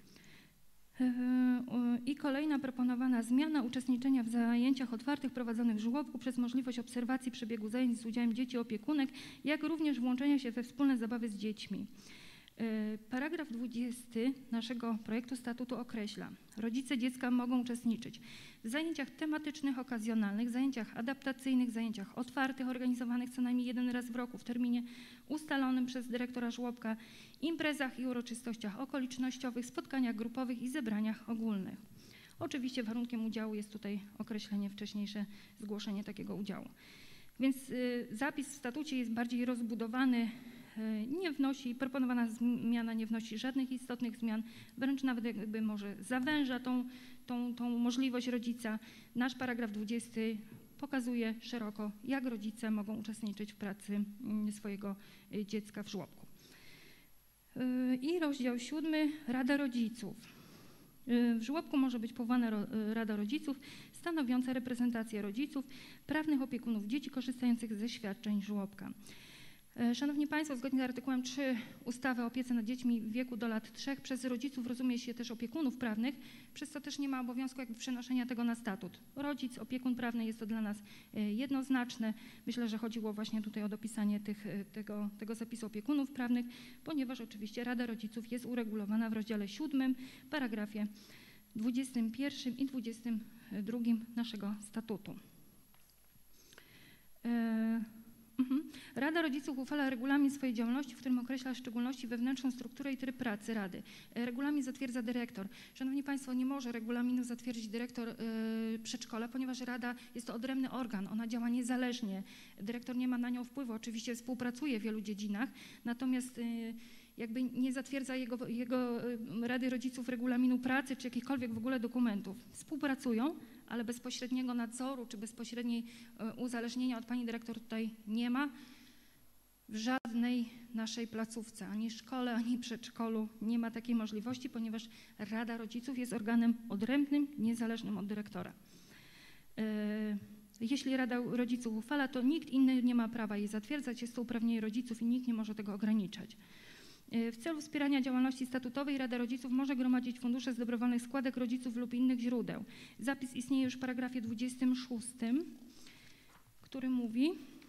Speaker 3: I kolejna proponowana zmiana: uczestniczenia w zajęciach otwartych prowadzonych w żłobku przez możliwość obserwacji przebiegu zajęć z udziałem dzieci i opiekunek, jak również włączenia się we wspólne zabawy z dziećmi. Paragraf 20 naszego projektu statutu określa: rodzice dziecka mogą uczestniczyć w zajęciach tematycznych, okazjonalnych, zajęciach adaptacyjnych, zajęciach otwartych organizowanych co najmniej 1 raz w roku w terminie ustalonym przez dyrektora żłobka, imprezach i uroczystościach okolicznościowych, spotkaniach grupowych i zebraniach ogólnych. Oczywiście warunkiem udziału jest tutaj określenie, wcześniejsze zgłoszenie takiego udziału. Więc zapis w statucie jest bardziej rozbudowany, proponowana zmiana nie wnosi żadnych istotnych zmian, wręcz nawet jakby może zawęża tą możliwość rodzica. Nasz paragraf 20 pokazuje szeroko, jak rodzice mogą uczestniczyć w pracy swojego dziecka w żłobku. I rozdział 7. Rada Rodziców. W żłobku może być powołana Rada Rodziców stanowiąca reprezentację rodziców, prawnych opiekunów dzieci korzystających ze świadczeń żłobka. Szanowni Państwo, zgodnie z artykułem 3 ustawy o opiece nad dziećmi w wieku do lat 3 przez rodziców rozumie się też opiekunów prawnych, przez co też nie ma obowiązku jakby przenoszenia tego na statut. Rodzic, opiekun prawny, jest to dla nas jednoznaczne. Myślę, że chodziło właśnie tutaj o dopisanie tego zapisu opiekunów prawnych, ponieważ oczywiście Rada Rodziców jest uregulowana w rozdziale 7, paragrafie 21 i 22 naszego statutu. Rada Rodziców uchwala regulamin swojej działalności, w którym określa w szczególności wewnętrzną strukturę i tryb pracy Rady. Regulamin zatwierdza dyrektor. Szanowni Państwo, nie może regulaminu zatwierdzić dyrektor przedszkola, ponieważ Rada jest to odrębny organ, ona działa niezależnie. Dyrektor nie ma na nią wpływu, oczywiście współpracuje w wielu dziedzinach, natomiast jakby nie zatwierdza jego Rady Rodziców regulaminu pracy czy jakichkolwiek w ogóle dokumentów. Współpracują, ale bezpośredniego nadzoru czy bezpośredniej uzależnienia od pani dyrektor tutaj nie ma. W żadnej naszej placówce, ani szkole, ani przedszkolu nie ma takiej możliwości, ponieważ Rada Rodziców jest organem odrębnym, niezależnym od dyrektora. Jeśli Rada Rodziców uchwala, to nikt inny nie ma prawa jej zatwierdzać, jest to uprawnienie rodziców i nikt nie może tego ograniczać. W celu wspierania działalności statutowej Rada Rodziców może gromadzić fundusze z dobrowolnych składek rodziców lub innych źródeł. Zapis istnieje już w paragrafie 26, który mówi: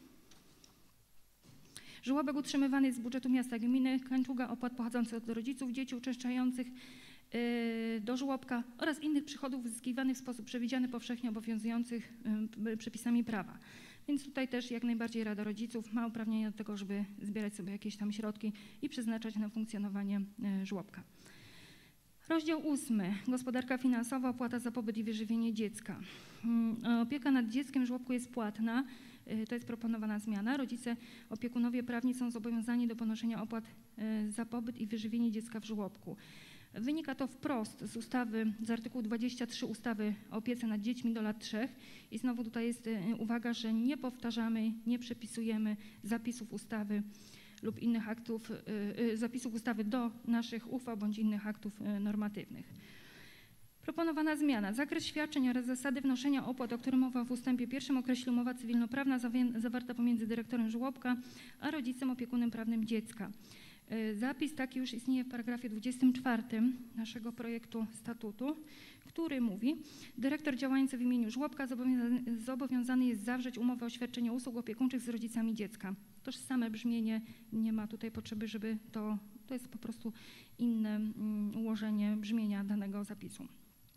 Speaker 3: żłobek utrzymywany jest z budżetu miasta, gminy Kęczuga, opłat pochodzących od rodziców dzieci uczęszczających do żłobka oraz innych przychodów uzyskiwanych w sposób przewidziany powszechnie obowiązujących przepisami prawa. Więc tutaj też jak najbardziej Rada Rodziców ma uprawnienie do tego, żeby zbierać sobie jakieś tam środki i przeznaczać na funkcjonowanie żłobka. Rozdział 8. Gospodarka finansowa, opłata za pobyt i wyżywienie dziecka. Opieka nad dzieckiem w żłobku jest płatna. To jest proponowana zmiana. Rodzice, opiekunowie prawni są zobowiązani do ponoszenia opłat za pobyt i wyżywienie dziecka w żłobku. Wynika to wprost z ustawy, z artykułu 23 ustawy o opiece nad dziećmi do lat 3 i znowu tutaj jest uwaga, że nie powtarzamy, nie przepisujemy zapisów ustawy lub innych aktów, zapisów ustawy do naszych uchwał bądź innych aktów normatywnych. Proponowana zmiana. Zakres świadczeń oraz zasady wnoszenia opłat, o którym mowa w ustępie 1, określi umowa cywilnoprawna zawarta pomiędzy dyrektorem żłobka a rodzicem opiekunem prawnym dziecka. Zapis taki już istnieje w paragrafie 24 naszego projektu statutu, który mówi: dyrektor działający w imieniu żłobka zobowiązany jest zawrzeć umowę o świadczenie usług opiekuńczych z rodzicami dziecka. Tożsame brzmienie, nie ma tutaj potrzeby, żeby to jest po prostu inne ułożenie brzmienia danego zapisu.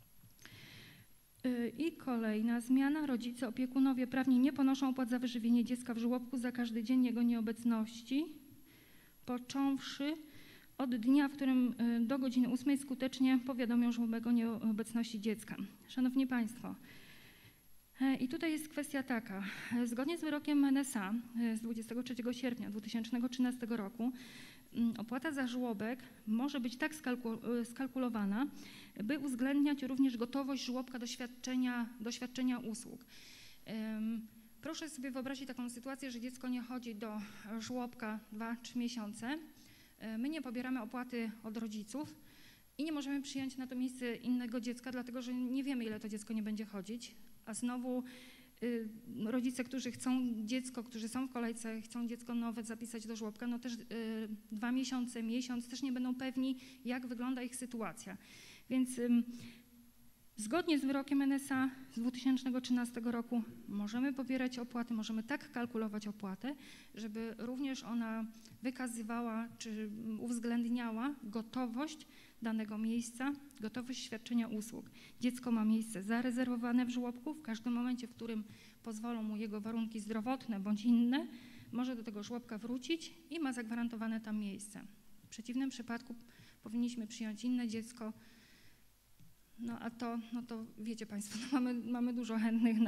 Speaker 3: I kolejna zmiana. Rodzice, opiekunowie prawni nie ponoszą opłat za wyżywienie dziecka w żłobku za każdy dzień jego nieobecności, począwszy od dnia, w którym do godziny 8 skutecznie powiadomią żłobek o nieobecności dziecka. Szanowni Państwo, i tutaj jest kwestia taka. Zgodnie z wyrokiem NSA z 23 sierpnia 2013 roku opłata za żłobek może być tak skalkulowana, by uwzględniać również gotowość żłobka do świadczenia usług. Proszę sobie wyobrazić taką sytuację, że dziecko nie chodzi do żłobka 2-3 miesiące, my nie pobieramy opłaty od rodziców i nie możemy przyjąć na to miejsce innego dziecka, dlatego że nie wiemy, ile to dziecko nie będzie chodzić, a znowu rodzice, którzy chcą dziecko, którzy są w kolejce, chcą dziecko nowe zapisać do żłobka, no też 2 miesiące, miesiąc, też nie będą pewni, jak wygląda ich sytuacja. Więc zgodnie z wyrokiem NSA z 2013 roku możemy pobierać opłaty, możemy tak kalkulować opłatę, żeby również ona wykazywała czy uwzględniała gotowość danego miejsca, gotowość świadczenia usług. Dziecko ma miejsce zarezerwowane w żłobku, w każdym momencie, w którym pozwolą mu jego warunki zdrowotne bądź inne, może do tego żłobka wrócić i ma zagwarantowane tam miejsce. W przeciwnym przypadku powinniśmy przyjąć inne dziecko. No a to wiecie Państwo, mamy dużo chętnych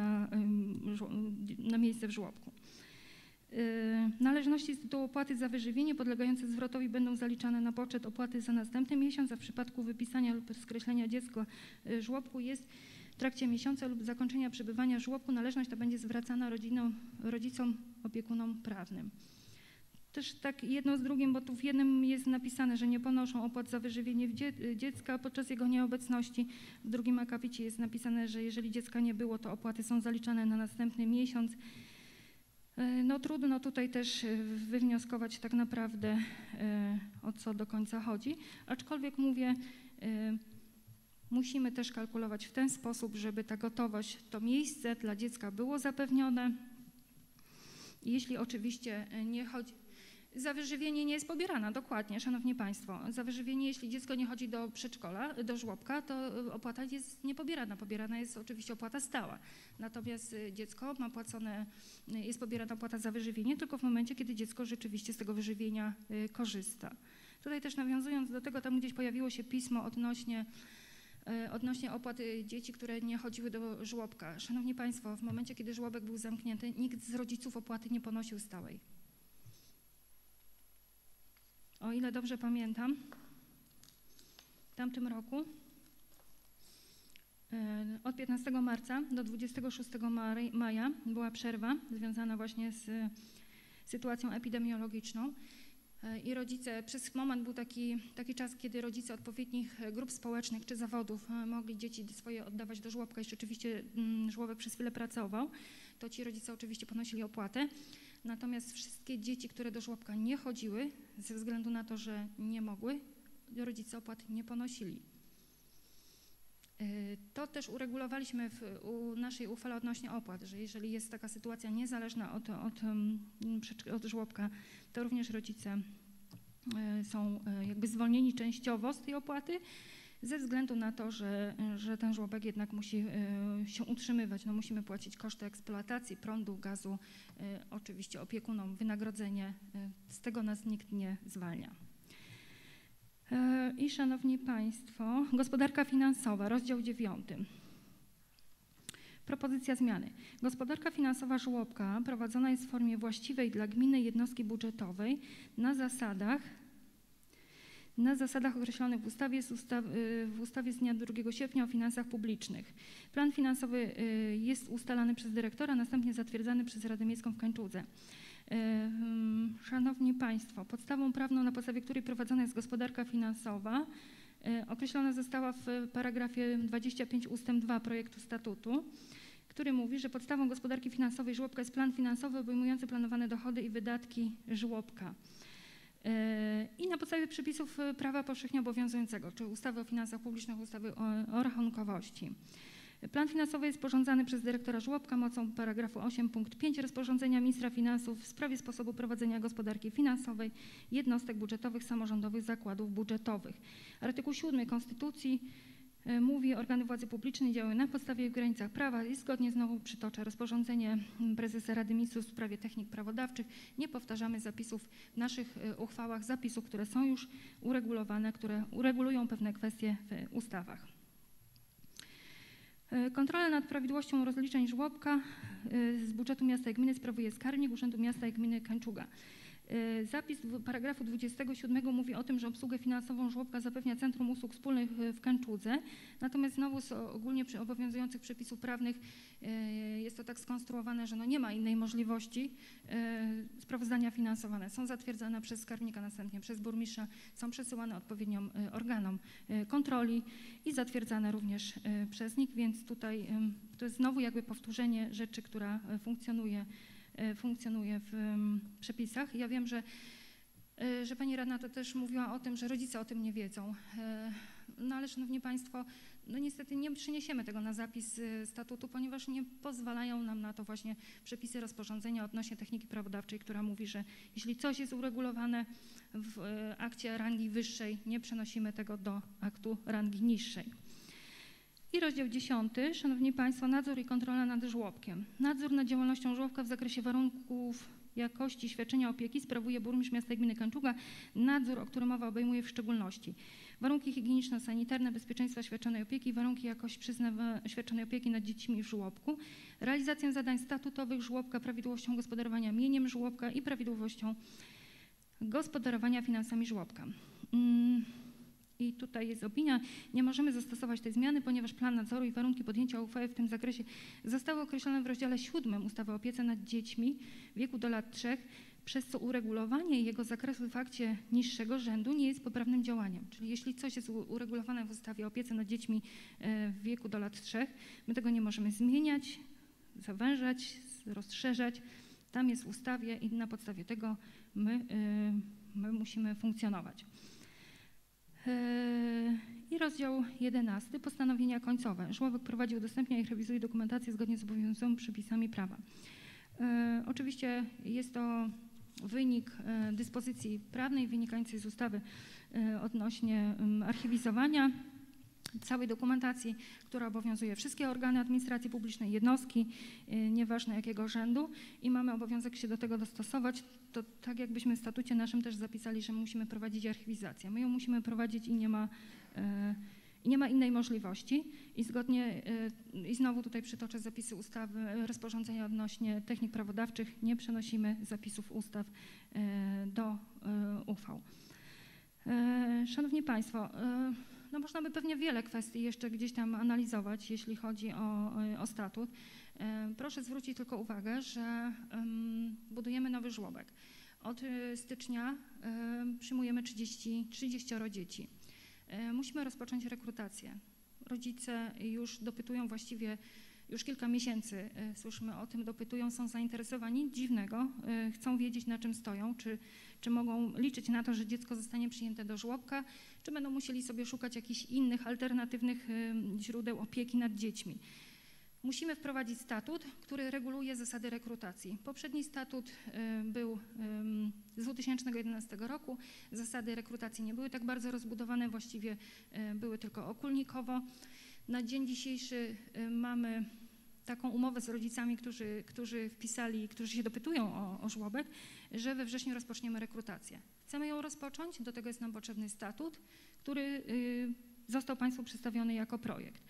Speaker 3: na miejsce w żłobku. Należności z tytułu opłaty za wyżywienie podlegające zwrotowi będą zaliczane na poczet opłaty za następny miesiąc, a w przypadku wypisania lub skreślenia dziecka w żłobku jest w trakcie miesiąca lub zakończenia przebywania w żłobku, należność ta będzie zwracana rodzicom opiekunom prawnym. Też tak jedno z drugim, bo tu w jednym jest napisane, że nie ponoszą opłat za wyżywienie dziecka podczas jego nieobecności. W drugim akapicie jest napisane, że jeżeli dziecka nie było, to opłaty są zaliczane na następny miesiąc. No trudno tutaj też wywnioskować tak naprawdę, o co do końca chodzi. Aczkolwiek mówię, musimy też kalkulować w ten sposób, żeby ta gotowość, to miejsce dla dziecka było zapewnione. Jeśli oczywiście nie chodzi... Za wyżywienie nie jest pobierana, dokładnie, Szanowni Państwo. Za wyżywienie, jeśli dziecko nie chodzi do przedszkola, do żłobka, to opłata jest niepobierana. Pobierana jest oczywiście opłata stała. Natomiast dziecko ma jest pobierana opłata za wyżywienie tylko w momencie, kiedy dziecko rzeczywiście z tego wyżywienia korzysta. Tutaj też nawiązując do tego, tam gdzieś pojawiło się pismo odnośnie opłat dzieci, które nie chodziły do żłobka. Szanowni Państwo, w momencie, kiedy żłobek był zamknięty, nikt z rodziców opłaty nie ponosił stałej. o ile dobrze pamiętam, w tamtym roku od 15 marca do 26 maja była przerwa związana właśnie z sytuacją epidemiologiczną i rodzice, przez moment był taki czas, kiedy rodzice odpowiednich grup społecznych czy zawodów mogli dzieci swoje oddawać do żłobka i rzeczywiście żłobek przez chwilę pracował, to ci rodzice oczywiście ponosili opłatę. Natomiast wszystkie dzieci, które do żłobka nie chodziły, ze względu na to, że nie mogły, rodzice opłat nie ponosili. To też uregulowaliśmy u naszej uchwale odnośnie opłat, że jeżeli jest taka sytuacja niezależna od żłobka, to również rodzice są jakby zwolnieni częściowo z tej opłaty, ze względu na to, że ten żłobek jednak musi się utrzymywać. No, musimy płacić koszty eksploatacji, prądu, gazu, oczywiście opiekunom wynagrodzenie. Z tego nas nikt nie zwalnia. I szanowni Państwo, gospodarka finansowa, rozdział 9. Propozycja zmiany. Gospodarka finansowa żłobka prowadzona jest w formie właściwej dla gminnej jednostki budżetowej na zasadach określonych w ustawie z dnia 2 sierpnia o finansach publicznych. Plan finansowy jest ustalany przez dyrektora, następnie zatwierdzany przez Radę Miejską w Kęczudze. Szanowni Państwo, podstawą prawną, na podstawie której prowadzona jest gospodarka finansowa, określona została w paragrafie 25 ust. 2 projektu statutu, który mówi, że podstawą gospodarki finansowej żłobka jest plan finansowy obejmujący planowane dochody i wydatki żłobka. I na podstawie przepisów prawa powszechnie obowiązującego, czyli ustawy o finansach publicznych, ustawy o rachunkowości. Plan finansowy jest sporządzany przez dyrektora żłobka mocą paragrafu 8 punkt 5 rozporządzenia ministra finansów w sprawie sposobu prowadzenia gospodarki finansowej jednostek budżetowych, samorządowych zakładów budżetowych. Artykuł 7 Konstytucji mówi, organy władzy publicznej działają na podstawie i w granicach prawa i zgodnie, znowu przytoczę, rozporządzenie prezesa Rady Ministrów w sprawie technik prawodawczych. Nie powtarzamy zapisów w naszych uchwałach, zapisów, które są już uregulowane, które uregulują pewne kwestie w ustawach. Kontrolę nad prawidłowością rozliczeń żłobka z budżetu miasta i gminy sprawuje skarbnik Urzędu Miasta i Gminy Kęczuga. Zapis paragrafu 27 mówi o tym, że obsługę finansową żłobka zapewnia Centrum Usług Wspólnych w Kęczudze, natomiast znowu z ogólnie obowiązujących przepisów prawnych jest to tak skonstruowane, że no nie ma innej możliwości. Sprawozdania finansowane są zatwierdzane przez skarbnika, następnie przez burmistrza, są przesyłane odpowiednim organom kontroli i zatwierdzane również przez nich, więc tutaj to jest znowu jakby powtórzenie rzeczy, która funkcjonuje w przepisach. Ja wiem, że pani radna to też mówiła o tym, że rodzice o tym nie wiedzą. No ale szanowni Państwo, no niestety nie przeniesiemy tego na zapis statutu, ponieważ nie pozwalają nam na to właśnie przepisy rozporządzenia odnośnie techniki prawodawczej, która mówi, że jeśli coś jest uregulowane w akcie rangi wyższej, nie przenosimy tego do aktu rangi niższej. I rozdział 10. Szanowni Państwo, nadzór i kontrola nad żłobkiem. Nadzór nad działalnością żłobka w zakresie warunków jakości świadczenia opieki sprawuje burmistrz miasta i gminy Kęczuga. Nadzór, o którym mowa, obejmuje w szczególności warunki higieniczno-sanitarne, bezpieczeństwa świadczonej opieki, warunki jakości świadczonej opieki nad dziećmi w żłobku, realizację zadań statutowych żłobka, prawidłowością gospodarowania mieniem żłobka i prawidłowością gospodarowania finansami żłobka. I tutaj jest opinia, nie możemy zastosować tej zmiany, ponieważ plan nadzoru i warunki podjęcia uchwały w tym zakresie zostały określone w rozdziale 7 ustawy o opiece nad dziećmi w wieku do lat 3, przez co uregulowanie jego zakresu w akcie niższego rzędu nie jest poprawnym działaniem. Czyli jeśli coś jest uregulowane w ustawie o opiece nad dziećmi w wieku do lat 3, my tego nie możemy zmieniać, zawężać, rozszerzać. Tam jest w ustawie i na podstawie tego my musimy funkcjonować. I rozdział 11. Postanowienia końcowe. Żłobek prowadzi, udostępnia i rewizuje dokumentację zgodnie z obowiązującymi przepisami prawa. Oczywiście jest to wynik dyspozycji prawnej wynikającej z ustawy odnośnie archiwizowania całej dokumentacji, która obowiązuje wszystkie organy administracji publicznej, jednostki, nieważne jakiego rzędu, i mamy obowiązek się do tego dostosować. To tak jakbyśmy w statucie naszym też zapisali, że musimy prowadzić archiwizację. My ją musimy prowadzić i nie ma innej możliwości. I zgodnie, i znowu tutaj przytoczę zapisy ustawy, rozporządzenia odnośnie technik prawodawczych, nie przenosimy zapisów ustaw do uchwał. Szanowni Państwo, no można by pewnie wiele kwestii jeszcze gdzieś tam analizować, jeśli chodzi o statut. Proszę zwrócić tylko uwagę, że budujemy nowy żłobek. Od stycznia przyjmujemy 30 dzieci. Musimy rozpocząć rekrutację. Rodzice już dopytują właściwie, już kilka miesięcy słyszymy o tym, dopytują, są zainteresowani, nic dziwnego, chcą wiedzieć, na czym stoją, czy mogą liczyć na to, że dziecko zostanie przyjęte do żłobka, czy będą musieli sobie szukać jakichś innych, alternatywnych źródeł opieki nad dziećmi. Musimy wprowadzić statut, który reguluje zasady rekrutacji. Poprzedni statut był z 2011 roku. Zasady rekrutacji nie były tak bardzo rozbudowane, właściwie były tylko ogólnikowo. Na dzień dzisiejszy mamy taką umowę z rodzicami, którzy wpisali, którzy się dopytują o żłobek, że we wrześniu rozpoczniemy rekrutację. Chcemy ją rozpocząć, do tego jest nam potrzebny statut, który został Państwu przedstawiony jako projekt.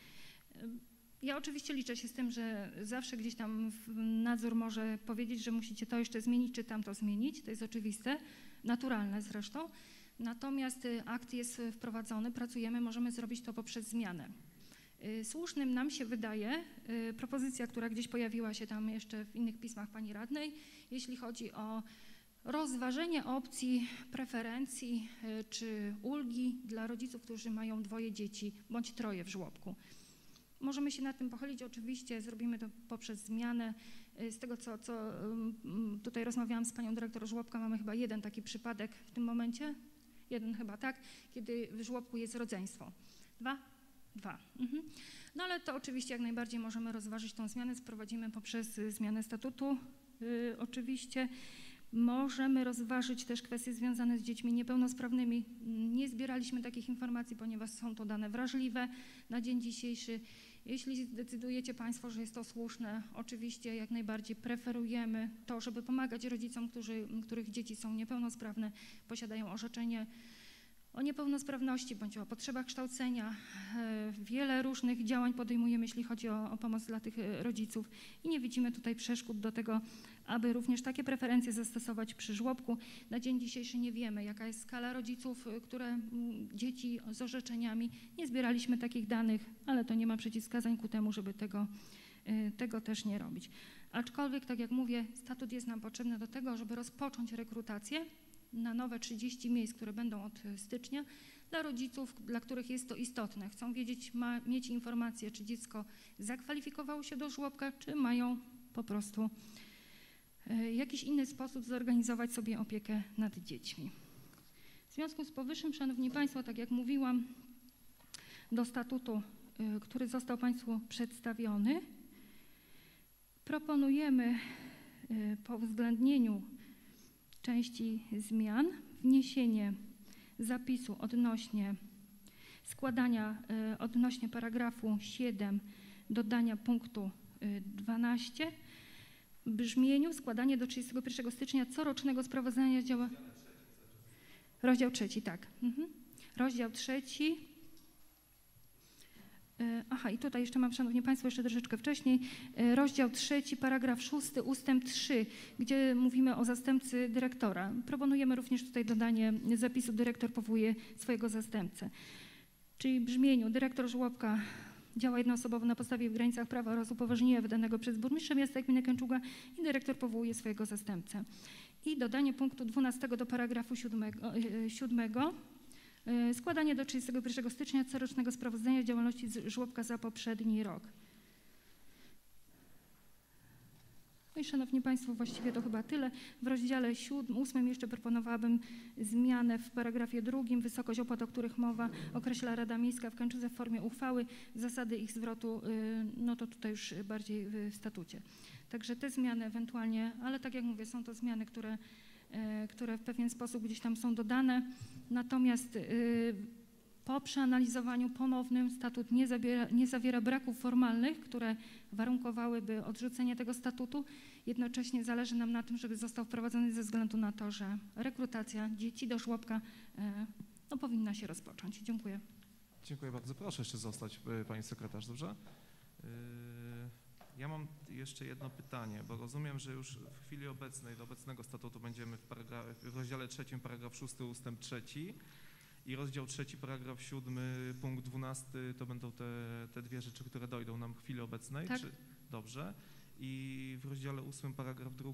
Speaker 3: Ja oczywiście liczę się z tym, że zawsze gdzieś tam nadzór może powiedzieć, że musicie to jeszcze zmienić, czy tamto zmienić. To jest oczywiste, naturalne zresztą. Natomiast akt jest wprowadzony, pracujemy, możemy zrobić to poprzez zmianę. Słusznym nam się wydaje propozycja, która gdzieś pojawiła się tam jeszcze w innych pismach pani radnej, jeśli chodzi o rozważenie opcji preferencji czy ulgi dla rodziców, którzy mają 2 dzieci bądź 3 w żłobku. Możemy się nad tym pochylić, oczywiście zrobimy to poprzez zmianę. Z tego, co tutaj rozmawiałam z panią dyrektor żłobka, mamy chyba 1 taki przypadek w tym momencie, 1 chyba, tak, kiedy w żłobku jest rodzeństwo. 2? 2. No ale to oczywiście jak najbardziej możemy rozważyć tą zmianę, sprowadzimy poprzez zmianę statutu. Oczywiście możemy rozważyć też kwestie związane z dziećmi niepełnosprawnymi. Nie zbieraliśmy takich informacji, ponieważ są to dane wrażliwe na dzień dzisiejszy. Jeśli zdecydujecie Państwo, że jest to słuszne, oczywiście jak najbardziej preferujemy to, żeby pomagać rodzicom, których dzieci są niepełnosprawne, posiadają orzeczenie o niepełnosprawności bądź o potrzebach kształcenia. Wiele różnych działań podejmujemy, jeśli chodzi o pomoc dla tych rodziców i nie widzimy tutaj przeszkód do tego, aby również takie preferencje zastosować przy żłobku. Na dzień dzisiejszy nie wiemy, jaka jest skala rodziców, dzieci z orzeczeniami. Nie zbieraliśmy takich danych, ale to nie ma przeciwwskazań ku temu, żeby tego też nie robić. Aczkolwiek, tak jak mówię, statut jest nam potrzebny do tego, żeby rozpocząć rekrutację na nowe 30 miejsc, które będą od stycznia, dla rodziców, dla których jest to istotne. Chcą wiedzieć, mieć informację, czy dziecko zakwalifikowało się do żłobka, czy mają po prostu jakiś inny sposób zorganizować sobie opiekę nad dziećmi. W związku z powyższym, Szanowni Państwo, tak jak mówiłam, do statutu, który został Państwu przedstawiony, proponujemy po uwzględnieniu części zmian wniesienie zapisu odnośnie składania, odnośnie paragrafu 7, dodania punktu 12 w brzmieniu składanie do 31 stycznia corocznego sprawozdania z działania. Rozdział 3, tak. Rozdział 3. Aha, i tutaj jeszcze mam, Szanowni Państwo, jeszcze troszeczkę wcześniej, rozdział 3, paragraf 6, ustęp 3, gdzie mówimy o zastępcy dyrektora. Proponujemy również tutaj dodanie zapisu dyrektor powołuje swojego zastępcę. Czyli w brzmieniu dyrektor żłobka działa jednoosobowo na podstawie w granicach prawa oraz upoważnienia wydanego przez burmistrza miasta gminy Kęczuga i dyrektor powołuje swojego zastępcę. I dodanie punktu 12 do paragrafu 7. Składanie do 31 stycznia corocznego sprawozdania z działalności żłobka za poprzedni rok. No i Szanowni Państwo, właściwie to chyba tyle. W rozdziale 8 jeszcze proponowałabym zmianę w paragrafie 2. Wysokość opłat, o których mowa, określa Rada Miejska w Kęczudze w formie uchwały. Zasady ich zwrotu, no to tutaj już bardziej w statucie. Także te zmiany ewentualnie, ale tak jak mówię, są to zmiany, które w pewien sposób gdzieś tam są dodane. Natomiast po przeanalizowaniu ponownym statut nie zawiera braków formalnych, które warunkowałyby odrzucenie tego statutu. Jednocześnie zależy nam na tym, żeby został wprowadzony ze względu na to, że rekrutacja dzieci do żłobka powinna się rozpocząć. Dziękuję.
Speaker 1: Dziękuję bardzo. Proszę jeszcze zostać, pani sekretarz, dobrze? Ja mam jeszcze jedno pytanie, bo rozumiem, że już w chwili obecnej, do obecnego statutu będziemy w rozdziale 3, paragraf 6, ustęp 3. i rozdział 3, paragraf 7, punkt 12 to będą te dwie rzeczy, które dojdą nam w chwili obecnej?
Speaker 3: Tak.
Speaker 1: Dobrze. I w rozdziale 8, paragraf 2?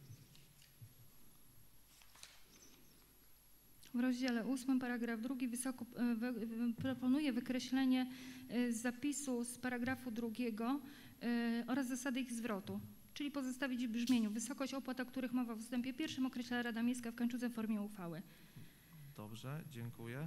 Speaker 3: W rozdziale 8, paragraf 2 proponuję wykreślenie zapisu z paragrafu 2 oraz zasady ich zwrotu, czyli pozostawić w brzmieniu: wysokość opłat, o których mowa w ustępie 1, określa Rada Miejska w Kęczudze w formie uchwały.
Speaker 1: Dobrze, dziękuję.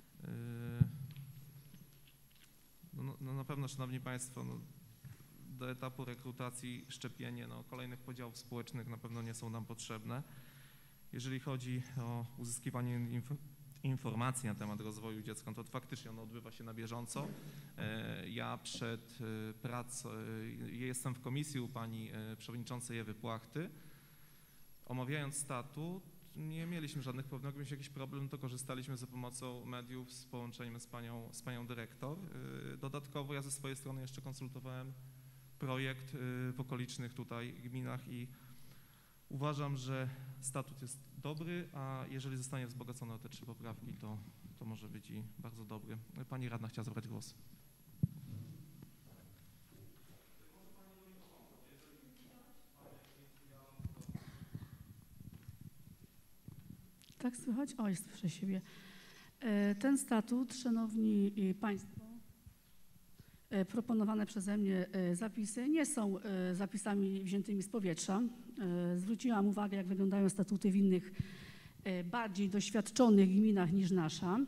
Speaker 1: No na pewno, Szanowni Państwo, do etapu rekrutacji szczepienie kolejnych podziałów społecznych na pewno nie są nam potrzebne. Jeżeli chodzi o uzyskiwanie informacji na temat rozwoju dziecka, to faktycznie ono odbywa się na bieżąco. Ja przed pracą, jestem w komisji u pani przewodniczącej Ewy Płachty. Omawiając statut, nie mieliśmy żadnych problemów. Jak mieliśmy jakiś problem, to korzystaliśmy za pomocą mediów z połączeniem z panią dyrektor. Dodatkowo ja ze swojej strony jeszcze konsultowałem projekt w okolicznych tutaj gminach i uważam, że statut jest dobry, a jeżeli zostanie wzbogacony o te 3 poprawki, to może być i bardzo dobry. Pani radna chciała zabrać głos.
Speaker 2: Tak słychać? Oj, słyszę siebie. Ten statut, Szanowni Państwo, proponowane przeze mnie zapisy nie są zapisami wziętymi z powietrza. Zwróciłam uwagę, jak wyglądają statuty w innych, bardziej doświadczonych gminach niż nasza.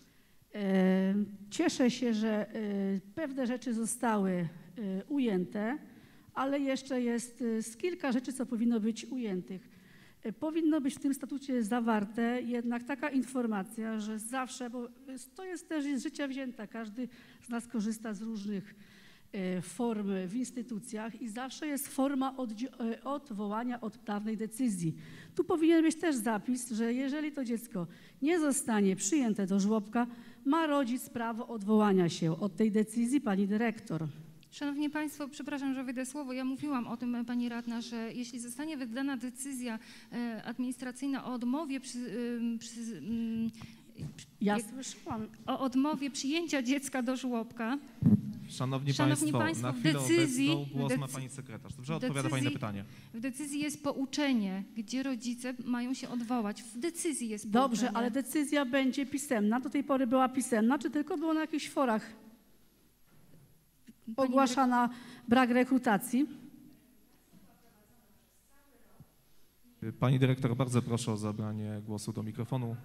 Speaker 2: Cieszę się, że pewne rzeczy zostały ujęte, ale jeszcze jest z kilka rzeczy, co powinno być ujętych. Powinno być w tym statucie zawarte jednak taka informacja, że zawsze, bo to jest też z życia wzięta, każdy z nas korzysta z różnych form w instytucjach i zawsze jest forma odwołania od dawnej decyzji. Tu powinien być też zapis, że jeżeli to dziecko nie zostanie przyjęte do żłobka, ma rodzic prawo odwołania się od tej decyzji, pani dyrektor.
Speaker 3: Szanowni Państwo, przepraszam, że wyjdę słowo. Ja mówiłam o tym, pani radna, że jeśli zostanie wydana decyzja administracyjna o odmowie o odmowie przyjęcia dziecka do żłobka.
Speaker 1: Szanowni Państwo, na chwilę obecną głos ma pani sekretarz. Dobrze, odpowiada pani na pytanie.
Speaker 3: W decyzji jest pouczenie, gdzie rodzice mają się odwołać. W decyzji jest pouczenie.
Speaker 2: Dobrze, ale decyzja będzie pisemna. Do tej pory była pisemna, czy tylko było na jakichś forach ogłaszana brak rekrutacji?
Speaker 1: Pani dyrektor, bardzo proszę o zabranie głosu do mikrofonu.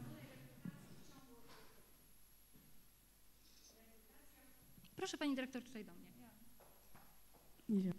Speaker 3: Proszę pani dyrektor tutaj do mnie.
Speaker 2: Nie.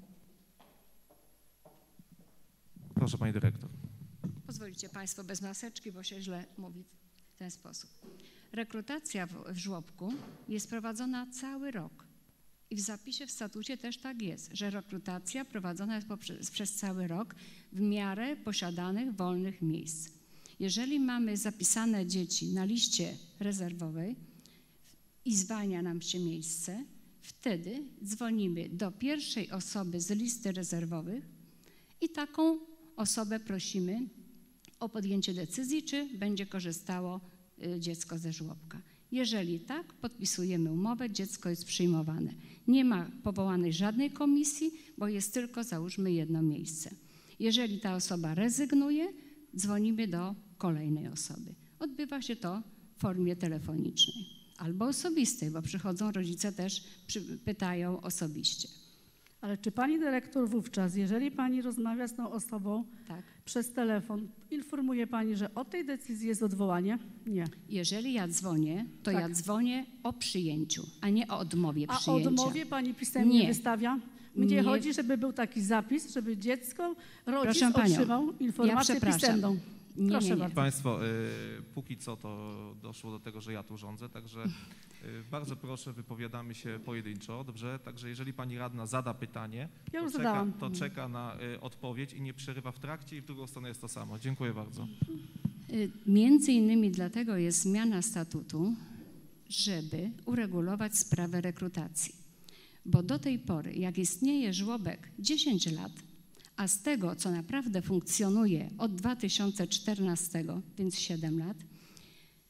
Speaker 1: Proszę pani dyrektor.
Speaker 9: Pozwolicie Państwo bez maseczki, bo się źle mówi w ten sposób. Rekrutacja w żłobku jest prowadzona cały rok. I w zapisie w statucie też tak jest, że rekrutacja prowadzona jest przez cały rok w miarę posiadanych wolnych miejsc. Jeżeli mamy zapisane dzieci na liście rezerwowej i zwalnia nam się miejsce, wtedy dzwonimy do pierwszej osoby z listy rezerwowych i taką osobę prosimy o podjęcie decyzji, czy będzie korzystało dziecko ze żłobka. Jeżeli tak, podpisujemy umowę, dziecko jest przyjmowane. Nie ma powołanej żadnej komisji, bo jest tylko, załóżmy, jedno miejsce. Jeżeli ta osoba rezygnuje, dzwonimy do kolejnej osoby. Odbywa się to w formie telefonicznej albo osobistej, bo przychodzą rodzice też, pytają osobiście.
Speaker 2: Ale czy pani dyrektor wówczas, jeżeli pani rozmawia z tą osobą przez telefon, informuje pani, że od tej decyzji jest odwołanie? Nie.
Speaker 9: Jeżeli ja dzwonię, to ja dzwonię o przyjęciu, a nie o odmowie przyjęcia.
Speaker 2: A o odmowie pani pisemnie wystawia? Mnie chodzi, żeby był taki zapis, żeby dziecko, rodzic otrzymał informację pisemną. Proszę bardzo.
Speaker 1: Państwo, póki co to doszło do tego, że ja tu rządzę, także bardzo proszę, wypowiadamy się pojedynczo, dobrze? Także jeżeli pani radna zada pytanie, to czeka na odpowiedź i nie przerywa w trakcie i w drugą stronę jest to samo. Dziękuję bardzo.
Speaker 9: Między innymi dlatego jest zmiana statutu, żeby uregulować sprawę rekrutacji. Bo do tej pory, jak istnieje żłobek 10 lat, a z tego, co naprawdę funkcjonuje od 2014, więc 7 lat,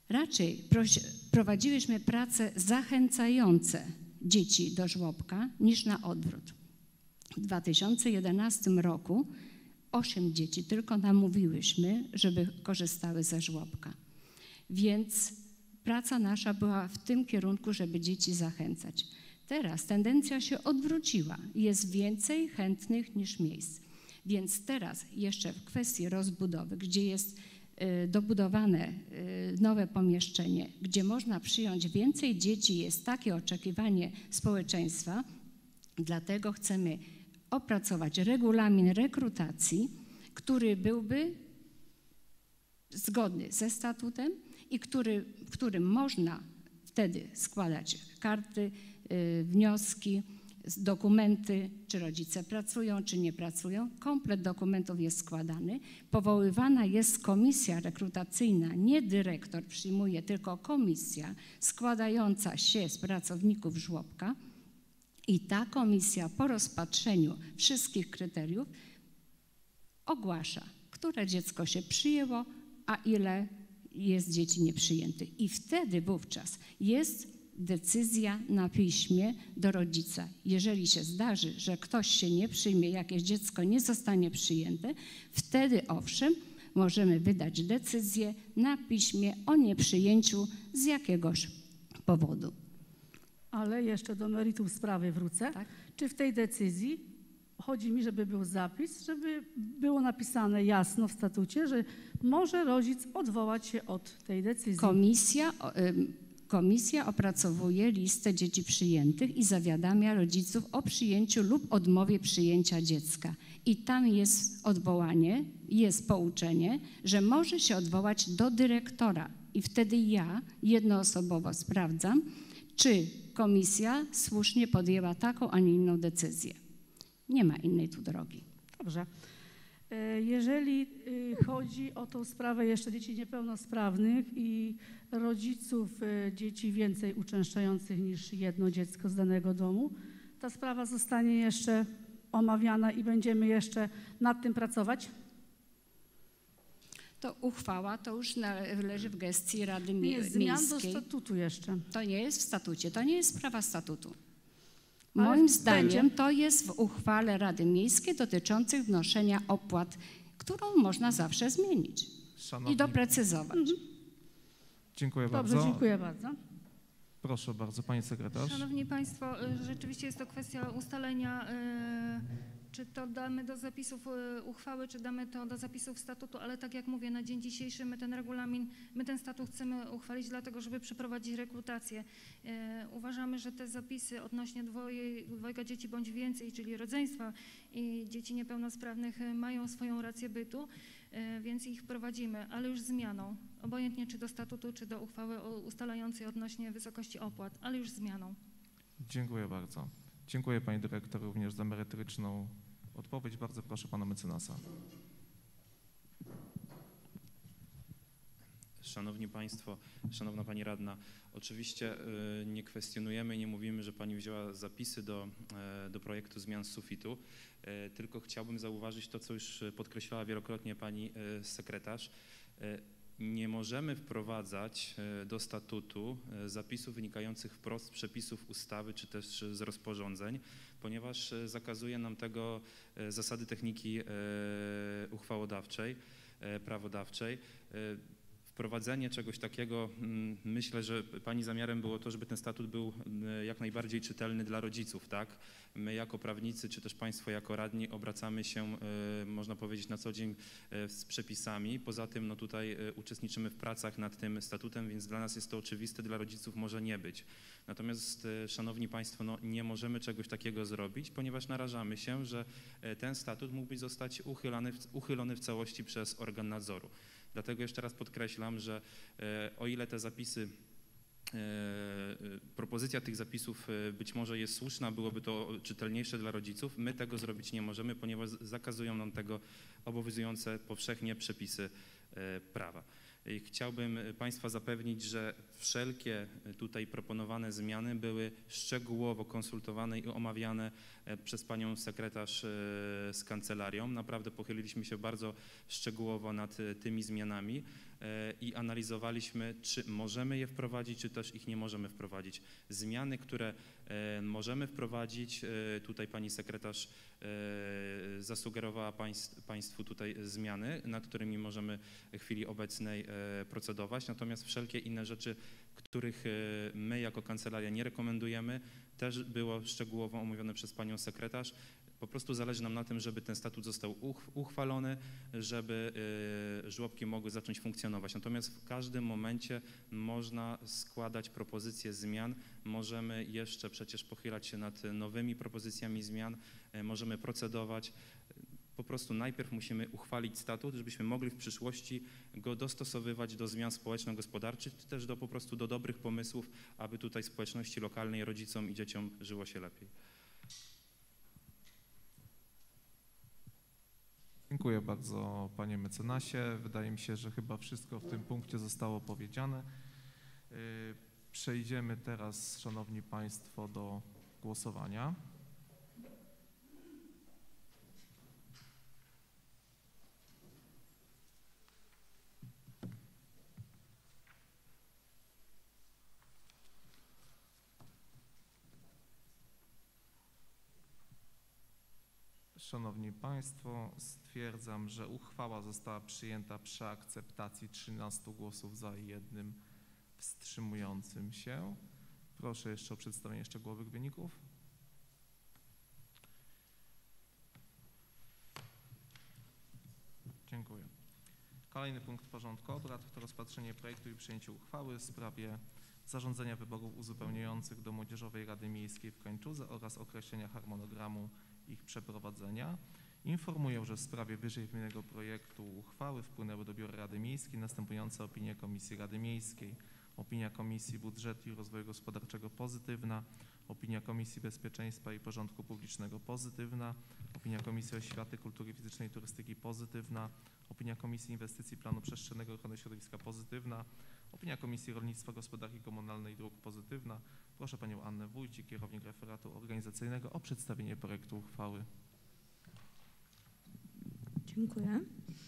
Speaker 9: Raczej prowadziłyśmy prace zachęcające dzieci do żłobka niż na odwrót. W 2011 roku 8 dzieci tylko namówiłyśmy, żeby korzystały ze żłobka. Więc praca nasza była w tym kierunku, żeby dzieci zachęcać. Teraz tendencja się odwróciła. Jest więcej chętnych niż miejsc. Więc teraz jeszcze w kwestii rozbudowy, gdzie jest dobudowane nowe pomieszczenie, gdzie można przyjąć więcej dzieci, jest takie oczekiwanie społeczeństwa, dlatego chcemy opracować regulamin rekrutacji, który byłby zgodny ze statutem i w którym można wtedy składać karty, wnioski, dokumenty, czy rodzice pracują, czy nie pracują. Komplet dokumentów jest składany. Powoływana jest komisja rekrutacyjna, nie dyrektor przyjmuje, tylko komisja składająca się z pracowników żłobka i ta komisja po rozpatrzeniu wszystkich kryteriów ogłasza, które dziecko się przyjęło, a ile jest dzieci nieprzyjętych. I wtedy wówczas jest decyzja na piśmie do rodzica. Jeżeli się zdarzy, że ktoś się nie przyjmie, jakieś dziecko nie zostanie przyjęte, wtedy owszem, możemy wydać decyzję na piśmie o nieprzyjęciu z jakiegoś powodu.
Speaker 2: Ale jeszcze do meritum sprawy wrócę.
Speaker 9: Tak?
Speaker 2: Czy w tej decyzji chodzi mi, żeby był zapis, żeby było napisane jasno w statucie, że może rodzic odwołać się od tej decyzji?
Speaker 9: Komisja opracowuje listę dzieci przyjętych i zawiadamia rodziców o przyjęciu lub odmowie przyjęcia dziecka. I tam jest odwołanie, jest pouczenie, że może się odwołać do dyrektora. I wtedy ja jednoosobowo sprawdzam, czy komisja słusznie podjęła taką, a nie inną decyzję. Nie ma innej tu drogi.
Speaker 2: Dobrze. Jeżeli chodzi o tą sprawę jeszcze dzieci niepełnosprawnych i rodziców dzieci więcej uczęszczających niż jedno dziecko z danego domu, ta sprawa zostanie jeszcze omawiana i będziemy jeszcze nad tym pracować?
Speaker 9: To uchwała to już leży w gestii Rady
Speaker 2: Nie jest
Speaker 9: Miejskiej.
Speaker 2: zmian do statutu jeszcze.
Speaker 9: To nie jest w statucie, to nie jest sprawa statutu.
Speaker 2: Ale
Speaker 9: Moim zdaniem
Speaker 2: będzie.
Speaker 9: to jest w uchwale Rady Miejskiej dotyczących wnoszenia opłat, którą można zawsze zmienić
Speaker 1: Szanowni,
Speaker 9: i doprecyzować.
Speaker 1: dziękuję
Speaker 2: Dobrze,
Speaker 1: bardzo.
Speaker 2: dziękuję bardzo.
Speaker 1: Proszę bardzo, pani sekretarz.
Speaker 3: Szanowni Państwo, rzeczywiście jest to kwestia ustalenia, czy to damy do zapisów uchwały, czy damy to do zapisów statutu, ale tak jak mówię, na dzień dzisiejszy my ten regulamin, my ten statut chcemy uchwalić dlatego, żeby przeprowadzić rekrutację. Uważamy, że te zapisy odnośnie dwojga dzieci bądź więcej, czyli rodzeństwa i dzieci niepełnosprawnych mają swoją rację bytu, więc ich wprowadzimy, ale już zmianą. Obojętnie czy do statutu, czy do uchwały ustalającej odnośnie wysokości opłat, ale już zmianą.
Speaker 1: Dziękuję bardzo. Dziękuję pani dyrektor również za merytoryczną odpowiedź. Bardzo proszę pana mecenasa.
Speaker 10: Szanowni Państwo, Szanowna Pani Radna, oczywiście nie kwestionujemy, nie mówimy, że Pani wzięła zapisy do projektu zmian z sufitu, tylko chciałbym zauważyć to, co już podkreślała wielokrotnie Pani sekretarz. Nie możemy wprowadzać do statutu zapisów wynikających wprost z przepisów ustawy czy też z rozporządzeń, ponieważ zakazuje nam tego zasady techniki uchwałodawczej, prawodawczej. Wprowadzenie czegoś takiego, myślę, że Pani zamiarem było to, żeby ten statut był jak najbardziej czytelny dla rodziców, tak? My jako prawnicy, czy też Państwo jako radni obracamy się, można powiedzieć, na co dzień z przepisami. Poza tym no tutaj uczestniczymy w pracach nad tym statutem, więc dla nas jest to oczywiste, dla rodziców może nie być. Natomiast, Szanowni Państwo, no nie możemy czegoś takiego zrobić, ponieważ narażamy się, że ten statut mógłby zostać uchylony w całości przez organ nadzoru. Dlatego jeszcze raz podkreślam, że o ile te zapisy, propozycja tych zapisów być może jest słuszna, byłoby to czytelniejsze dla rodziców, my tego zrobić nie możemy, ponieważ zakazują nam tego obowiązujące powszechnie przepisy prawa. I chciałbym Państwa zapewnić, że wszelkie tutaj proponowane zmiany były szczegółowo konsultowane i omawiane przez Panią sekretarz z kancelarią. Naprawdę pochyliliśmy się bardzo szczegółowo nad tymi zmianami. i analizowaliśmy, czy możemy je wprowadzić, czy też ich nie możemy wprowadzić. Zmiany, które możemy wprowadzić, tutaj pani sekretarz zasugerowała Państwu tutaj zmiany, nad którymi możemy w chwili obecnej procedować, natomiast wszelkie inne rzeczy, których my jako kancelaria nie rekomendujemy, też było szczegółowo omówione przez panią sekretarz. Po prostu zależy nam na tym, żeby ten statut został uchwalony, żeby żłobki mogły zacząć funkcjonować. Natomiast w każdym momencie można składać propozycje zmian. Możemy jeszcze przecież pochylać się nad nowymi propozycjami zmian, możemy procedować. Po prostu najpierw musimy uchwalić statut, żebyśmy mogli w przyszłości go dostosowywać do zmian społeczno-gospodarczych, czy też po prostu do dobrych pomysłów, aby tutaj społeczności lokalnej, rodzicom i dzieciom żyło się lepiej.
Speaker 1: Dziękuję bardzo, panie mecenasie. Wydaje mi się, że chyba wszystko w tym punkcie zostało powiedziane. Przejdziemy teraz, szanowni państwo, do głosowania. Szanowni Państwo, stwierdzam, że uchwała została przyjęta przy akceptacji 13 głosów za i 1 wstrzymującym się. Proszę jeszcze o przedstawienie szczegółowych wyników. Dziękuję. Kolejny punkt porządku obrad to rozpatrzenie projektu i przyjęcie uchwały w sprawie zarządzenia wyborów uzupełniających do Młodzieżowej Rady Miejskiej w Kańczudze oraz określenia harmonogramu ich przeprowadzenia. Informuję, że w sprawie wyżej wymienionego projektu uchwały wpłynęły do Biura Rady Miejskiej następujące opinie Komisji Rady Miejskiej. Opinia Komisji Budżetu i Rozwoju Gospodarczego pozytywna, opinia Komisji Bezpieczeństwa i Porządku Publicznego pozytywna, opinia Komisji Oświaty, Kultury Fizycznej i Turystyki pozytywna, opinia Komisji Inwestycji Planu Przestrzennego i Ochrony Środowiska pozytywna, opinia Komisji Rolnictwa, Gospodarki Komunalnej i Dróg pozytywna. Proszę panią Annę Wójcik, kierownik referatu organizacyjnego, o przedstawienie projektu uchwały.
Speaker 11: Dziękuję.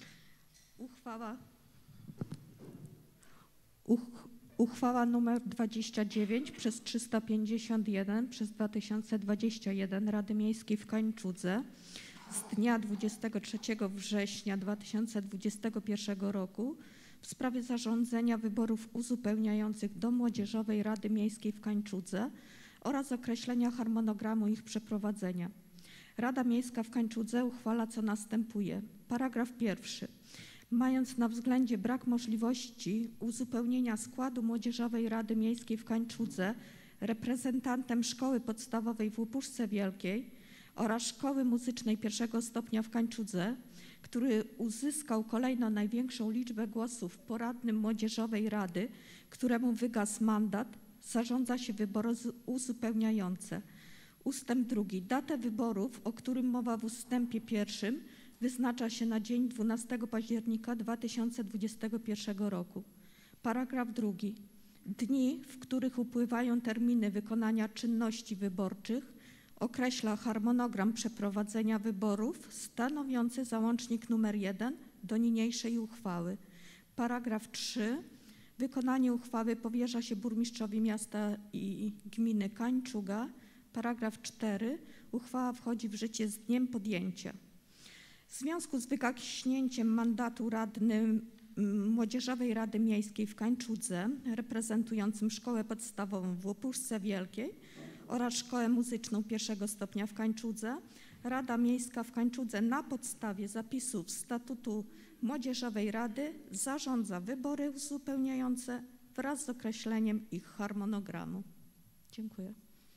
Speaker 11: Uchwała nr 29 przez 351 przez 2021 Rady Miejskiej w Kańczudze z dnia 23 września 2021 roku w sprawie zarządzenia wyborów uzupełniających do Młodzieżowej Rady Miejskiej w Kańczudze oraz określenia harmonogramu ich przeprowadzenia. Rada Miejska w Kańczudze uchwala, co następuje. Paragraf pierwszy. Mając na względzie brak możliwości uzupełnienia składu Młodzieżowej Rady Miejskiej w Kańczudze reprezentantem Szkoły Podstawowej w Łupuszce Wielkiej oraz Szkoły Muzycznej I stopnia w Kańczudze, który uzyskał kolejno największą liczbę głosów w poradnym Młodzieżowej Rady, któremu wygasł mandat, zarządza się wybory uzupełniające. Ustęp 2. Datę wyborów, o którym mowa w ustępie 1, wyznacza się na dzień 12 października 2021 roku. Paragraf 2. Dni, w których upływają terminy wykonania czynności wyborczych, określa harmonogram przeprowadzenia wyborów stanowiący załącznik nr 1 do niniejszej uchwały. Paragraf 3. Wykonanie uchwały powierza się burmistrzowi miasta i gminy Kańczuga. Paragraf 4. Uchwała wchodzi w życie z dniem podjęcia. W związku z wygaśnięciem mandatu radnym Młodzieżowej Rady Miejskiej w Kańczudze reprezentującym Szkołę Podstawową w Łupuszce Wielkiej oraz Szkołę Muzyczną I stopnia w Kańczudze, Rada Miejska w Kańczudze na podstawie zapisów statutu Młodzieżowej Rady zarządza wybory uzupełniające wraz z określeniem ich harmonogramu. Dziękuję.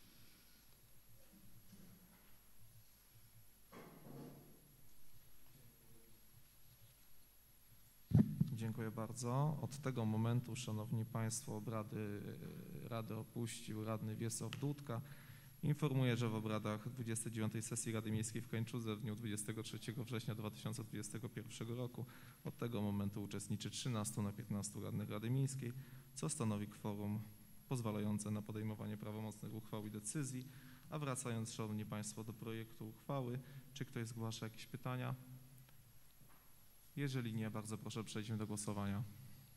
Speaker 1: Dziękuję bardzo. Od tego momentu, szanowni państwo, obrady Rady opuścił radny Wiesław Dudka. Informuję, że w obradach 29. sesji Rady Miejskiej w Kańczudze w dniu 23 września 2021 roku od tego momentu uczestniczy 13 na 15 radnych Rady Miejskiej, co stanowi kworum pozwalające na podejmowanie prawomocnych uchwał i decyzji. A wracając, szanowni państwo, do projektu uchwały, czy ktoś zgłasza jakieś pytania? Jeżeli nie, bardzo proszę, przejdźmy do głosowania.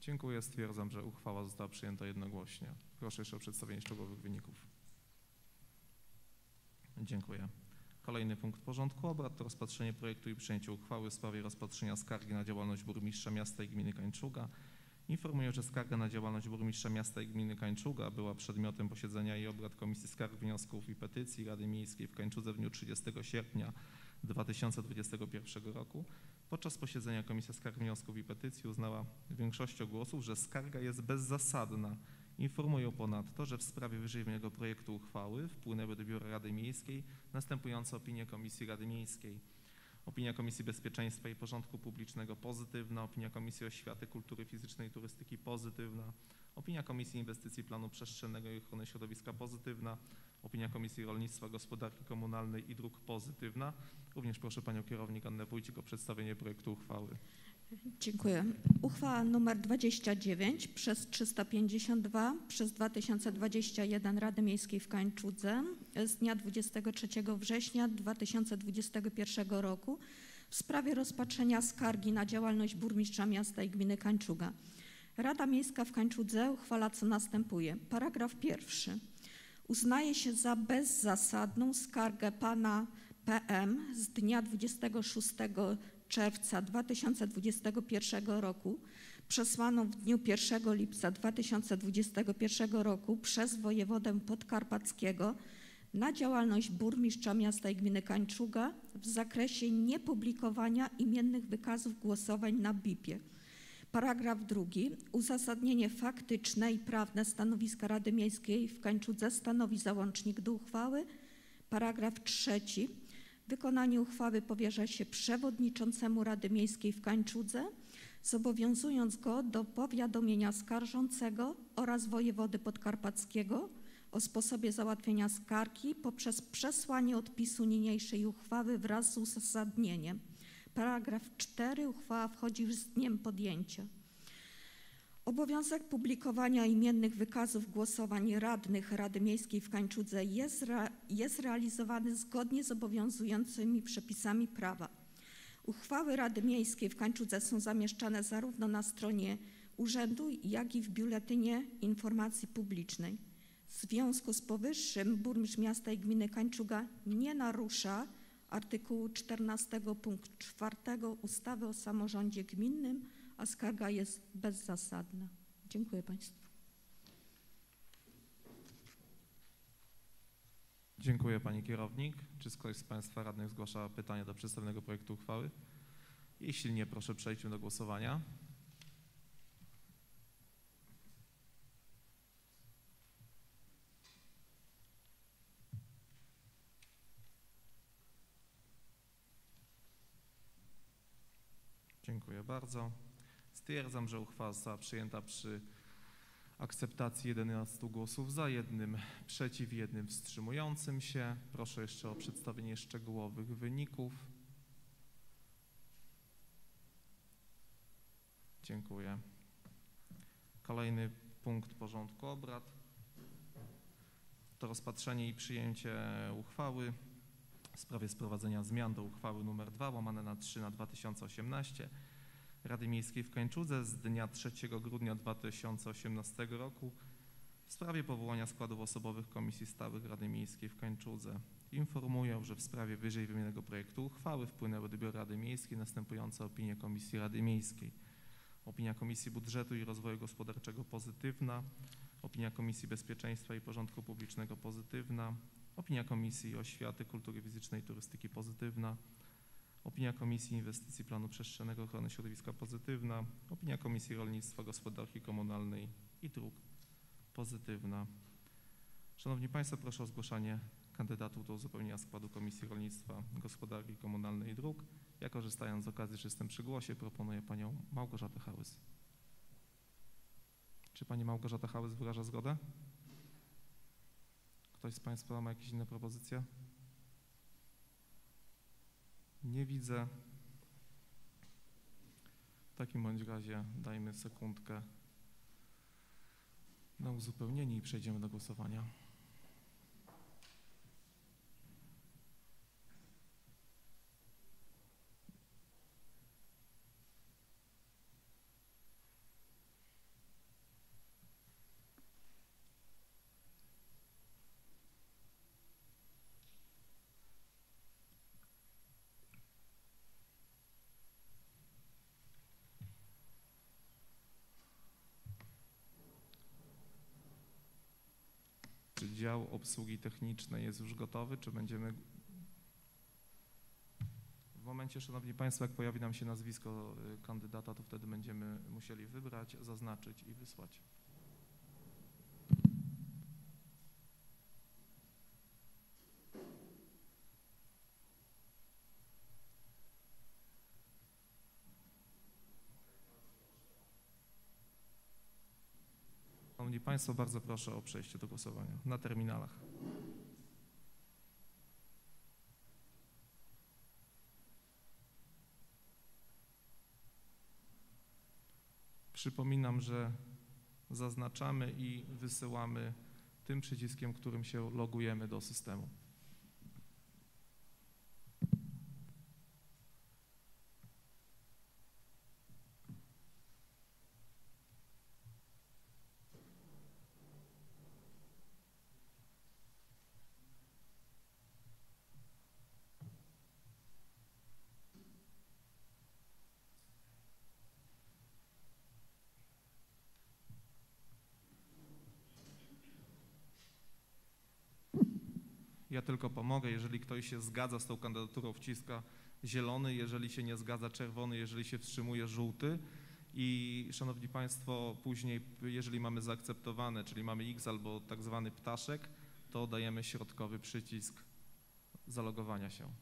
Speaker 1: Dziękuję. Stwierdzam, że uchwała została przyjęta jednogłośnie. Proszę jeszcze o przedstawienie szczegółowych wyników. Dziękuję. Kolejny punkt porządku obrad to rozpatrzenie projektu i przyjęcie uchwały w sprawie rozpatrzenia skargi na działalność burmistrza miasta i gminy Kańczuga. Informuję, że skarga na działalność burmistrza miasta i gminy Kańczuga była przedmiotem posiedzenia i obrad Komisji Skarg, Wniosków i Petycji Rady Miejskiej w Kańczudze w dniu 30 sierpnia 2021 roku. Podczas posiedzenia Komisja Skarg, Wniosków i Petycji uznała większością głosów, że skarga jest bezzasadna. Informuję ponadto, że w sprawie wyżej wymienionego projektu uchwały wpłynęły do Biura Rady Miejskiej następujące opinie Komisji Rady Miejskiej. Opinia Komisji Bezpieczeństwa i Porządku Publicznego pozytywna, opinia Komisji Oświaty, Kultury Fizycznej i Turystyki pozytywna, opinia Komisji Inwestycji Planu Przestrzennego i Ochrony Środowiska pozytywna, opinia Komisji Rolnictwa, Gospodarki Komunalnej i Dróg pozytywna. Również proszę Panią Kierownik Annę Wójcik o przedstawienie projektu uchwały.
Speaker 11: Dziękuję. Uchwała nr 29 przez 352 przez 2021 Rady Miejskiej w Kańczudze z dnia 23 września 2021 roku w sprawie rozpatrzenia skargi na działalność burmistrza miasta i gminy Kańczuga. Rada Miejska w Kańczudze uchwala, co następuje. Paragraf pierwszy. Uznaje się za bezzasadną skargę pana PM z dnia 26 czerwca 2021 roku przesłaną w dniu 1 lipca 2021 roku przez wojewodę podkarpackiego na działalność burmistrza miasta i gminy Kańczuga w zakresie niepublikowania imiennych wykazów głosowań na BIP-ie. Paragraf drugi. Uzasadnienie faktyczne i prawne stanowiska Rady Miejskiej w Kańczudze stanowi załącznik do uchwały. Paragraf trzeci. Wykonanie uchwały powierza się przewodniczącemu Rady Miejskiej w Kańczudze, zobowiązując go do powiadomienia skarżącego oraz wojewody podkarpackiego o sposobie załatwienia skargi poprzez przesłanie odpisu niniejszej uchwały wraz z uzasadnieniem. Paragraf 4. Uchwała wchodzi już z dniem podjęcia. Obowiązek publikowania imiennych wykazów głosowań radnych Rady Miejskiej w Kańczudze jest realizowany zgodnie z obowiązującymi przepisami prawa. Uchwały Rady Miejskiej w Kańczudze są zamieszczane zarówno na stronie urzędu, jak i w Biuletynie Informacji Publicznej. W związku z powyższym burmistrz miasta i gminy Kańczuga nie narusza artykułu 14 punkt 4 ustawy o samorządzie gminnym, a skarga jest bezzasadna. Dziękuję Państwu.
Speaker 1: Dziękuję Pani Kierownik. Czy ktoś z Państwa radnych zgłasza pytania do przedstawionego projektu uchwały? Jeśli nie, proszę przejdźmy do głosowania. Dziękuję bardzo. Stwierdzam, że uchwała została przyjęta przy akceptacji 11 głosów za, 1 przeciw, 1 wstrzymującym się. Proszę jeszcze o przedstawienie szczegółowych wyników. Dziękuję. Kolejny punkt porządku obrad to rozpatrzenie i przyjęcie uchwały w sprawie sprowadzenia zmian do uchwały nr 2/3/2018 Rady Miejskiej w Kańczudze z dnia 3 grudnia 2018 roku w sprawie powołania składów osobowych Komisji Stałych Rady Miejskiej w Kańczudze. Informuję, że w sprawie wyżej wymienionego projektu uchwały wpłynęły do Biura Rady Miejskiej następujące opinie Komisji Rady Miejskiej. Opinia Komisji Budżetu i Rozwoju Gospodarczego pozytywna, opinia Komisji Bezpieczeństwa i Porządku Publicznego pozytywna, opinia Komisji Oświaty, Kultury Fizycznej i Turystyki pozytywna, opinia Komisji Inwestycji Planu Przestrzennego i Ochrony Środowiska pozytywna, opinia Komisji Rolnictwa, Gospodarki Komunalnej i Dróg pozytywna. Szanowni Państwo, proszę o zgłaszanie kandydatów do uzupełnienia składu Komisji Rolnictwa, Gospodarki Komunalnej i Dróg. Ja, korzystając z okazji, że jestem przy głosie, proponuję Panią Małgorzatę Hałys. Czy Pani Małgorzata Hałys wyraża zgodę? Ktoś z Państwa ma jakieś inne propozycje? Nie widzę. W takim bądź razie dajmy sekundkę na uzupełnienie i przejdziemy do głosowania. Czy dział obsługi technicznej jest już gotowy, czy będziemy... W momencie, szanowni państwo, jak pojawi nam się nazwisko kandydata, to wtedy będziemy musieli wybrać, zaznaczyć i wysłać. Szanowni państwo, bardzo proszę o przejście do głosowania na terminalach. Przypominam, że zaznaczamy i wysyłamy tym przyciskiem, którym się logujemy do systemu. Ja tylko pomogę, jeżeli ktoś się zgadza z tą kandydaturą, wciska zielony, jeżeli się nie zgadza czerwony, jeżeli się wstrzymuje żółty i szanowni państwo, później jeżeli mamy zaakceptowane, czyli mamy X albo tak zwany ptaszek, to dajemy środkowy przycisk zalogowania się.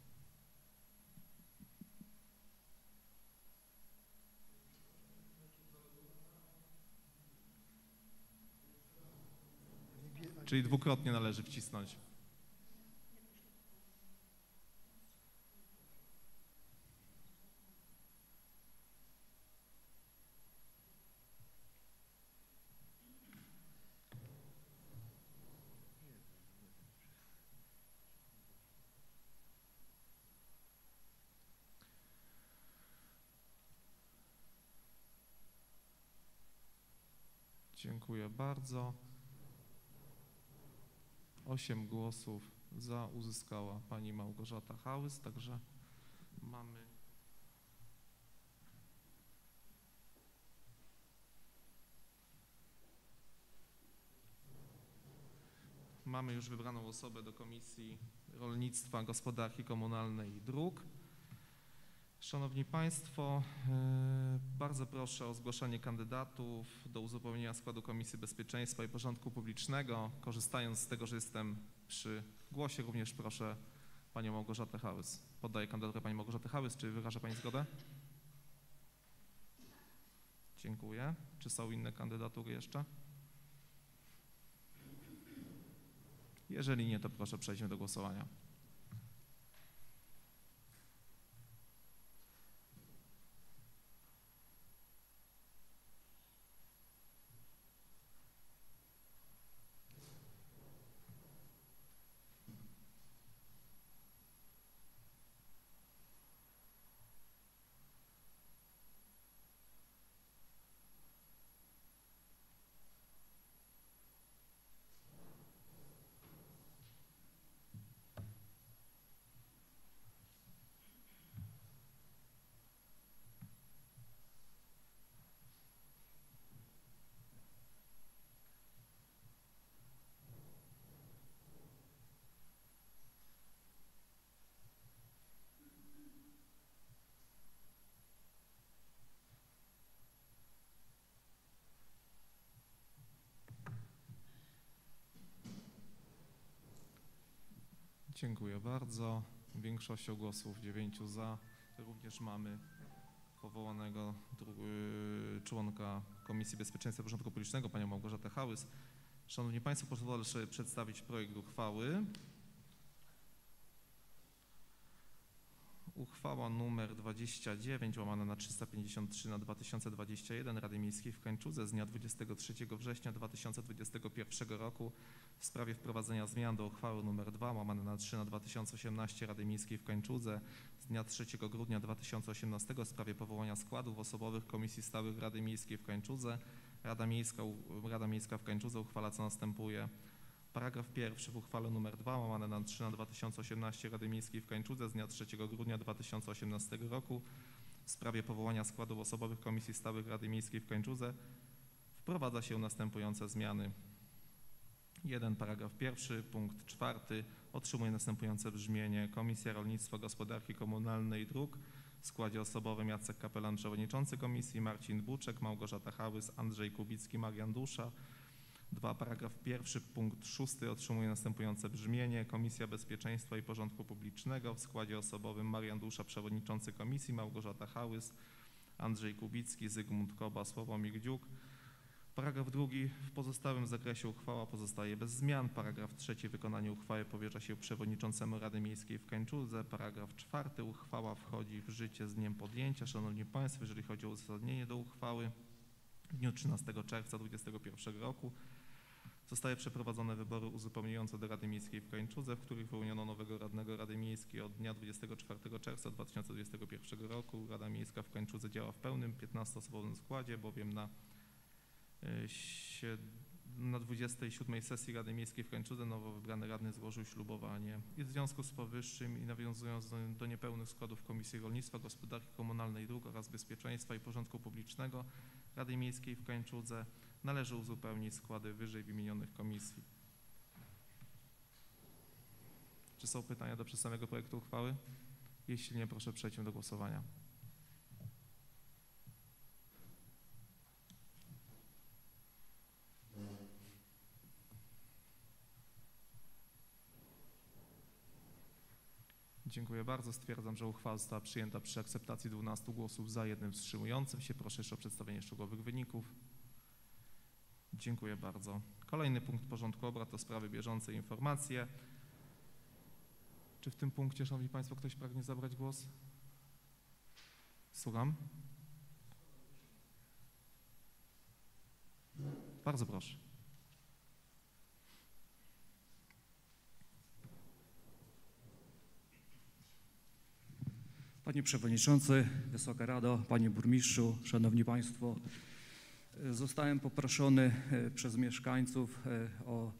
Speaker 1: Czyli dwukrotnie należy wcisnąć. Dziękuję bardzo. 8 głosów za uzyskała pani Małgorzata Hałys, także mamy już wybraną osobę do Komisji Rolnictwa, Gospodarki Komunalnej i Dróg. Szanowni państwo, bardzo proszę o zgłaszanie kandydatów do uzupełnienia składu Komisji Bezpieczeństwa i Porządku Publicznego. Korzystając z tego, że jestem przy głosie, również proszę panią Małgorzatę Hałys. Poddaję kandydaturę pani Małgorzaty Hałys. Czy wyraża pani zgodę? Dziękuję. Czy są inne kandydatury jeszcze? Jeżeli nie, to proszę przejdźmy do głosowania. Dziękuję bardzo. Większością głosów 9 za. Również mamy powołanego członka Komisji Bezpieczeństwa i Porządku Publicznego, panią Małgorzatę Hałys. Szanowni państwo, pozwolę sobie przedstawić projekt uchwały. Uchwała nr 29/353/2021 Rady Miejskiej w Kańczudze z dnia 23 września 2021 roku w sprawie wprowadzenia zmian do uchwały nr 2/3/2018 Rady Miejskiej w Kańczudze z dnia 3 grudnia 2018 w sprawie powołania składów osobowych Komisji Stałych Rady Miejskiej w Kańczudze. Rada Miejska w Kańczudze uchwala, co następuje. Paragraf pierwszy w uchwale nr 2/3/2018 Rady Miejskiej w Kańczudze z dnia 3 grudnia 2018 roku w sprawie powołania składów osobowych Komisji Stałych Rady Miejskiej w Kańczudze wprowadza się następujące zmiany. 1. Paragraf 1. Punkt 4. Otrzymuje następujące brzmienie. Komisja Rolnictwa, Gospodarki Komunalnej i Dróg w składzie osobowym Jacek Kapelan, przewodniczący komisji, Marcin Buczek, Małgorzata Hałys, Andrzej Kubicki, Marian Dusza. 2. Paragraf 1. Punkt 6. Otrzymuje następujące brzmienie. Komisja Bezpieczeństwa i Porządku Publicznego w składzie osobowym Marian Dusza, przewodniczący komisji, Małgorzata Hałys, Andrzej Kubicki, Zygmunt Koba, Sławomir Dziuk. Paragraf 2. W pozostałym zakresie uchwała pozostaje bez zmian. Paragraf 3. Wykonanie uchwały powierza się przewodniczącemu Rady Miejskiej w Kęczudze. Paragraf 4. Uchwała wchodzi w życie z dniem podjęcia. Szanowni Państwo, jeżeli chodzi o uzasadnienie do uchwały, w dniu 13 czerwca 2021 roku zostały przeprowadzone wybory uzupełniające do Rady Miejskiej w Kęczudze, w których wyłoniono nowego radnego Rady Miejskiej od dnia 24 czerwca 2021 roku. Rada Miejska w Kęczudze działa w pełnym 15-osobowym składzie, bowiem na 27. sesji Rady Miejskiej w Kęczudze nowo wybrany radny złożył ślubowanie. I w związku z powyższym i nawiązując do niepełnych składów Komisji Rolnictwa, Gospodarki Komunalnej i Dróg oraz Bezpieczeństwa i Porządku Publicznego Rady Miejskiej w Kęczudze należy uzupełnić składy wyżej wymienionych komisji. Czy są pytania do przedstawionego projektu uchwały? Jeśli nie, proszę przejdźmy do głosowania. Dziękuję bardzo. Stwierdzam, że uchwała została przyjęta przy akceptacji 12 głosów za, 1 wstrzymującym się. Proszę jeszcze o przedstawienie szczegółowych wyników. Dziękuję bardzo. Kolejny punkt porządku obrad to sprawy bieżące i informacje. Czy w tym punkcie, Szanowni Państwo, ktoś pragnie zabrać głos? Słucham? Bardzo proszę.
Speaker 12: Panie Przewodniczący, Wysoka Rado, Panie Burmistrzu, Szanowni Państwo, zostałem poproszony przez mieszkańców o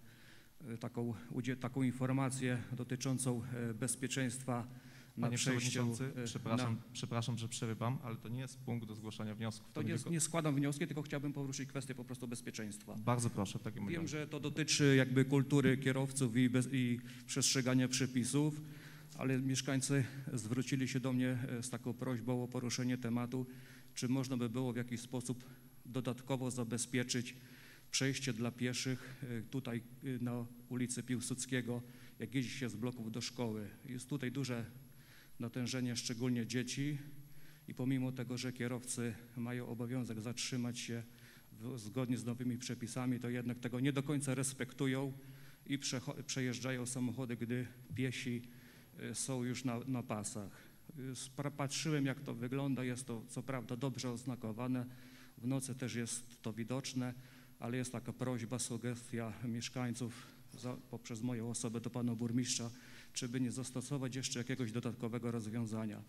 Speaker 12: taką informację dotyczącą bezpieczeństwa na przejściu.
Speaker 1: Przepraszam, że przerywam, ale to nie jest punkt do zgłaszania wniosków.
Speaker 12: Nie składam wniosku, tylko chciałbym poruszyć kwestię po prostu bezpieczeństwa.
Speaker 1: Bardzo proszę w takim razie.
Speaker 12: Wiem, że to dotyczy jakby kultury kierowców i przestrzegania przepisów, ale mieszkańcy zwrócili się do mnie z taką prośbą o poruszenie tematu, czy można by było w jakiś sposób dodatkowo zabezpieczyć przejście dla pieszych tutaj na ulicy Piłsudskiego, jak jeździ się z bloków do szkoły. Jest tutaj duże natężenie, szczególnie dzieci, i pomimo tego, że kierowcy mają obowiązek zatrzymać się zgodnie z nowymi przepisami, to jednak tego nie do końca respektują i przejeżdżają samochody, gdy piesi są już na pasach. Patrzyłem, jak to wygląda, jest to co prawda dobrze oznakowane, w nocy też jest to widoczne, ale jest taka prośba, sugestia mieszkańców poprzez moją osobę do pana burmistrza, czy by nie zastosować jeszcze jakiegoś dodatkowego rozwiązania.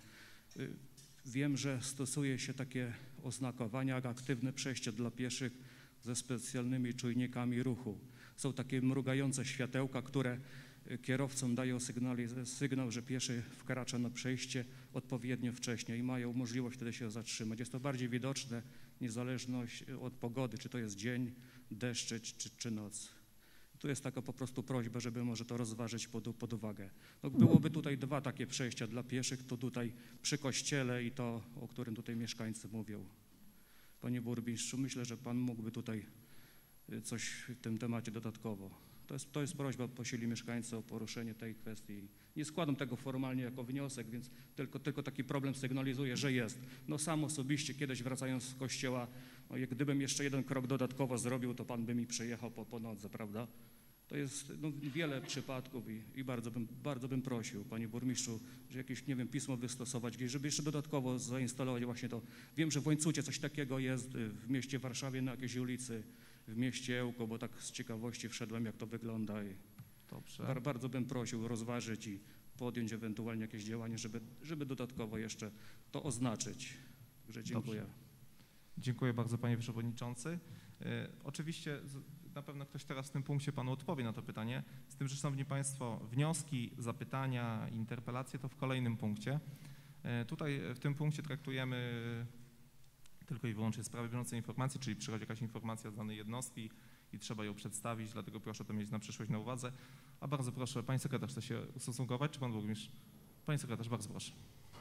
Speaker 12: Wiem, że stosuje się takie oznakowania jak aktywne przejście dla pieszych ze specjalnymi czujnikami ruchu. Są takie mrugające światełka, które kierowcom dają sygnał, że pieszy wkracza na przejście odpowiednio wcześnie i mają możliwość wtedy się zatrzymać. Jest to bardziej widoczne, niezależnie od pogody, czy to jest dzień, deszcz, czy noc. Tu jest taka po prostu prośba, żeby może to rozważyć pod uwagę. No, byłoby tutaj 2 takie przejścia dla pieszych, to tutaj przy kościele i to, o którym tutaj mieszkańcy mówią. Panie burmistrzu, myślę, że pan mógłby tutaj coś w tym temacie dodatkowo. To jest prośba, prosili mieszkańcy o poruszenie tej kwestii. Nie składam tego formalnie jako wniosek, więc tylko taki problem sygnalizuję, że jest. No sam osobiście kiedyś wracając z kościoła, no jak gdybym jeszcze 1 krok dodatkowo zrobił, to pan by mi przyjechał po nodze, prawda? To jest wiele przypadków i bardzo bym prosił, panie burmistrzu, że jakieś, nie wiem, pismo wystosować, żeby jeszcze dodatkowo zainstalować właśnie to. Wiem, że w Łańcucie coś takiego jest, w mieście Warszawie na jakiejś ulicy, w mieście Ełko, bo tak z ciekawości wszedłem, jak to wygląda i bardzo bym prosił rozważyć i podjąć ewentualnie jakieś działanie, żeby dodatkowo jeszcze to oznaczyć. Także dziękuję.
Speaker 1: Dobrze. Dziękuję bardzo, panie przewodniczący. Oczywiście na pewno ktoś teraz w tym punkcie panu odpowie na to pytanie, z tym, że szanowni państwo, wnioski, zapytania, interpelacje to w kolejnym punkcie. Tutaj w tym punkcie traktujemy tylko i wyłącznie sprawy bieżącej informacji, czyli przychodzi jakaś informacja z danej jednostki i trzeba ją przedstawić, dlatego proszę to mieć na przyszłość na uwadze. A bardzo proszę, pani sekretarz chce się ustosunkować, czy pan burmistrz? Pani sekretarz, bardzo proszę.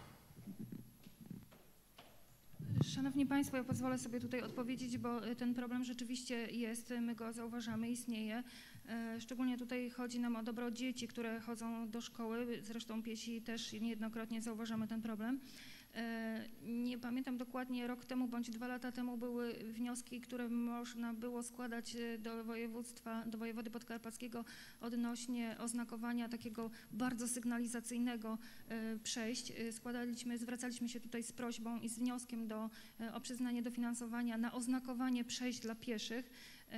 Speaker 3: Szanowni Państwo, ja pozwolę sobie tutaj odpowiedzieć, bo ten problem rzeczywiście jest, my go zauważamy, istnieje. Szczególnie tutaj chodzi nam o dobro dzieci, które chodzą do szkoły, zresztą piesi też niejednokrotnie zauważamy ten problem. Nie pamiętam dokładnie, rok temu bądź 2 lata temu były wnioski, które można było składać do województwa, do wojewody podkarpackiego odnośnie oznakowania takiego bardzo sygnalizacyjnego przejść. Zwracaliśmy się tutaj z prośbą i z wnioskiem o przyznanie dofinansowania na oznakowanie przejść dla pieszych.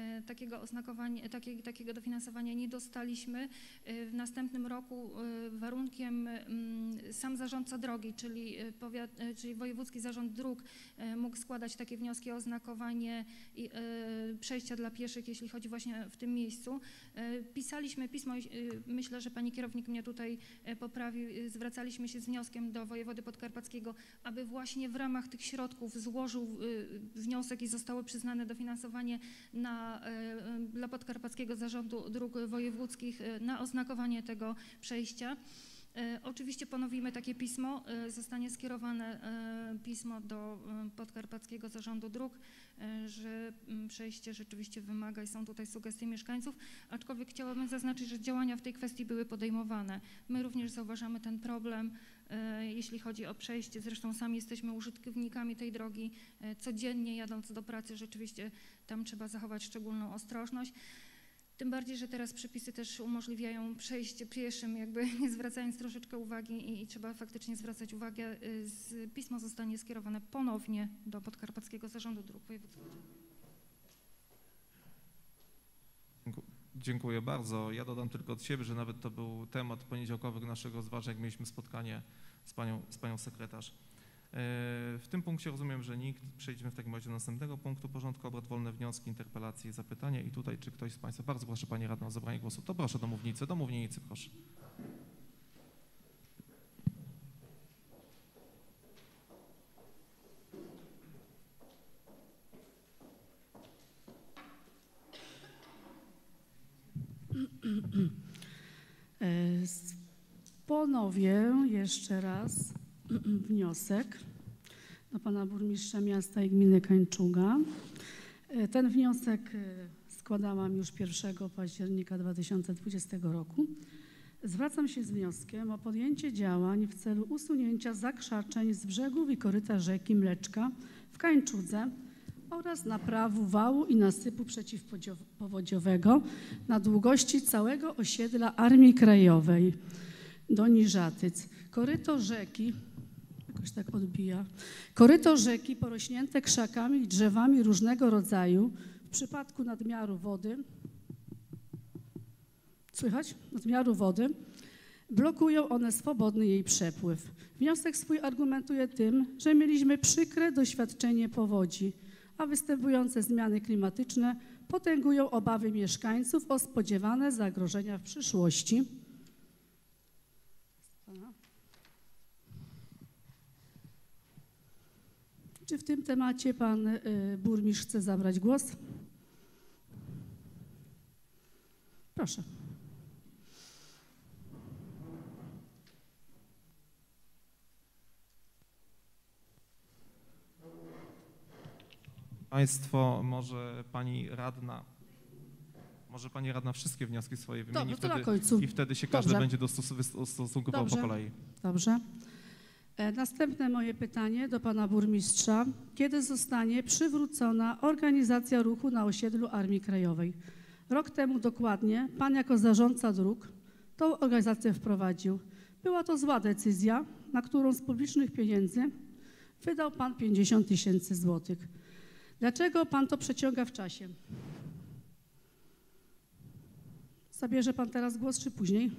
Speaker 3: Takiego dofinansowania nie dostaliśmy. W następnym roku warunkiem sam zarządca drogi, czyli Wojewódzki Zarząd Dróg mógł składać takie wnioski o oznakowanie przejścia dla pieszych, jeśli chodzi właśnie w tym miejscu. Pisaliśmy pismo, myślę, że pani kierownik mnie tutaj poprawił, zwracaliśmy się z wnioskiem do wojewody podkarpackiego, aby właśnie w ramach tych środków złożył wniosek i zostało przyznane dofinansowanie dla Podkarpackiego Zarządu Dróg Wojewódzkich na oznakowanie tego przejścia. Oczywiście ponowimy takie pismo, zostanie skierowane pismo do Podkarpackiego Zarządu Dróg, że przejście rzeczywiście wymaga i są tutaj sugestie mieszkańców, aczkolwiek chciałabym zaznaczyć, że działania w tej kwestii były podejmowane. My również zauważamy ten problem, jeśli chodzi o przejście, zresztą sami jesteśmy użytkownikami tej drogi, codziennie jadąc do pracy rzeczywiście tam trzeba zachować szczególną ostrożność. Tym bardziej, że teraz przepisy też umożliwiają przejście pieszym, jakby nie zwracając troszeczkę uwagi i trzeba faktycznie zwracać uwagę. Pismo zostanie skierowane ponownie do Podkarpackiego Zarządu Dróg Wojewódzkich.
Speaker 1: Dziękuję bardzo. Ja dodam tylko od siebie, że nawet to był temat poniedziałkowych naszego rozważań, jak mieliśmy spotkanie z panią sekretarz. W tym punkcie rozumiem, że nikt. Przejdźmy w takim razie do następnego punktu porządku obrad. Wolne wnioski, interpelacje i zapytania. I tutaj, czy ktoś z Państwa, bardzo proszę Pani Radną o zabranie głosu, to proszę do mównicy, proszę.
Speaker 2: Ponowię jeszcze raz wniosek do pana burmistrza miasta i gminy Kańczuga. Ten wniosek składałam już 1 października 2020 roku. Zwracam się z wnioskiem o podjęcie działań w celu usunięcia zakrzaczeń z brzegów i koryta rzeki Mleczka w Kańczudze oraz naprawu wału i nasypu przeciwpowodziowego na długości całego osiedla Armii Krajowej do Niżatyc. Koryto rzeki, jakoś tak odbija, koryto rzeki porośnięte krzakami i drzewami różnego rodzaju w przypadku nadmiaru wody, słychać? Nadmiaru wody, blokują one swobodny jej przepływ. Wniosek swój argumentuje tym, że mieliśmy przykre doświadczenie powodzi, a występujące zmiany klimatyczne potęgują obawy mieszkańców o spodziewane zagrożenia w przyszłości. Czy w tym temacie pan burmistrz chce zabrać głos? Proszę.
Speaker 1: Państwo, może pani radna wszystkie wnioski swoje wymieni.
Speaker 2: Dobrze, to na końcu.
Speaker 1: I wtedy się każdy będzie stosunkował po kolei.
Speaker 2: Dobrze. Następne moje pytanie do pana burmistrza. Kiedy zostanie przywrócona organizacja ruchu na osiedlu Armii Krajowej? Rok temu dokładnie pan jako zarządca dróg tą organizację wprowadził. Była to zła decyzja, na którą z publicznych pieniędzy wydał pan 50 000 złotych. Dlaczego pan to przeciąga w czasie? Zabierze pan teraz głos, czy później?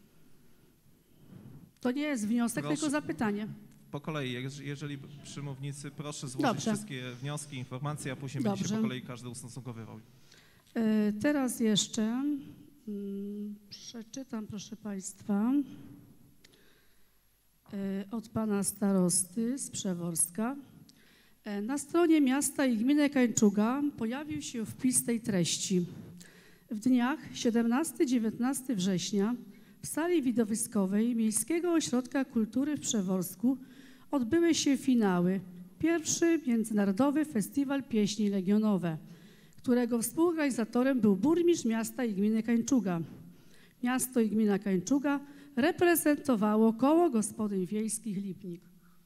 Speaker 2: To nie jest wniosek, tylko zapytanie.
Speaker 1: Po kolei, jeżeli przy mównicy, proszę złożyć wszystkie wnioski, informacje, a później będzie się po kolei każdy ustosunkowywał.
Speaker 2: Teraz jeszcze przeczytam, proszę państwa, od pana starosty z Przeworska. Na stronie miasta i gminy Kańczuga pojawił się wpis tej treści. W dniach 17-19 września w sali widowiskowej Miejskiego Ośrodka Kultury w Przeworsku odbyły się finały. Pierwszy Międzynarodowy Festiwal Pieśni Legionowe, którego współorganizatorem był burmistrz miasta i gminy Kańczuga. Miasto i gmina Kańczuga reprezentowało Koło Gospodyń Wiejskich Lipnik.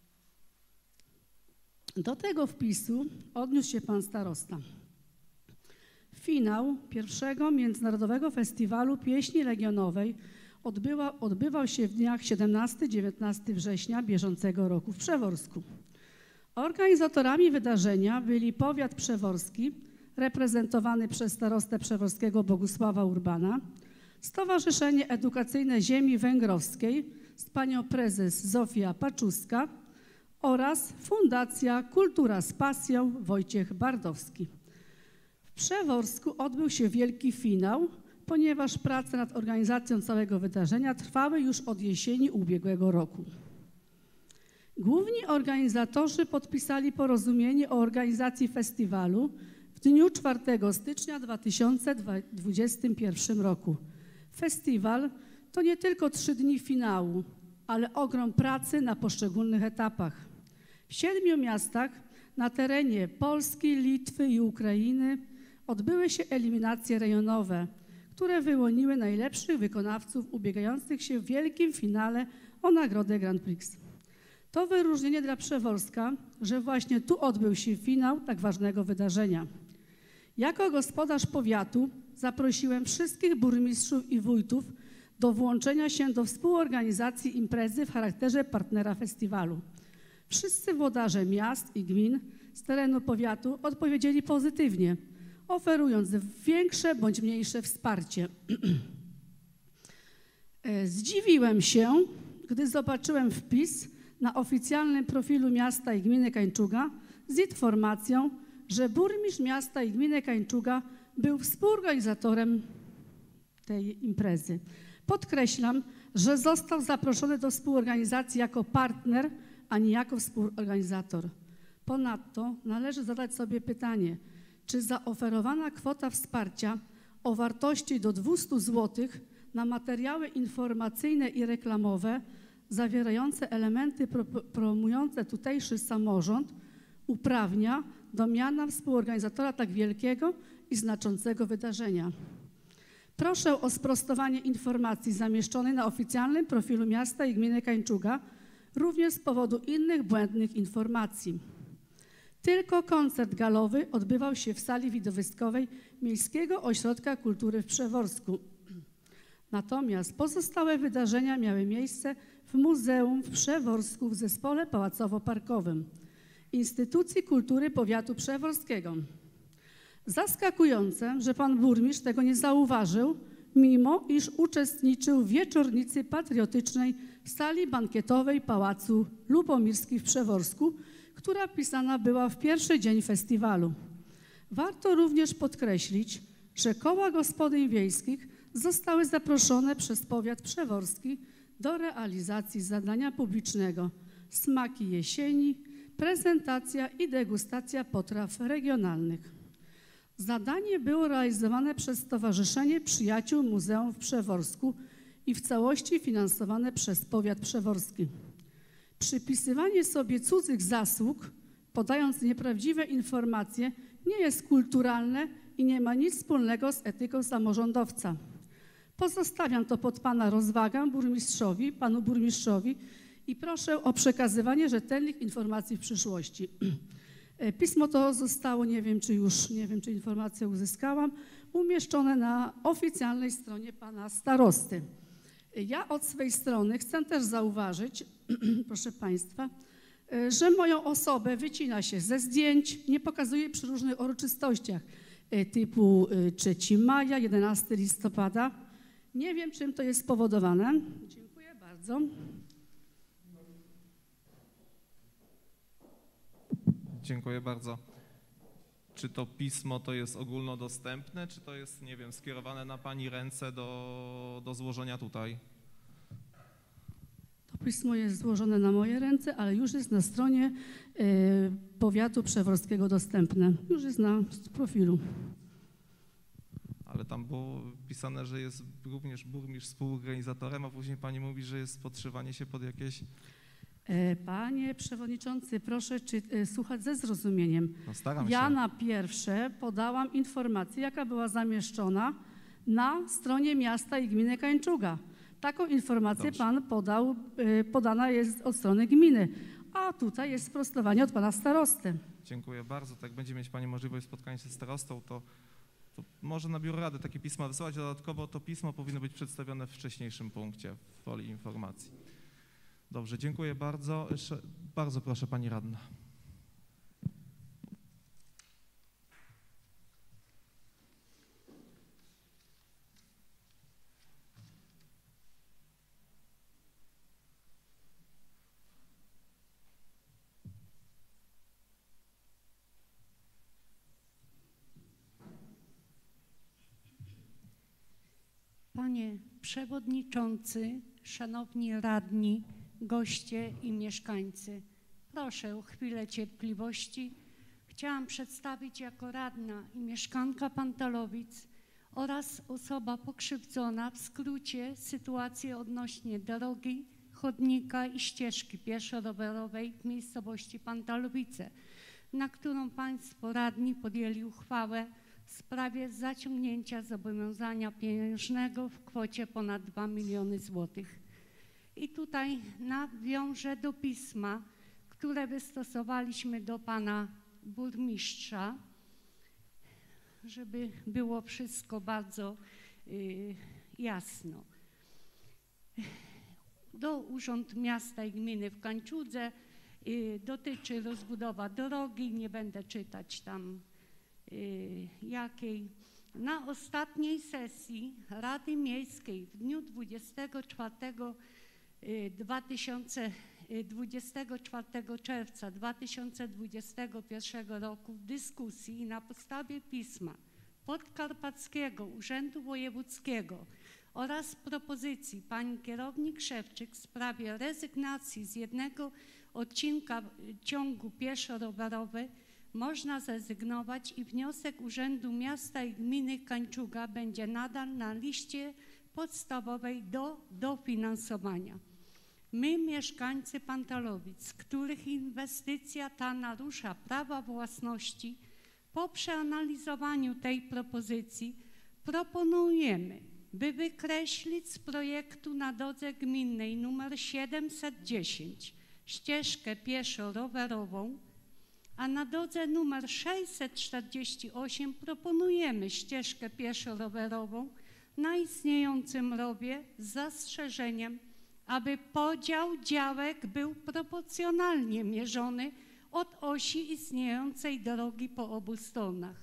Speaker 2: Do tego wpisu odniósł się pan starosta. Finał pierwszego Międzynarodowego Festiwalu Pieśni Legionowej odbywał się w dniach 17-19 września bieżącego roku w Przeworsku. Organizatorami wydarzenia byli powiat przeworski, reprezentowany przez starostę przeworskiego Bogusława Urbana, Stowarzyszenie Edukacyjne Ziemi Węgrowskiej z panią prezes Zofia Paczuska oraz Fundacja Kultura z Pasją Wojciech Bardowski. W Przeworsku odbył się wielki finał, ponieważ prace nad organizacją całego wydarzenia trwały już od jesieni ubiegłego roku. Główni organizatorzy podpisali porozumienie o organizacji festiwalu w dniu 4 stycznia 2021 roku. Festiwal to nie tylko 3 dni finału, ale ogrom pracy na poszczególnych etapach. W 7 miastach na terenie Polski, Litwy i Ukrainy odbyły się eliminacje rejonowe, które wyłoniły najlepszych wykonawców ubiegających się w wielkim finale o nagrodę Grand Prix. To wyróżnienie dla Przeworska, że właśnie tu odbył się finał tak ważnego wydarzenia. Jako gospodarz powiatu zaprosiłem wszystkich burmistrzów i wójtów do włączenia się do współorganizacji imprezy w charakterze partnera festiwalu. Wszyscy włodarze miast i gmin z terenu powiatu odpowiedzieli pozytywnie, oferując większe bądź mniejsze wsparcie. Zdziwiłem się, gdy zobaczyłem wpis na oficjalnym profilu miasta i gminy Kańczuga z informacją, że burmistrz miasta i gminy Kańczuga był współorganizatorem tej imprezy. Podkreślam, że został zaproszony do współorganizacji jako partner, a nie jako współorganizator. Ponadto należy zadać sobie pytanie, czy zaoferowana kwota wsparcia o wartości do 200 zł na materiały informacyjne i reklamowe zawierające elementy promujące tutejszy samorząd uprawnia do miana współorganizatora tak wielkiego i znaczącego wydarzenia. Proszę o sprostowanie informacji zamieszczonej na oficjalnym profilu miasta i gminy Kańczuga, również z powodu innych błędnych informacji. Tylko koncert galowy odbywał się w sali widowiskowej Miejskiego Ośrodka Kultury w Przeworsku. Natomiast pozostałe wydarzenia miały miejsce w Muzeum w Przeworsku w zespole pałacowo-parkowym Instytucji Kultury Powiatu Przeworskiego. Zaskakujące, że pan burmistrz tego nie zauważył, mimo iż uczestniczył w wieczornicy patriotycznej w sali bankietowej Pałacu Lubomirskich w Przeworsku, która wpisana była w pierwszy dzień festiwalu. Warto również podkreślić, że koła gospodyń wiejskich zostały zaproszone przez powiat przeworski do realizacji zadania publicznego Smaki Jesieni, prezentacja i degustacja potraw regionalnych. Zadanie było realizowane przez Stowarzyszenie Przyjaciół Muzeum w Przeworsku i w całości finansowane przez powiat przeworski. Przypisywanie sobie cudzych zasług, podając nieprawdziwe informacje, nie jest kulturalne i nie ma nic wspólnego z etyką samorządowca. Pozostawiam to pod pana rozwagę panu burmistrzowi i proszę o przekazywanie rzetelnych informacji w przyszłości. Pismo to zostało, nie wiem czy informację uzyskałam, umieszczone na oficjalnej stronie pana starosty. Ja od swej strony chcę też zauważyć, proszę państwa, że moją osobę wycina się ze zdjęć, nie pokazuje przy różnych uroczystościach typu 3 maja, 11 listopada. Nie wiem, czym to jest spowodowane. Dziękuję bardzo.
Speaker 1: Dziękuję bardzo. Czy to pismo to jest ogólnodostępne, czy to jest, nie wiem, skierowane na pani ręce do złożenia tutaj?
Speaker 2: To Pismo jest złożone na moje ręce, ale już jest na stronie powiatu przeworskiego dostępne. Już jest na profilu.
Speaker 1: Ale tam było pisane, że jest również burmistrz współorganizatorem, a później pani mówi, że jest podszywanie się pod jakieś...
Speaker 2: Panie przewodniczący, proszę słuchać ze zrozumieniem.
Speaker 1: No staram
Speaker 2: Ja
Speaker 1: się.
Speaker 2: na pierwsze podałam informację, jaka była zamieszczona na stronie miasta i gminy Kańczuga. Taką informację
Speaker 1: Dobrze.
Speaker 2: pan podał, podana jest od strony gminy, a tutaj jest sprostowanie od pana starosty.
Speaker 1: Dziękuję bardzo. Tak będzie mieć pani możliwość spotkania się z starostą, to może na biuro rady takie pisma wysłać. Dodatkowo to pismo powinno być przedstawione w wcześniejszym punkcie w woli informacji. Dobrze, dziękuję bardzo. Jeszcze bardzo proszę pani radna.
Speaker 13: Panie Przewodniczący, Szanowni Radni, goście i mieszkańcy, proszę o chwilę cierpliwości. Chciałam przedstawić jako radna i mieszkanka Pantalowic oraz osoba pokrzywdzona w skrócie sytuację odnośnie drogi, chodnika i ścieżki pieszo-rowerowej w miejscowości Pantalowice, na którą Państwo radni podjęli uchwałę w sprawie zaciągnięcia zobowiązania pieniężnego w kwocie ponad 2 miliony złotych. I tutaj nawiążę do pisma, które wystosowaliśmy do pana burmistrza, żeby było wszystko bardzo jasno. Do Urząd Miasta i Gminy w Kańczudze dotyczy rozbudowa drogi, nie będę czytać tam jakiej. Na ostatniej sesji Rady Miejskiej w dniu 24 czerwca 2021 roku w dyskusji i na podstawie pisma Podkarpackiego Urzędu Wojewódzkiego oraz propozycji pani kierownik Szewczyk w sprawie rezygnacji z jednego odcinka ciągu pieszo-rowerowy można zrezygnować i wniosek Urzędu Miasta i Gminy Kańczuga będzie nadal na liście podstawowej do dofinansowania. My, mieszkańcy Pantalowic, których inwestycja ta narusza prawa własności, po przeanalizowaniu tej propozycji proponujemy, by wykreślić z projektu na drodze gminnej nr 710 ścieżkę pieszo-rowerową, a na drodze nr 648 proponujemy ścieżkę pieszo-rowerową na istniejącym rowie z zastrzeżeniem, aby podział działek był proporcjonalnie mierzony od osi istniejącej drogi po obu stronach.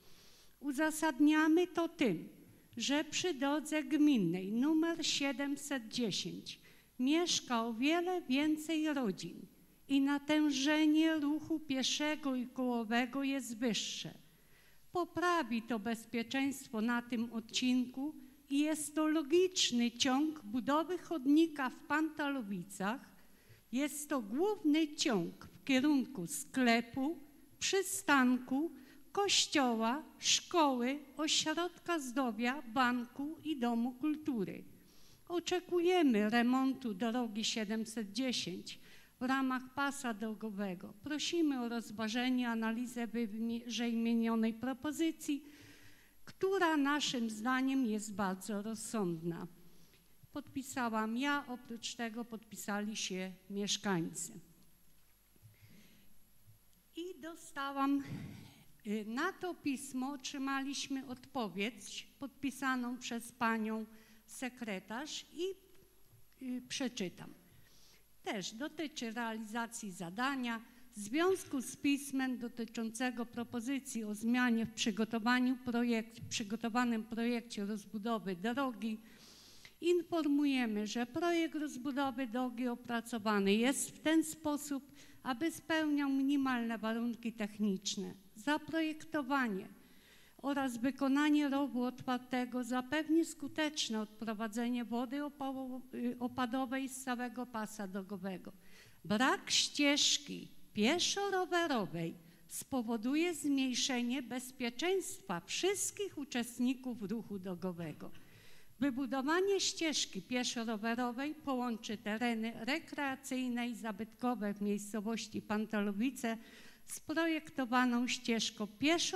Speaker 13: Uzasadniamy to tym, że przy drodze gminnej nr 710 mieszka o wiele więcej rodzin i natężenie ruchu pieszego i kołowego jest wyższe. Poprawi to bezpieczeństwo na tym odcinku i jest to logiczny ciąg budowy chodnika w Pantalowicach. Jest to główny ciąg w kierunku sklepu, przystanku, kościoła, szkoły, ośrodka zdrowia, banku i domu kultury. Oczekujemy remontu drogi 710 w ramach pasa drogowego. Prosimy o rozważenie, analizę wyżej wymienionej propozycji, która naszym zdaniem jest bardzo rozsądna. Podpisałam ja, oprócz tego podpisali się mieszkańcy. I dostałam, na to pismo otrzymaliśmy odpowiedź podpisaną przez panią sekretarz i przeczytam. Też dotyczy realizacji zadania w związku z pismem dotyczącego propozycji o zmianie w przygotowanym projekcie rozbudowy drogi. Informujemy, że projekt rozbudowy drogi opracowany jest w ten sposób, aby spełniał minimalne warunki techniczne. Zaprojektowanie oraz wykonanie rowu otwartego zapewni skuteczne odprowadzenie wody opadowej z całego pasa drogowego. Brak ścieżki pieszo-rowerowej spowoduje zmniejszenie bezpieczeństwa wszystkich uczestników ruchu drogowego. Wybudowanie ścieżki pieszo-rowerowej połączy tereny rekreacyjne i zabytkowe w miejscowości Pantalowice z projektowaną ścieżką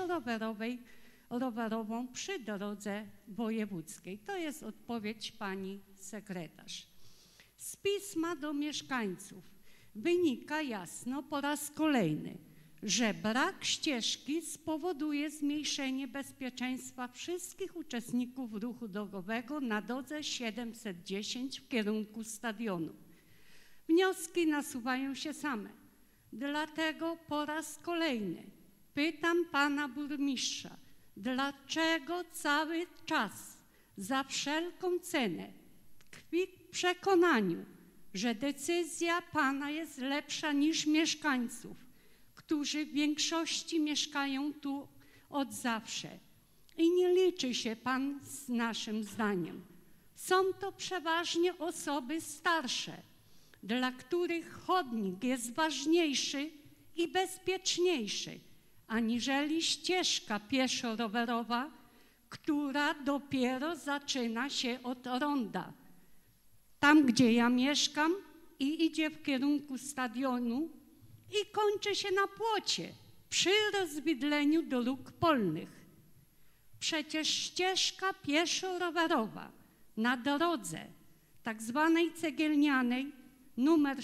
Speaker 13: pieszo-rowerową przy drodze wojewódzkiej. To jest odpowiedź pani sekretarz. Z pisma do mieszkańców wynika jasno po raz kolejny, że brak ścieżki spowoduje zmniejszenie bezpieczeństwa wszystkich uczestników ruchu drogowego na drodze 710 w kierunku stadionu. Wnioski nasuwają się same. Dlatego po raz kolejny pytam pana burmistrza, dlaczego cały czas za wszelką cenę tkwi w przekonaniu, że decyzja pana jest lepsza niż mieszkańców, którzy w większości mieszkają tu od zawsze. I nie liczy się pan z naszym zdaniem. Są to przeważnie osoby starsze, dla których chodnik jest ważniejszy i bezpieczniejszy, aniżeli ścieżka pieszo-rowerowa, która dopiero zaczyna się od ronda. Tam, gdzie ja mieszkam i idzie w kierunku stadionu i kończy się na płocie przy rozwidleniu dróg polnych. Przecież ścieżka pieszo-rowerowa na drodze tak zwanej cegielnianej numer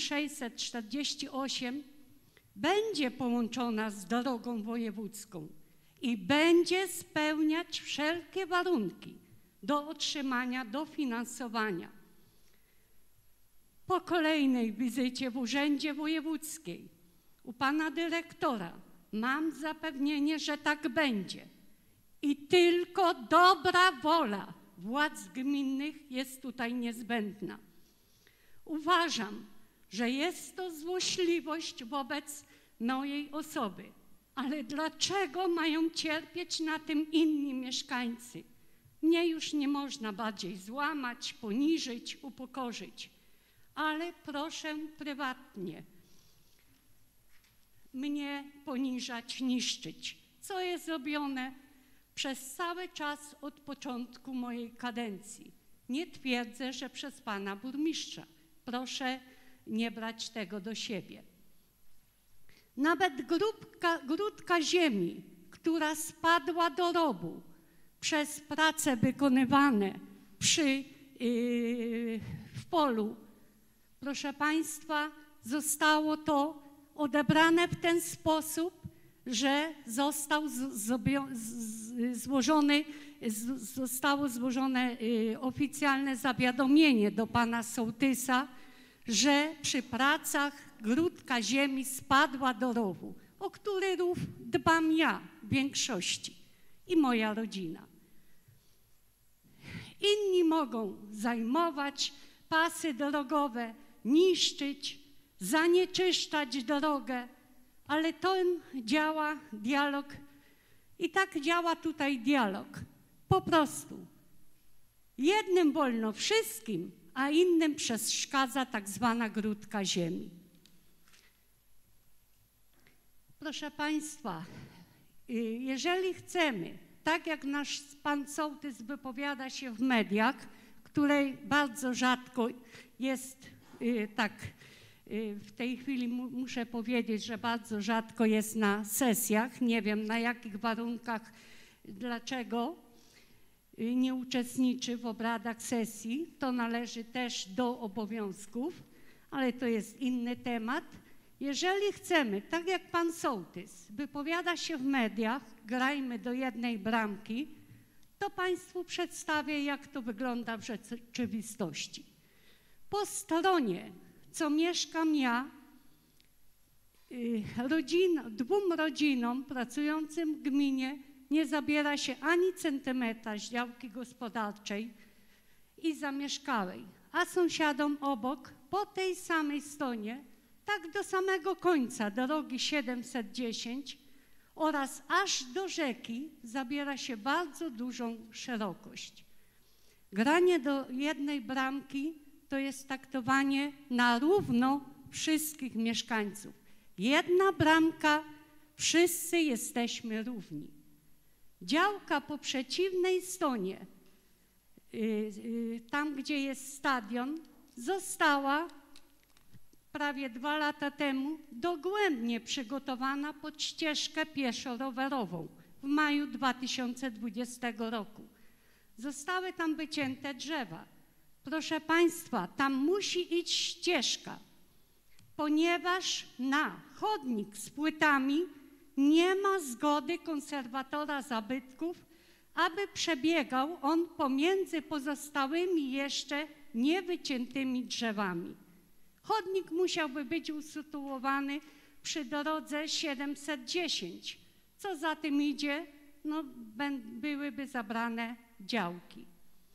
Speaker 13: 648 będzie połączona z drogą wojewódzką i będzie spełniać wszelkie warunki do otrzymania dofinansowania. Po kolejnej wizycie w Urzędzie Wojewódzkiej u pana dyrektora mam zapewnienie, że tak będzie. I tylko dobra wola władz gminnych jest tutaj niezbędna. Uważam, że jest to złośliwość wobec mojej osoby, ale dlaczego mają cierpieć na tym inni mieszkańcy? Mnie już nie można bardziej złamać, poniżyć, upokorzyć, ale proszę prywatnie mnie poniżać, niszczyć, co jest robione przez cały czas od początku mojej kadencji. Nie twierdzę, że przez pana burmistrza. Proszę nie brać tego do siebie. Nawet grudka ziemi, która spadła do rowu przez prace wykonywane w polu, proszę państwa, zostało to odebrane w ten sposób, że zostało złożone oficjalne zawiadomienie do pana sołtysa, że przy pracach grudka ziemi spadła do rowu, o który rów dbam ja w większości i moja rodzina. Inni mogą zajmować pasy drogowe, niszczyć, zanieczyszczać drogę, ale to działa dialog i tak działa tutaj dialog. Po prostu jednym wolno wszystkim, a innym przeszkadza tak zwana grudka ziemi. Proszę państwa, jeżeli chcemy, tak jak nasz pan sołtys wypowiada się w mediach, której bardzo rzadko jest w tej chwili muszę powiedzieć, że bardzo rzadko jest na sesjach. Nie wiem na jakich warunkach, dlaczego nie uczestniczy w obradach sesji. To należy też do obowiązków, ale to jest inny temat. Jeżeli chcemy, tak jak pan sołtys wypowiada się w mediach, grajmy do jednej bramki, to państwu przedstawię, jak to wygląda w rzeczywistości. Po stronie, co mieszkam ja, dwóm rodzinom pracującym w gminie nie zabiera się ani centymetra z działki gospodarczej i zamieszkałej, a sąsiadom obok, po tej samej stronie, tak do samego końca drogi 710, oraz aż do rzeki zabiera się bardzo dużą szerokość. Granie do jednej bramki to jest traktowanie na równo wszystkich mieszkańców. Jedna bramka, wszyscy jesteśmy równi. Działka po przeciwnej stronie, tam gdzie jest stadion, została prawie 2 lata temu dogłębnie przygotowana pod ścieżkę pieszo-rowerową w maju 2020 roku. Zostały tam wycięte drzewa. Proszę Państwa, tam musi iść ścieżka, ponieważ na chodnik z płytami nie ma zgody konserwatora zabytków, aby przebiegał on pomiędzy pozostałymi jeszcze niewyciętymi drzewami. Chodnik musiałby być usytuowany przy drodze 710. Co za tym idzie? No, byłyby zabrane działki.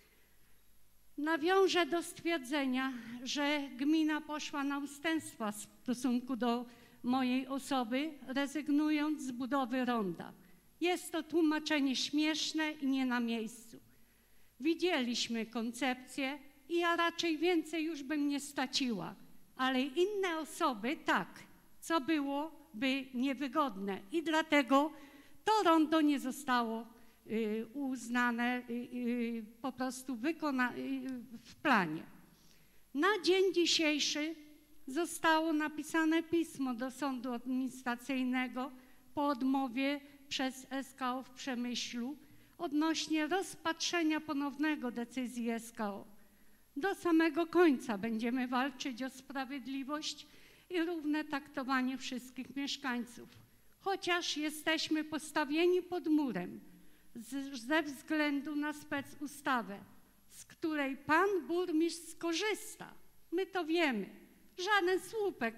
Speaker 13: Nawiążę do stwierdzenia, że gmina poszła na ustępstwa w stosunku do mojej osoby, rezygnując z budowy ronda. Jest to tłumaczenie śmieszne i nie na miejscu. Widzieliśmy koncepcję i ja raczej więcej już bym nie straciła, ale inne osoby tak, co byłoby niewygodne i dlatego to rondo nie zostało uznane po prostu w planie. Na dzień dzisiejszy zostało napisane pismo do Sądu Administracyjnego po odmowie przez SKO w Przemyślu odnośnie rozpatrzenia ponownego decyzji SKO. Do samego końca będziemy walczyć o sprawiedliwość i równe traktowanie wszystkich mieszkańców. Chociaż jesteśmy postawieni pod murem ze względu na specustawę, z której pan burmistrz skorzysta. My to wiemy. Żaden słupek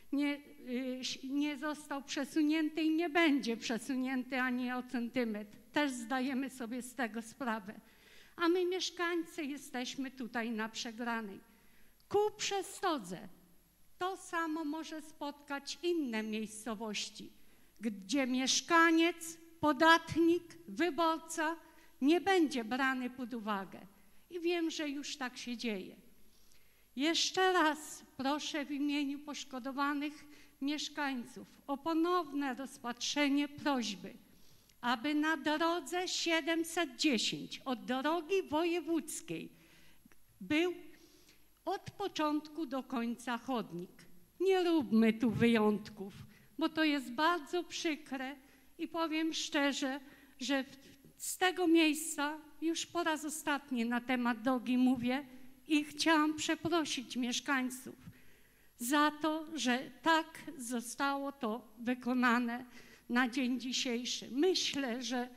Speaker 13: nie został przesunięty i nie będzie przesunięty ani o centymetr. Też zdajemy sobie z tego sprawę. A my mieszkańcy jesteśmy tutaj na przegranej. Ku przestrodze to samo może spotkać inne miejscowości, gdzie mieszkaniec, podatnik, wyborca nie będzie brany pod uwagę. I wiem, że już tak się dzieje. Jeszcze raz proszę w imieniu poszkodowanych mieszkańców o ponowne rozpatrzenie prośby, aby na drodze 710 od drogi wojewódzkiej był od początku do końca chodnik. Nie róbmy tu wyjątków, bo to jest bardzo przykre i powiem szczerze, że z tego miejsca już po raz ostatni na temat drogi mówię i chciałam przeprosić mieszkańców za to, że tak zostało to wykonane na dzień dzisiejszy. Myślę, że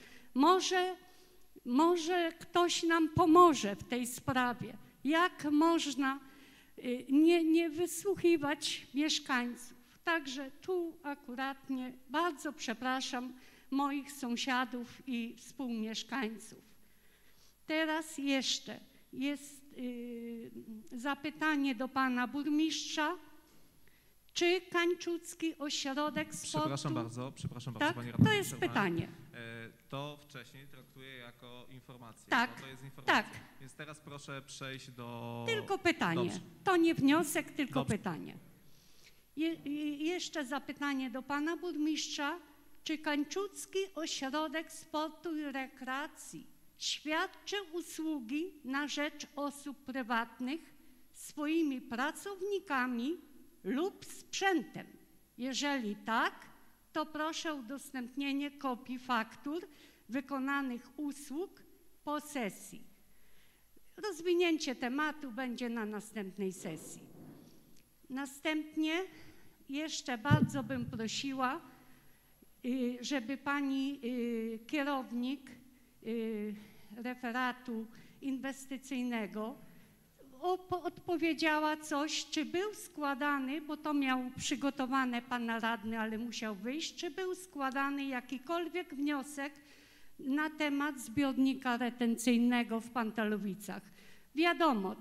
Speaker 13: może ktoś nam pomoże w tej sprawie. Jak można nie wysłuchiwać mieszkańców. Także tu akuratnie bardzo przepraszam moich sąsiadów i współmieszkańców. Teraz jeszcze jest zapytanie do pana burmistrza. Czy Kańczucki Ośrodek Sportu...
Speaker 1: Przepraszam bardzo,
Speaker 13: tak?
Speaker 1: pani radna.
Speaker 13: To jest pytanie.
Speaker 1: To wcześniej traktuję jako informację.
Speaker 13: Tak,
Speaker 1: to jest informacja.
Speaker 13: tak.
Speaker 1: Więc teraz proszę przejść do...
Speaker 13: Tylko pytanie.
Speaker 1: Dobrze.
Speaker 13: To nie wniosek, tylko
Speaker 1: Dobrze.
Speaker 13: pytanie. Jeszcze zapytanie do pana burmistrza. Czy Kańczucki Ośrodek Sportu i Rekreacji świadczy usługi na rzecz osób prywatnych swoimi pracownikami lub sprzętem? Jeżeli tak, to proszę o udostępnienie kopii faktur wykonanych usług po sesji. Rozwinięcie tematu będzie na następnej sesji. Następnie jeszcze bardzo bym prosiła, żeby pani kierownik referatu inwestycyjnego odpowiedziała coś, czy był składany, bo to miał przygotowane pana radny, ale musiał wyjść, czy był składany jakikolwiek wniosek na temat zbiornika retencyjnego w Pantelowicach. Wiadomo,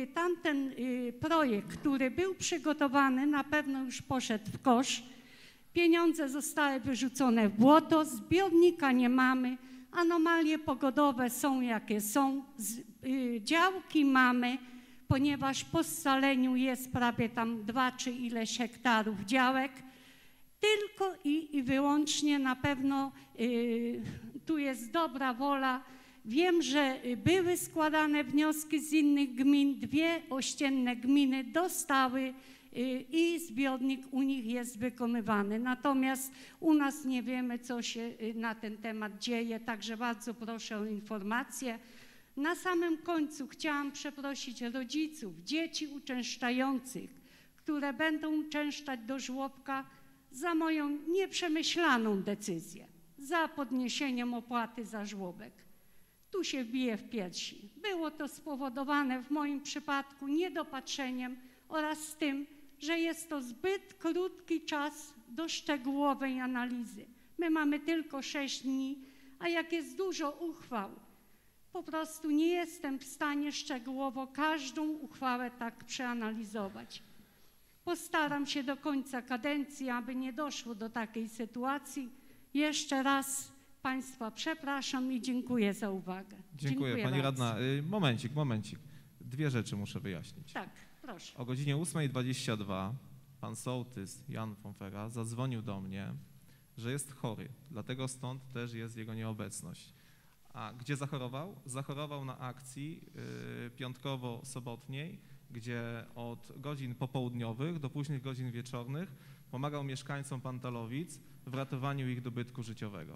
Speaker 13: tamten projekt, który był przygotowany, na pewno już poszedł w kosz Pieniądze zostały wyrzucone w błoto, zbiornika nie mamy, anomalie pogodowe są jakie są, działki mamy, ponieważ po scaleniu jest prawie tam 2 czy ileś hektarów działek, tylko i wyłącznie na pewno tu jest dobra wola. Wiem, że były składane wnioski z innych gmin, 2 ościenne gminy dostały i zbiornik u nich jest wykonywany. Natomiast u nas nie wiemy, co się na ten temat dzieje, także bardzo proszę o informację. Na samym końcu chciałam przeprosić rodziców, dzieci uczęszczających, które będą uczęszczać do żłobka, za moją nieprzemyślaną decyzję, za podniesieniem opłaty za żłobek. Tu się bije w piersi. Było to spowodowane w moim przypadku niedopatrzeniem oraz tym, że jest to zbyt krótki czas do szczegółowej analizy. My mamy tylko 6 dni, a jak jest dużo uchwał, po prostu nie jestem w stanie szczegółowo każdą uchwałę tak przeanalizować. Postaram się do końca kadencji, aby nie doszło do takiej sytuacji. Jeszcze raz Państwa przepraszam i dziękuję za uwagę.
Speaker 1: Dziękuję. Pani
Speaker 13: bardzo.
Speaker 1: radna, momencik. 2 rzeczy muszę wyjaśnić.
Speaker 13: Tak, proszę.
Speaker 1: O godzinie 8:22 pan sołtys Jan Fonfera zadzwonił do mnie, że jest chory, dlatego stąd też jest jego nieobecność. A gdzie zachorował? Zachorował na akcji piątkowo-sobotniej, gdzie od godzin popołudniowych do późnych godzin wieczornych pomagał mieszkańcom Pantalowic w ratowaniu ich dobytku życiowego.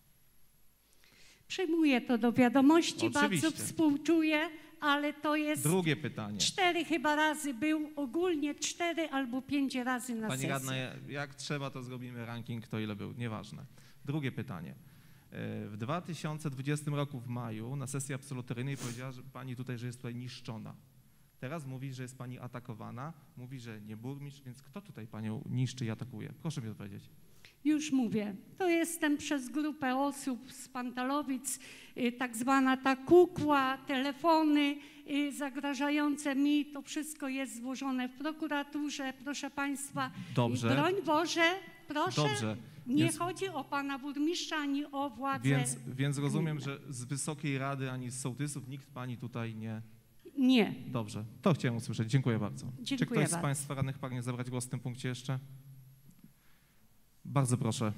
Speaker 13: Przyjmuję to do wiadomości,
Speaker 1: Oczywiście.
Speaker 13: bardzo współczuję, ale to jest...
Speaker 1: Drugie pytanie.
Speaker 13: 4 chyba razy był, ogólnie 4 albo 5 razy na
Speaker 1: Pani
Speaker 13: sesję.
Speaker 1: radna, jak trzeba, to zrobimy ranking, kto ile był, nieważne. Drugie pytanie. W 2020 roku w maju na sesji absolutoryjnej powiedziała że pani tutaj, że jest tutaj niszczona. Teraz mówi, że jest pani atakowana, mówi, że nie burmistrz, więc kto tutaj panią niszczy i atakuje? Proszę mi odpowiedzieć.
Speaker 13: Już mówię, to jestem przez grupę osób z Pantalowic, tak zwana ta kukła, telefony zagrażające mi, to wszystko jest złożone w prokuraturze, proszę Państwa.
Speaker 1: Dobrze.
Speaker 13: I broń Boże, proszę,
Speaker 1: Dobrze.
Speaker 13: nie chodzi o Pana burmistrza, ani o władzę.
Speaker 1: Więc rozumiem, że z Wysokiej Rady ani z sołtysów nikt pani tutaj nie...
Speaker 13: Nie.
Speaker 1: Dobrze, to chciałem usłyszeć. Dziękuję bardzo.
Speaker 13: Dziękuję
Speaker 1: Czy ktoś
Speaker 13: bardzo.
Speaker 1: z Państwa radnych pragnie zabrać głos w tym punkcie jeszcze? Bardzo proszę.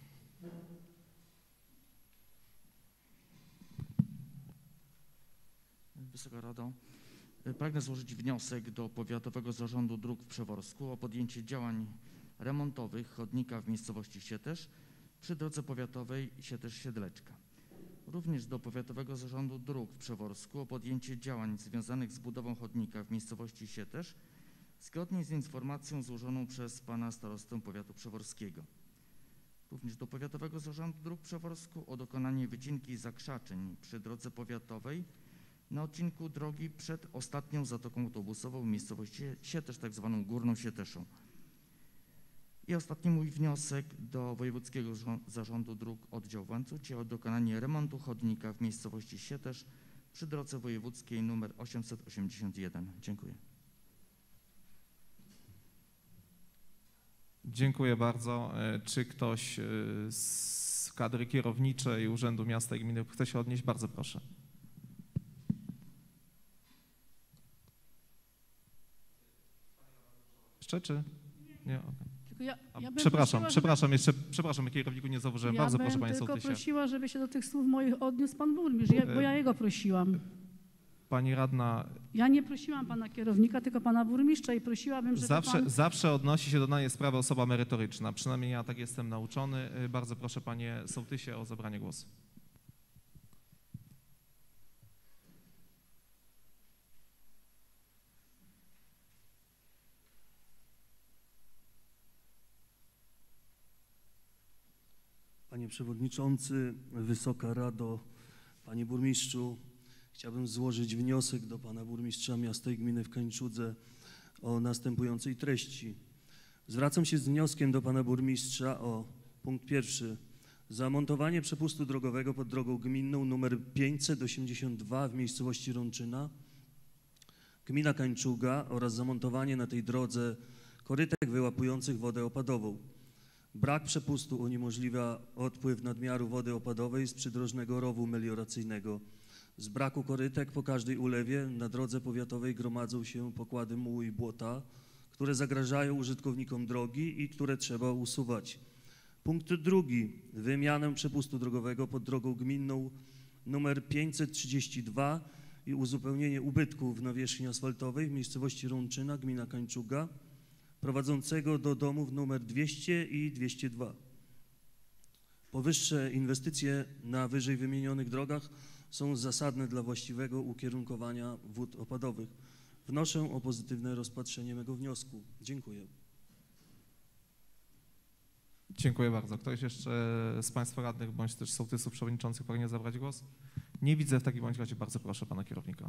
Speaker 4: Wysoka Rado, pragnę złożyć wniosek do Powiatowego Zarządu Dróg w Przeworsku o podjęcie działań remontowych chodnika w miejscowości Sietesz przy drodze powiatowej Sietesz-Siedleczka. Również do Powiatowego Zarządu Dróg w Przeworsku o podjęcie działań związanych z budową chodnika w miejscowości Sietesz zgodnie z informacją złożoną przez pana starostę powiatu przeworskiego. Również do Powiatowego Zarządu Dróg w Przeworsku o dokonanie wycinki zakrzaczeń przy drodze powiatowej na odcinku drogi przed ostatnią zatoką autobusową w miejscowości Sietesz, tak zwaną Górną Sieteszą. I ostatni mój wniosek do Wojewódzkiego Zarządu Dróg Oddział w Łańcucie o dokonanie remontu chodnika w miejscowości Sietesz przy drodze wojewódzkiej nr 881. Dziękuję.
Speaker 1: Dziękuję bardzo. Czy ktoś z kadry kierowniczej Urzędu Miasta i Gminy chce się odnieść? Bardzo proszę. Jeszcze czy? Nie? Okay. Przepraszam, kierowniku, nie zauważyłem. Bardzo proszę, panie sołtysie.
Speaker 2: Ja bym tylko prosiła, żeby się do tych słów moich odniósł pan burmistrz, bo ja jego prosiłam.
Speaker 1: Pani radna...
Speaker 2: Ja nie prosiłam pana kierownika, tylko pana burmistrza i prosiłabym, żeby
Speaker 1: Zawsze odnosi się do danej sprawy osoba merytoryczna. Przynajmniej ja tak jestem nauczony. Bardzo proszę, panie sołtysie, o zabranie głosu.
Speaker 14: Panie Przewodniczący, Wysoka Rado, Panie Burmistrzu, chciałbym złożyć wniosek do Pana Burmistrza Miasta i Gminy w Kańczudze o następującej treści. Zwracam się z wnioskiem do Pana Burmistrza o punkt 1. Zamontowanie przepustu drogowego pod drogą gminną nr 582 w miejscowości Rączyna, gmina Kańczuga oraz zamontowanie na tej drodze korytek wyłapujących wodę opadową. Brak przepustu uniemożliwia odpływ nadmiaru wody opadowej z przydrożnego rowu melioracyjnego. Z braku korytek po każdej ulewie na drodze powiatowej gromadzą się pokłady mułu i błota, które zagrażają użytkownikom drogi i które trzeba usuwać. Punkt drugi. Wymianę przepustu drogowego pod drogą gminną nr 532 i uzupełnienie ubytków w nawierzchni asfaltowej w miejscowości Rączyna, gmina Kańczuga, prowadzącego do domów nr 200 i 202. Powyższe inwestycje na wyżej wymienionych drogach są zasadne dla właściwego ukierunkowania wód opadowych. Wnoszę o pozytywne rozpatrzenie mego wniosku. Dziękuję.
Speaker 1: Dziękuję bardzo. Ktoś jeszcze z Państwa radnych bądź też sołtysów przewodniczących pragnie zabrać głos? Nie widzę, w takim bądź razie bardzo proszę pana kierownika.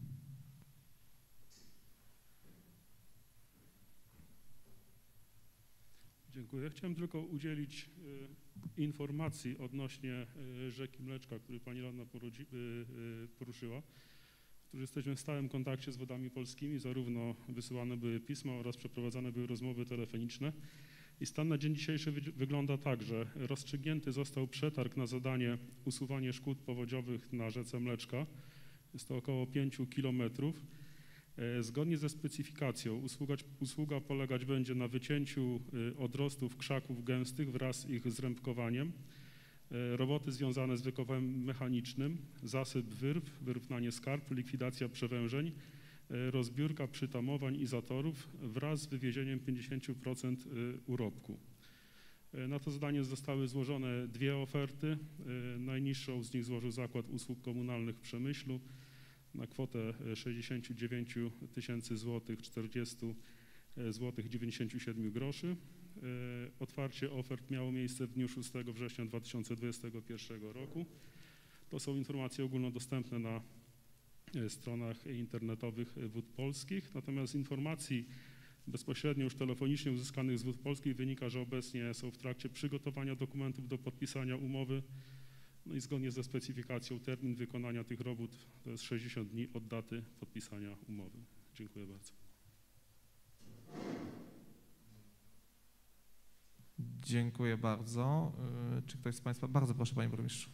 Speaker 8: Dziękuję. Chciałem tylko udzielić informacji odnośnie rzeki Mleczka, który pani radna poruszyła, którzy jesteśmy w stałym kontakcie z Wodami Polskimi, zarówno wysyłane były pisma oraz przeprowadzane były rozmowy telefoniczne. I stan na dzień dzisiejszy wygląda tak, że rozstrzygnięty został przetarg na zadanie usuwania szkód powodziowych na rzece Mleczka. Jest to około 5 kilometrów. Zgodnie ze specyfikacją usługa polegać będzie na wycięciu odrostów krzaków gęstych wraz z ich zrębkowaniem, roboty związane z wykopem mechanicznym, zasyp wyrw, wyrównanie skarp, likwidacja przewężeń, rozbiórka przytamowań i zatorów wraz z wywiezieniem 50% urobku. Na to zadanie zostały złożone dwie oferty. Najniższą z nich złożył Zakład Usług Komunalnych w Przemyślu na kwotę 69 tysięcy złotych 40 zł 97 groszy. Otwarcie ofert miało miejsce w dniu 6 września 2021 roku. To są informacje ogólnodostępne na stronach internetowych Wód Polskich. Natomiast z informacji bezpośrednio już telefonicznie uzyskanych z Wód Polskich wynika, że obecnie są w trakcie przygotowania dokumentów do podpisania umowy. No i zgodnie ze specyfikacją termin wykonania tych robót to jest 60 dni od daty podpisania umowy. Dziękuję bardzo.
Speaker 1: Dziękuję bardzo. Czy ktoś z Państwa? Bardzo proszę, panie burmistrzu.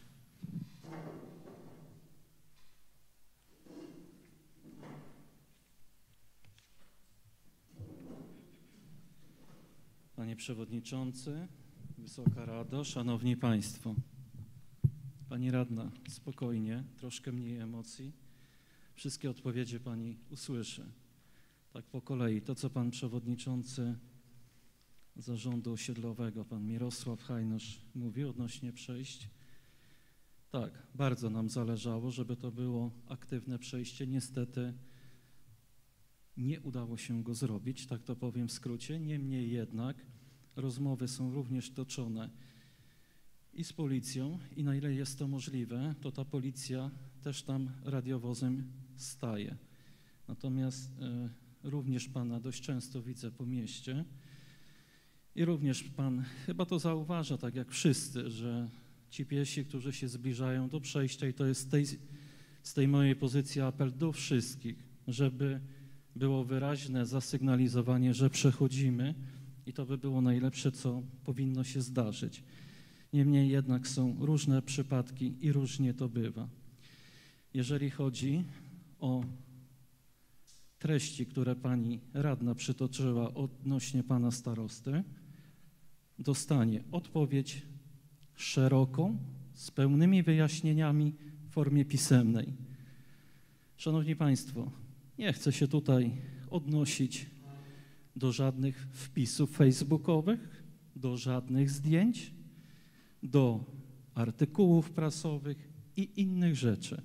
Speaker 6: Panie Przewodniczący, Wysoka Rado, Szanowni Państwo. Pani Radna, spokojnie, troszkę mniej emocji. Wszystkie odpowiedzi Pani usłyszy. Tak po kolei. To, co Pan Przewodniczący Zarządu Osiedlowego, Pan Mirosław Hajnosz mówi odnośnie przejść. Tak, bardzo nam zależało, żeby to było aktywne przejście. Niestety nie udało się go zrobić, tak to powiem w skrócie. Niemniej jednak rozmowy są również toczone i z policją i na ile jest to możliwe, to ta policja też tam radiowozem staje. Natomiast również Pana dość często widzę po mieście i również Pan chyba to zauważa, tak jak wszyscy, że ci piesi, którzy się zbliżają do przejścia i to jest z tej mojej pozycji apel do wszystkich, żeby było wyraźne zasygnalizowanie, że przechodzimy i to by było najlepsze, co powinno się zdarzyć. Niemniej jednak są różne przypadki i różnie to bywa. Jeżeli chodzi o treści, które Pani Radna przytoczyła odnośnie Pana Starosty, dostanie odpowiedź szeroką, z pełnymi wyjaśnieniami w formie pisemnej. Szanowni Państwo, nie chcę się tutaj odnosić do żadnych wpisów facebookowych, do żadnych zdjęć, do artykułów prasowych i innych rzeczy,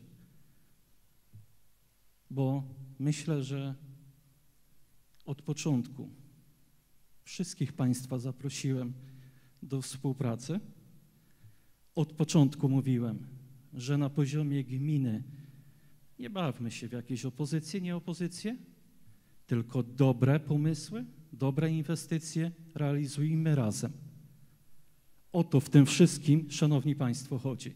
Speaker 6: bo myślę, że od początku wszystkich Państwa zaprosiłem do współpracy. Od początku mówiłem, że na poziomie gminy nie bawmy się w jakieś opozycje, nie opozycje, tylko dobre pomysły, dobre inwestycje realizujmy razem. O to w tym wszystkim, Szanowni Państwo, chodzi.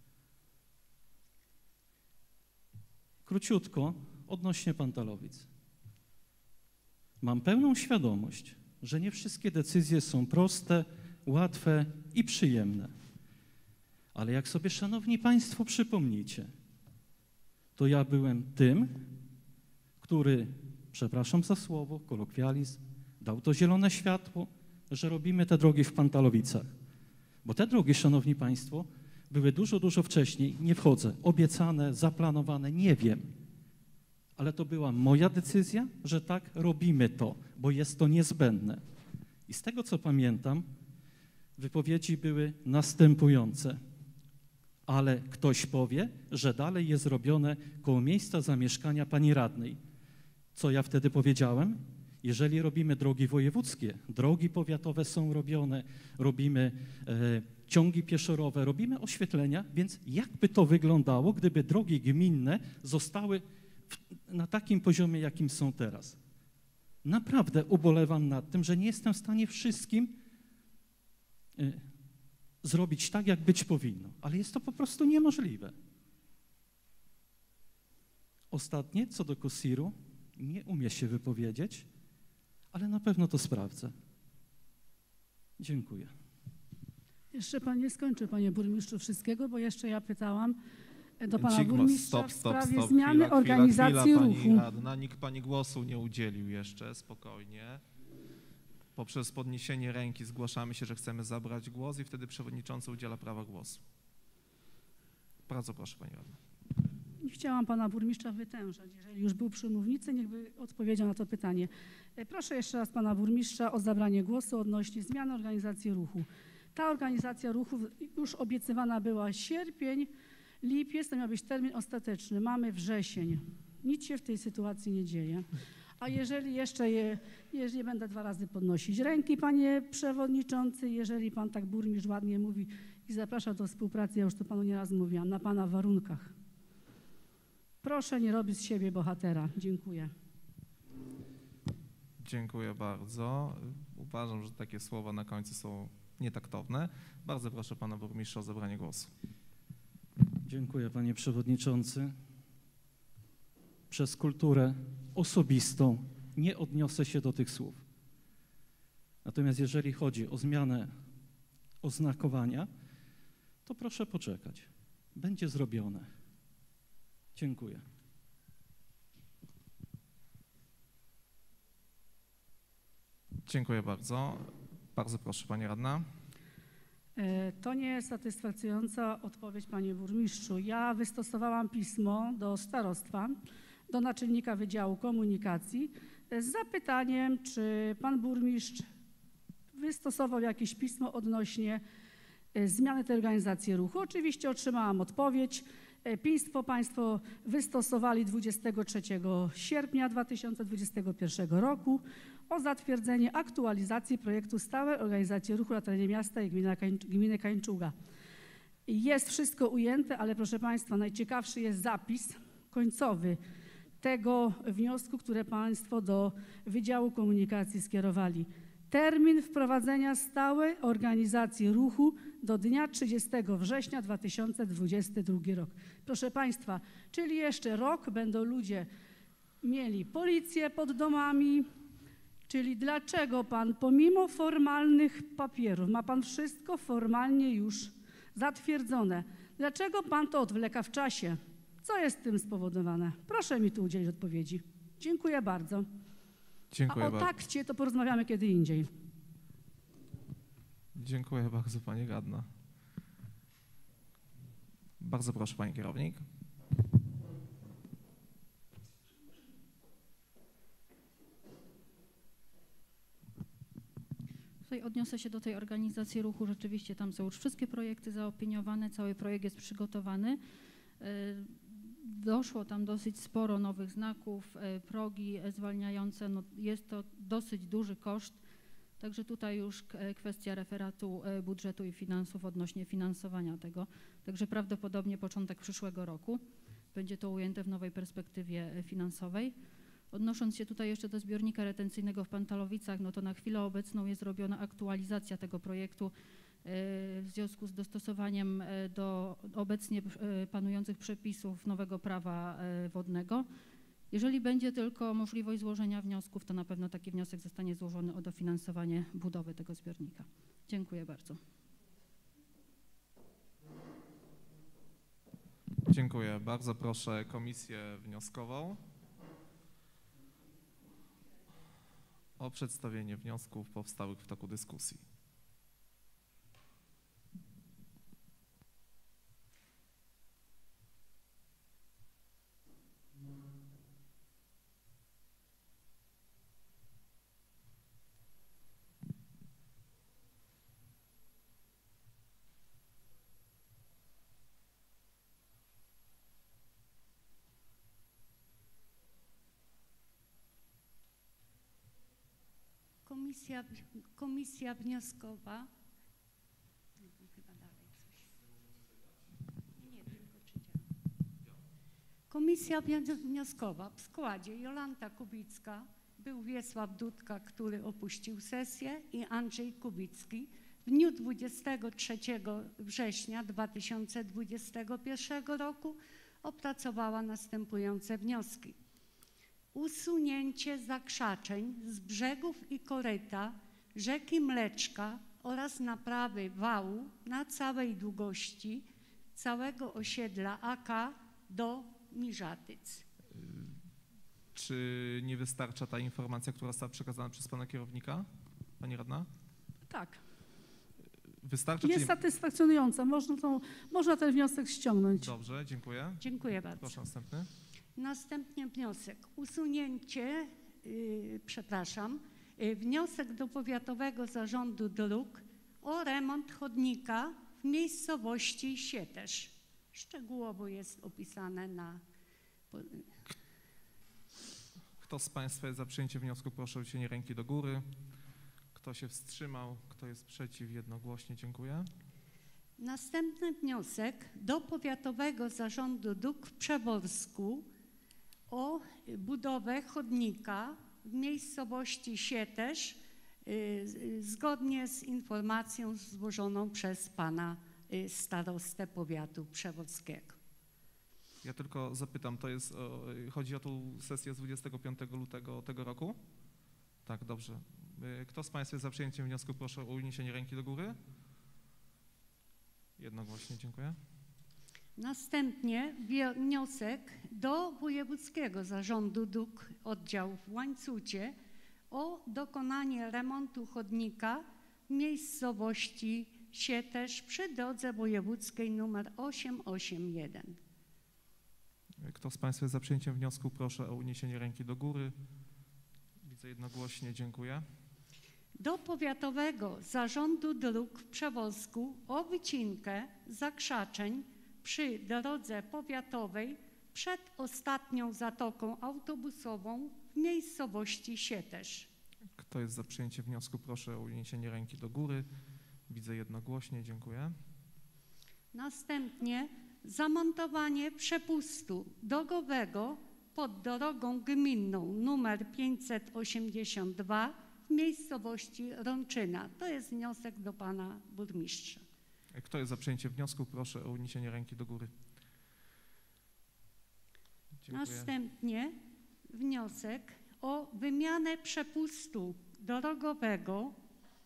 Speaker 6: Króciutko odnośnie Pantalowic. Mam pełną świadomość, że nie wszystkie decyzje są proste, łatwe i przyjemne. Ale jak sobie, szanowni państwo, przypomnicie, to ja byłem tym, który, przepraszam za słowo, kolokwializm, dał to zielone światło, że robimy te drogi w Pantalowicach. Bo te drogi, szanowni państwo, były dużo, dużo wcześniej, nie wchodzę, obiecane, zaplanowane, nie wiem. Ale to była moja decyzja, że tak robimy to, bo jest to niezbędne. I z tego, co pamiętam, wypowiedzi były następujące. Ale ktoś powie, że dalej jest robione koło miejsca zamieszkania pani radnej. Co ja wtedy powiedziałem? Jeżeli robimy drogi wojewódzkie, drogi powiatowe są robione, robimy ciągi pieszorowe, robimy oświetlenia, więc jakby to wyglądało, gdyby drogi gminne zostały na takim poziomie, jakim są teraz? Naprawdę ubolewam nad tym, że nie jestem w stanie wszystkim zrobić tak, jak być powinno, ale jest to po prostu niemożliwe. Ostatnie, co do KOSiR-u, nie umiem się wypowiedzieć, ale na pewno to sprawdzę. Dziękuję.
Speaker 2: Jeszcze pan nie skończył, panie burmistrzu, wszystkiego, bo jeszcze ja pytałam do pana burmistrza w sprawie zmiany organizacji ruchu.
Speaker 1: Pani radna, nikt pani głosu nie udzielił jeszcze, spokojnie. Poprzez podniesienie ręki zgłaszamy się, że chcemy zabrać głos i wtedy przewodniczący udziela prawa głosu. Bardzo proszę, pani radna.
Speaker 2: Nie chciałam pana burmistrza wytężać. Jeżeli już był przy mównicy, niech by odpowiedział na to pytanie. Proszę jeszcze raz pana burmistrza o zabranie głosu odnośnie zmiany organizacji ruchu. Ta organizacja ruchu już obiecywana była sierpień, lipiec, to miał być termin ostateczny. Mamy wrzesień. Nic się w tej sytuacji nie dzieje. A jeżeli jeszcze nie będę 2 razy podnosić ręki, panie przewodniczący, jeżeli pan tak burmistrz ładnie mówi i zaprasza do współpracy, ja już to panu nieraz mówiłam, na pana warunkach. Proszę nie robić z siebie bohatera. Dziękuję.
Speaker 1: Dziękuję bardzo. Uważam, że takie słowa na końcu są nietaktowne. Bardzo proszę pana burmistrza o zabranie głosu.
Speaker 6: Dziękuję, panie przewodniczący. Przez kulturę osobistą nie odniosę się do tych słów. Natomiast jeżeli chodzi o zmianę oznakowania, to proszę poczekać. Będzie zrobione. Dziękuję.
Speaker 1: Dziękuję bardzo. Bardzo proszę, pani radna.
Speaker 2: To nie jest satysfakcjonująca odpowiedź, panie burmistrzu. Ja wystosowałam pismo do starostwa, do naczelnika Wydziału Komunikacji z zapytaniem, czy pan burmistrz wystosował jakieś pismo odnośnie zmiany tej organizacji ruchu. Oczywiście otrzymałam odpowiedź. Państwo wystosowali 23 sierpnia 2021 roku o zatwierdzenie aktualizacji projektu stałej organizacji ruchu na terenie miasta i gminy Kańczuga. Jest wszystko ujęte, ale proszę państwa, najciekawszy jest zapis końcowy tego wniosku, które państwo do Wydziału Komunikacji skierowali. Termin wprowadzenia stałej organizacji ruchu do dnia 30 września 2022 rok. Proszę państwa, czyli jeszcze rok będą ludzie mieli policję pod domami, czyli dlaczego pan pomimo formalnych papierów, ma pan wszystko formalnie już zatwierdzone, dlaczego pan to odwleka w czasie? Co jest tym spowodowane? Proszę mi tu udzielić odpowiedzi. Dziękuję bardzo.
Speaker 1: Dziękuję
Speaker 2: bardzo. A o takcie to porozmawiamy kiedy indziej.
Speaker 1: Dziękuję bardzo, pani radna. Bardzo proszę, pani kierownik.
Speaker 5: Tutaj odniosę się do tej organizacji ruchu. Rzeczywiście tam są już wszystkie projekty zaopiniowane, cały projekt jest przygotowany. Doszło tam dosyć sporo nowych znaków, progi zwalniające. No jest to dosyć duży koszt. Także tutaj już kwestia referatu budżetu i finansów odnośnie finansowania tego. Także prawdopodobnie początek przyszłego roku będzie to ujęte w nowej perspektywie finansowej. Odnosząc się tutaj jeszcze do zbiornika retencyjnego w Pantalowicach, no to na chwilę obecną jest robiona aktualizacja tego projektu w związku z dostosowaniem do obecnie panujących przepisów nowego prawa wodnego. Jeżeli będzie tylko możliwość złożenia wniosków, to na pewno taki wniosek zostanie złożony o dofinansowanie budowy tego zbiornika. Dziękuję bardzo.
Speaker 1: Dziękuję. Bardzo proszę komisję wnioskową o przedstawienie wniosków powstałych w toku dyskusji.
Speaker 13: Komisja wnioskowa. Chyba dalej coś. Nie, tylko czy działa. Komisja wnioskowa w składzie Jolanta Kubicka, był Wiesław Dudka, który opuścił sesję, i Andrzej Kubicki w dniu 23 września 2021 roku opracowała następujące wnioski. Usunięcie zakrzaczeń z brzegów i koryta rzeki Mleczka oraz naprawy wału na całej długości całego osiedla AK do Mirzatyc.
Speaker 1: Czy nie wystarcza ta informacja, która została przekazana przez pana kierownika, pani radna?
Speaker 2: Tak.
Speaker 1: Wystarczy?
Speaker 2: Jest satysfakcjonująca. Można ten wniosek ściągnąć.
Speaker 1: Dobrze, dziękuję.
Speaker 13: Dziękuję bardzo.
Speaker 1: Proszę następny.
Speaker 13: Następnie wniosek. Wniosek do Powiatowego Zarządu Dróg o remont chodnika w miejscowości Sietesz. Szczegółowo jest opisane na...
Speaker 1: Kto z państwa jest za przyjęciem wniosku, proszę o wyciągnięcie ręki do góry. Kto się wstrzymał, kto jest przeciw, jednogłośnie dziękuję.
Speaker 13: Następny wniosek do Powiatowego Zarządu Dróg w Przeworsku o budowę chodnika w miejscowości Sietesz zgodnie z informacją złożoną przez pana starostę powiatu przeworskiego.
Speaker 1: Ja tylko zapytam, chodzi o tą sesję z 25 lutego tego roku? Tak, dobrze. Kto z państwa jest za przyjęciem wniosku, proszę o uniesienie ręki do góry. Jednogłośnie, dziękuję.
Speaker 13: Następnie wniosek do Wojewódzkiego Zarządu Dróg Oddział w Łańcucie o dokonanie remontu chodnika w miejscowości Sietesz przy drodze wojewódzkiej nr 881.
Speaker 1: Kto z państwa jest za przyjęciem wniosku, proszę o uniesienie ręki do góry. Widzę jednogłośnie, dziękuję.
Speaker 13: Do Powiatowego Zarządu Dróg w Przeworsku o wycinkę zakrzaczeń przy drodze powiatowej przed ostatnią zatoką autobusową w miejscowości Sietesz.
Speaker 1: Kto jest za przyjęciem wniosku, proszę o uniesienie ręki do góry. Widzę jednogłośnie, dziękuję.
Speaker 13: Następnie zamontowanie przepustu drogowego pod drogą gminną nr 582 w miejscowości Rączyna. To jest wniosek do pana burmistrza.
Speaker 1: Kto jest za przyjęciem wniosku, proszę o uniesienie ręki do góry. Dziękuję.
Speaker 13: Następnie wniosek o wymianę przepustu drogowego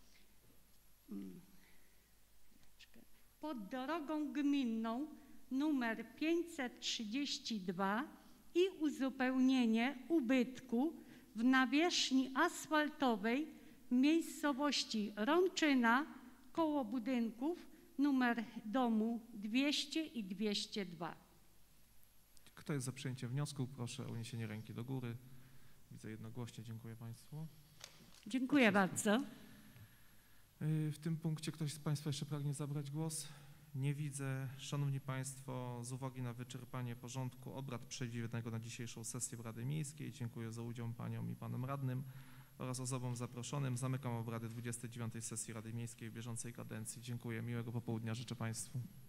Speaker 13: pod drogą gminną nr 532 i uzupełnienie ubytku w nawierzchni asfaltowej w miejscowości Rączyna koło budynków numer domu 200 i 202.
Speaker 1: Kto jest za przyjęciem wniosku, proszę o uniesienie ręki do góry. Widzę jednogłośnie, dziękuję państwu.
Speaker 13: Dziękuję bardzo.
Speaker 1: W tym punkcie ktoś z państwa jeszcze pragnie zabrać głos? Nie widzę. Szanowni państwo, z uwagi na wyczerpanie porządku obrad przewidzianego na dzisiejszą sesję Rady Miejskiej, dziękuję za udział paniom i panom radnym oraz osobom zaproszonym. Zamykam obrady 29. sesji Rady Miejskiej w bieżącej kadencji. Dziękuję. Miłego popołudnia życzę państwu.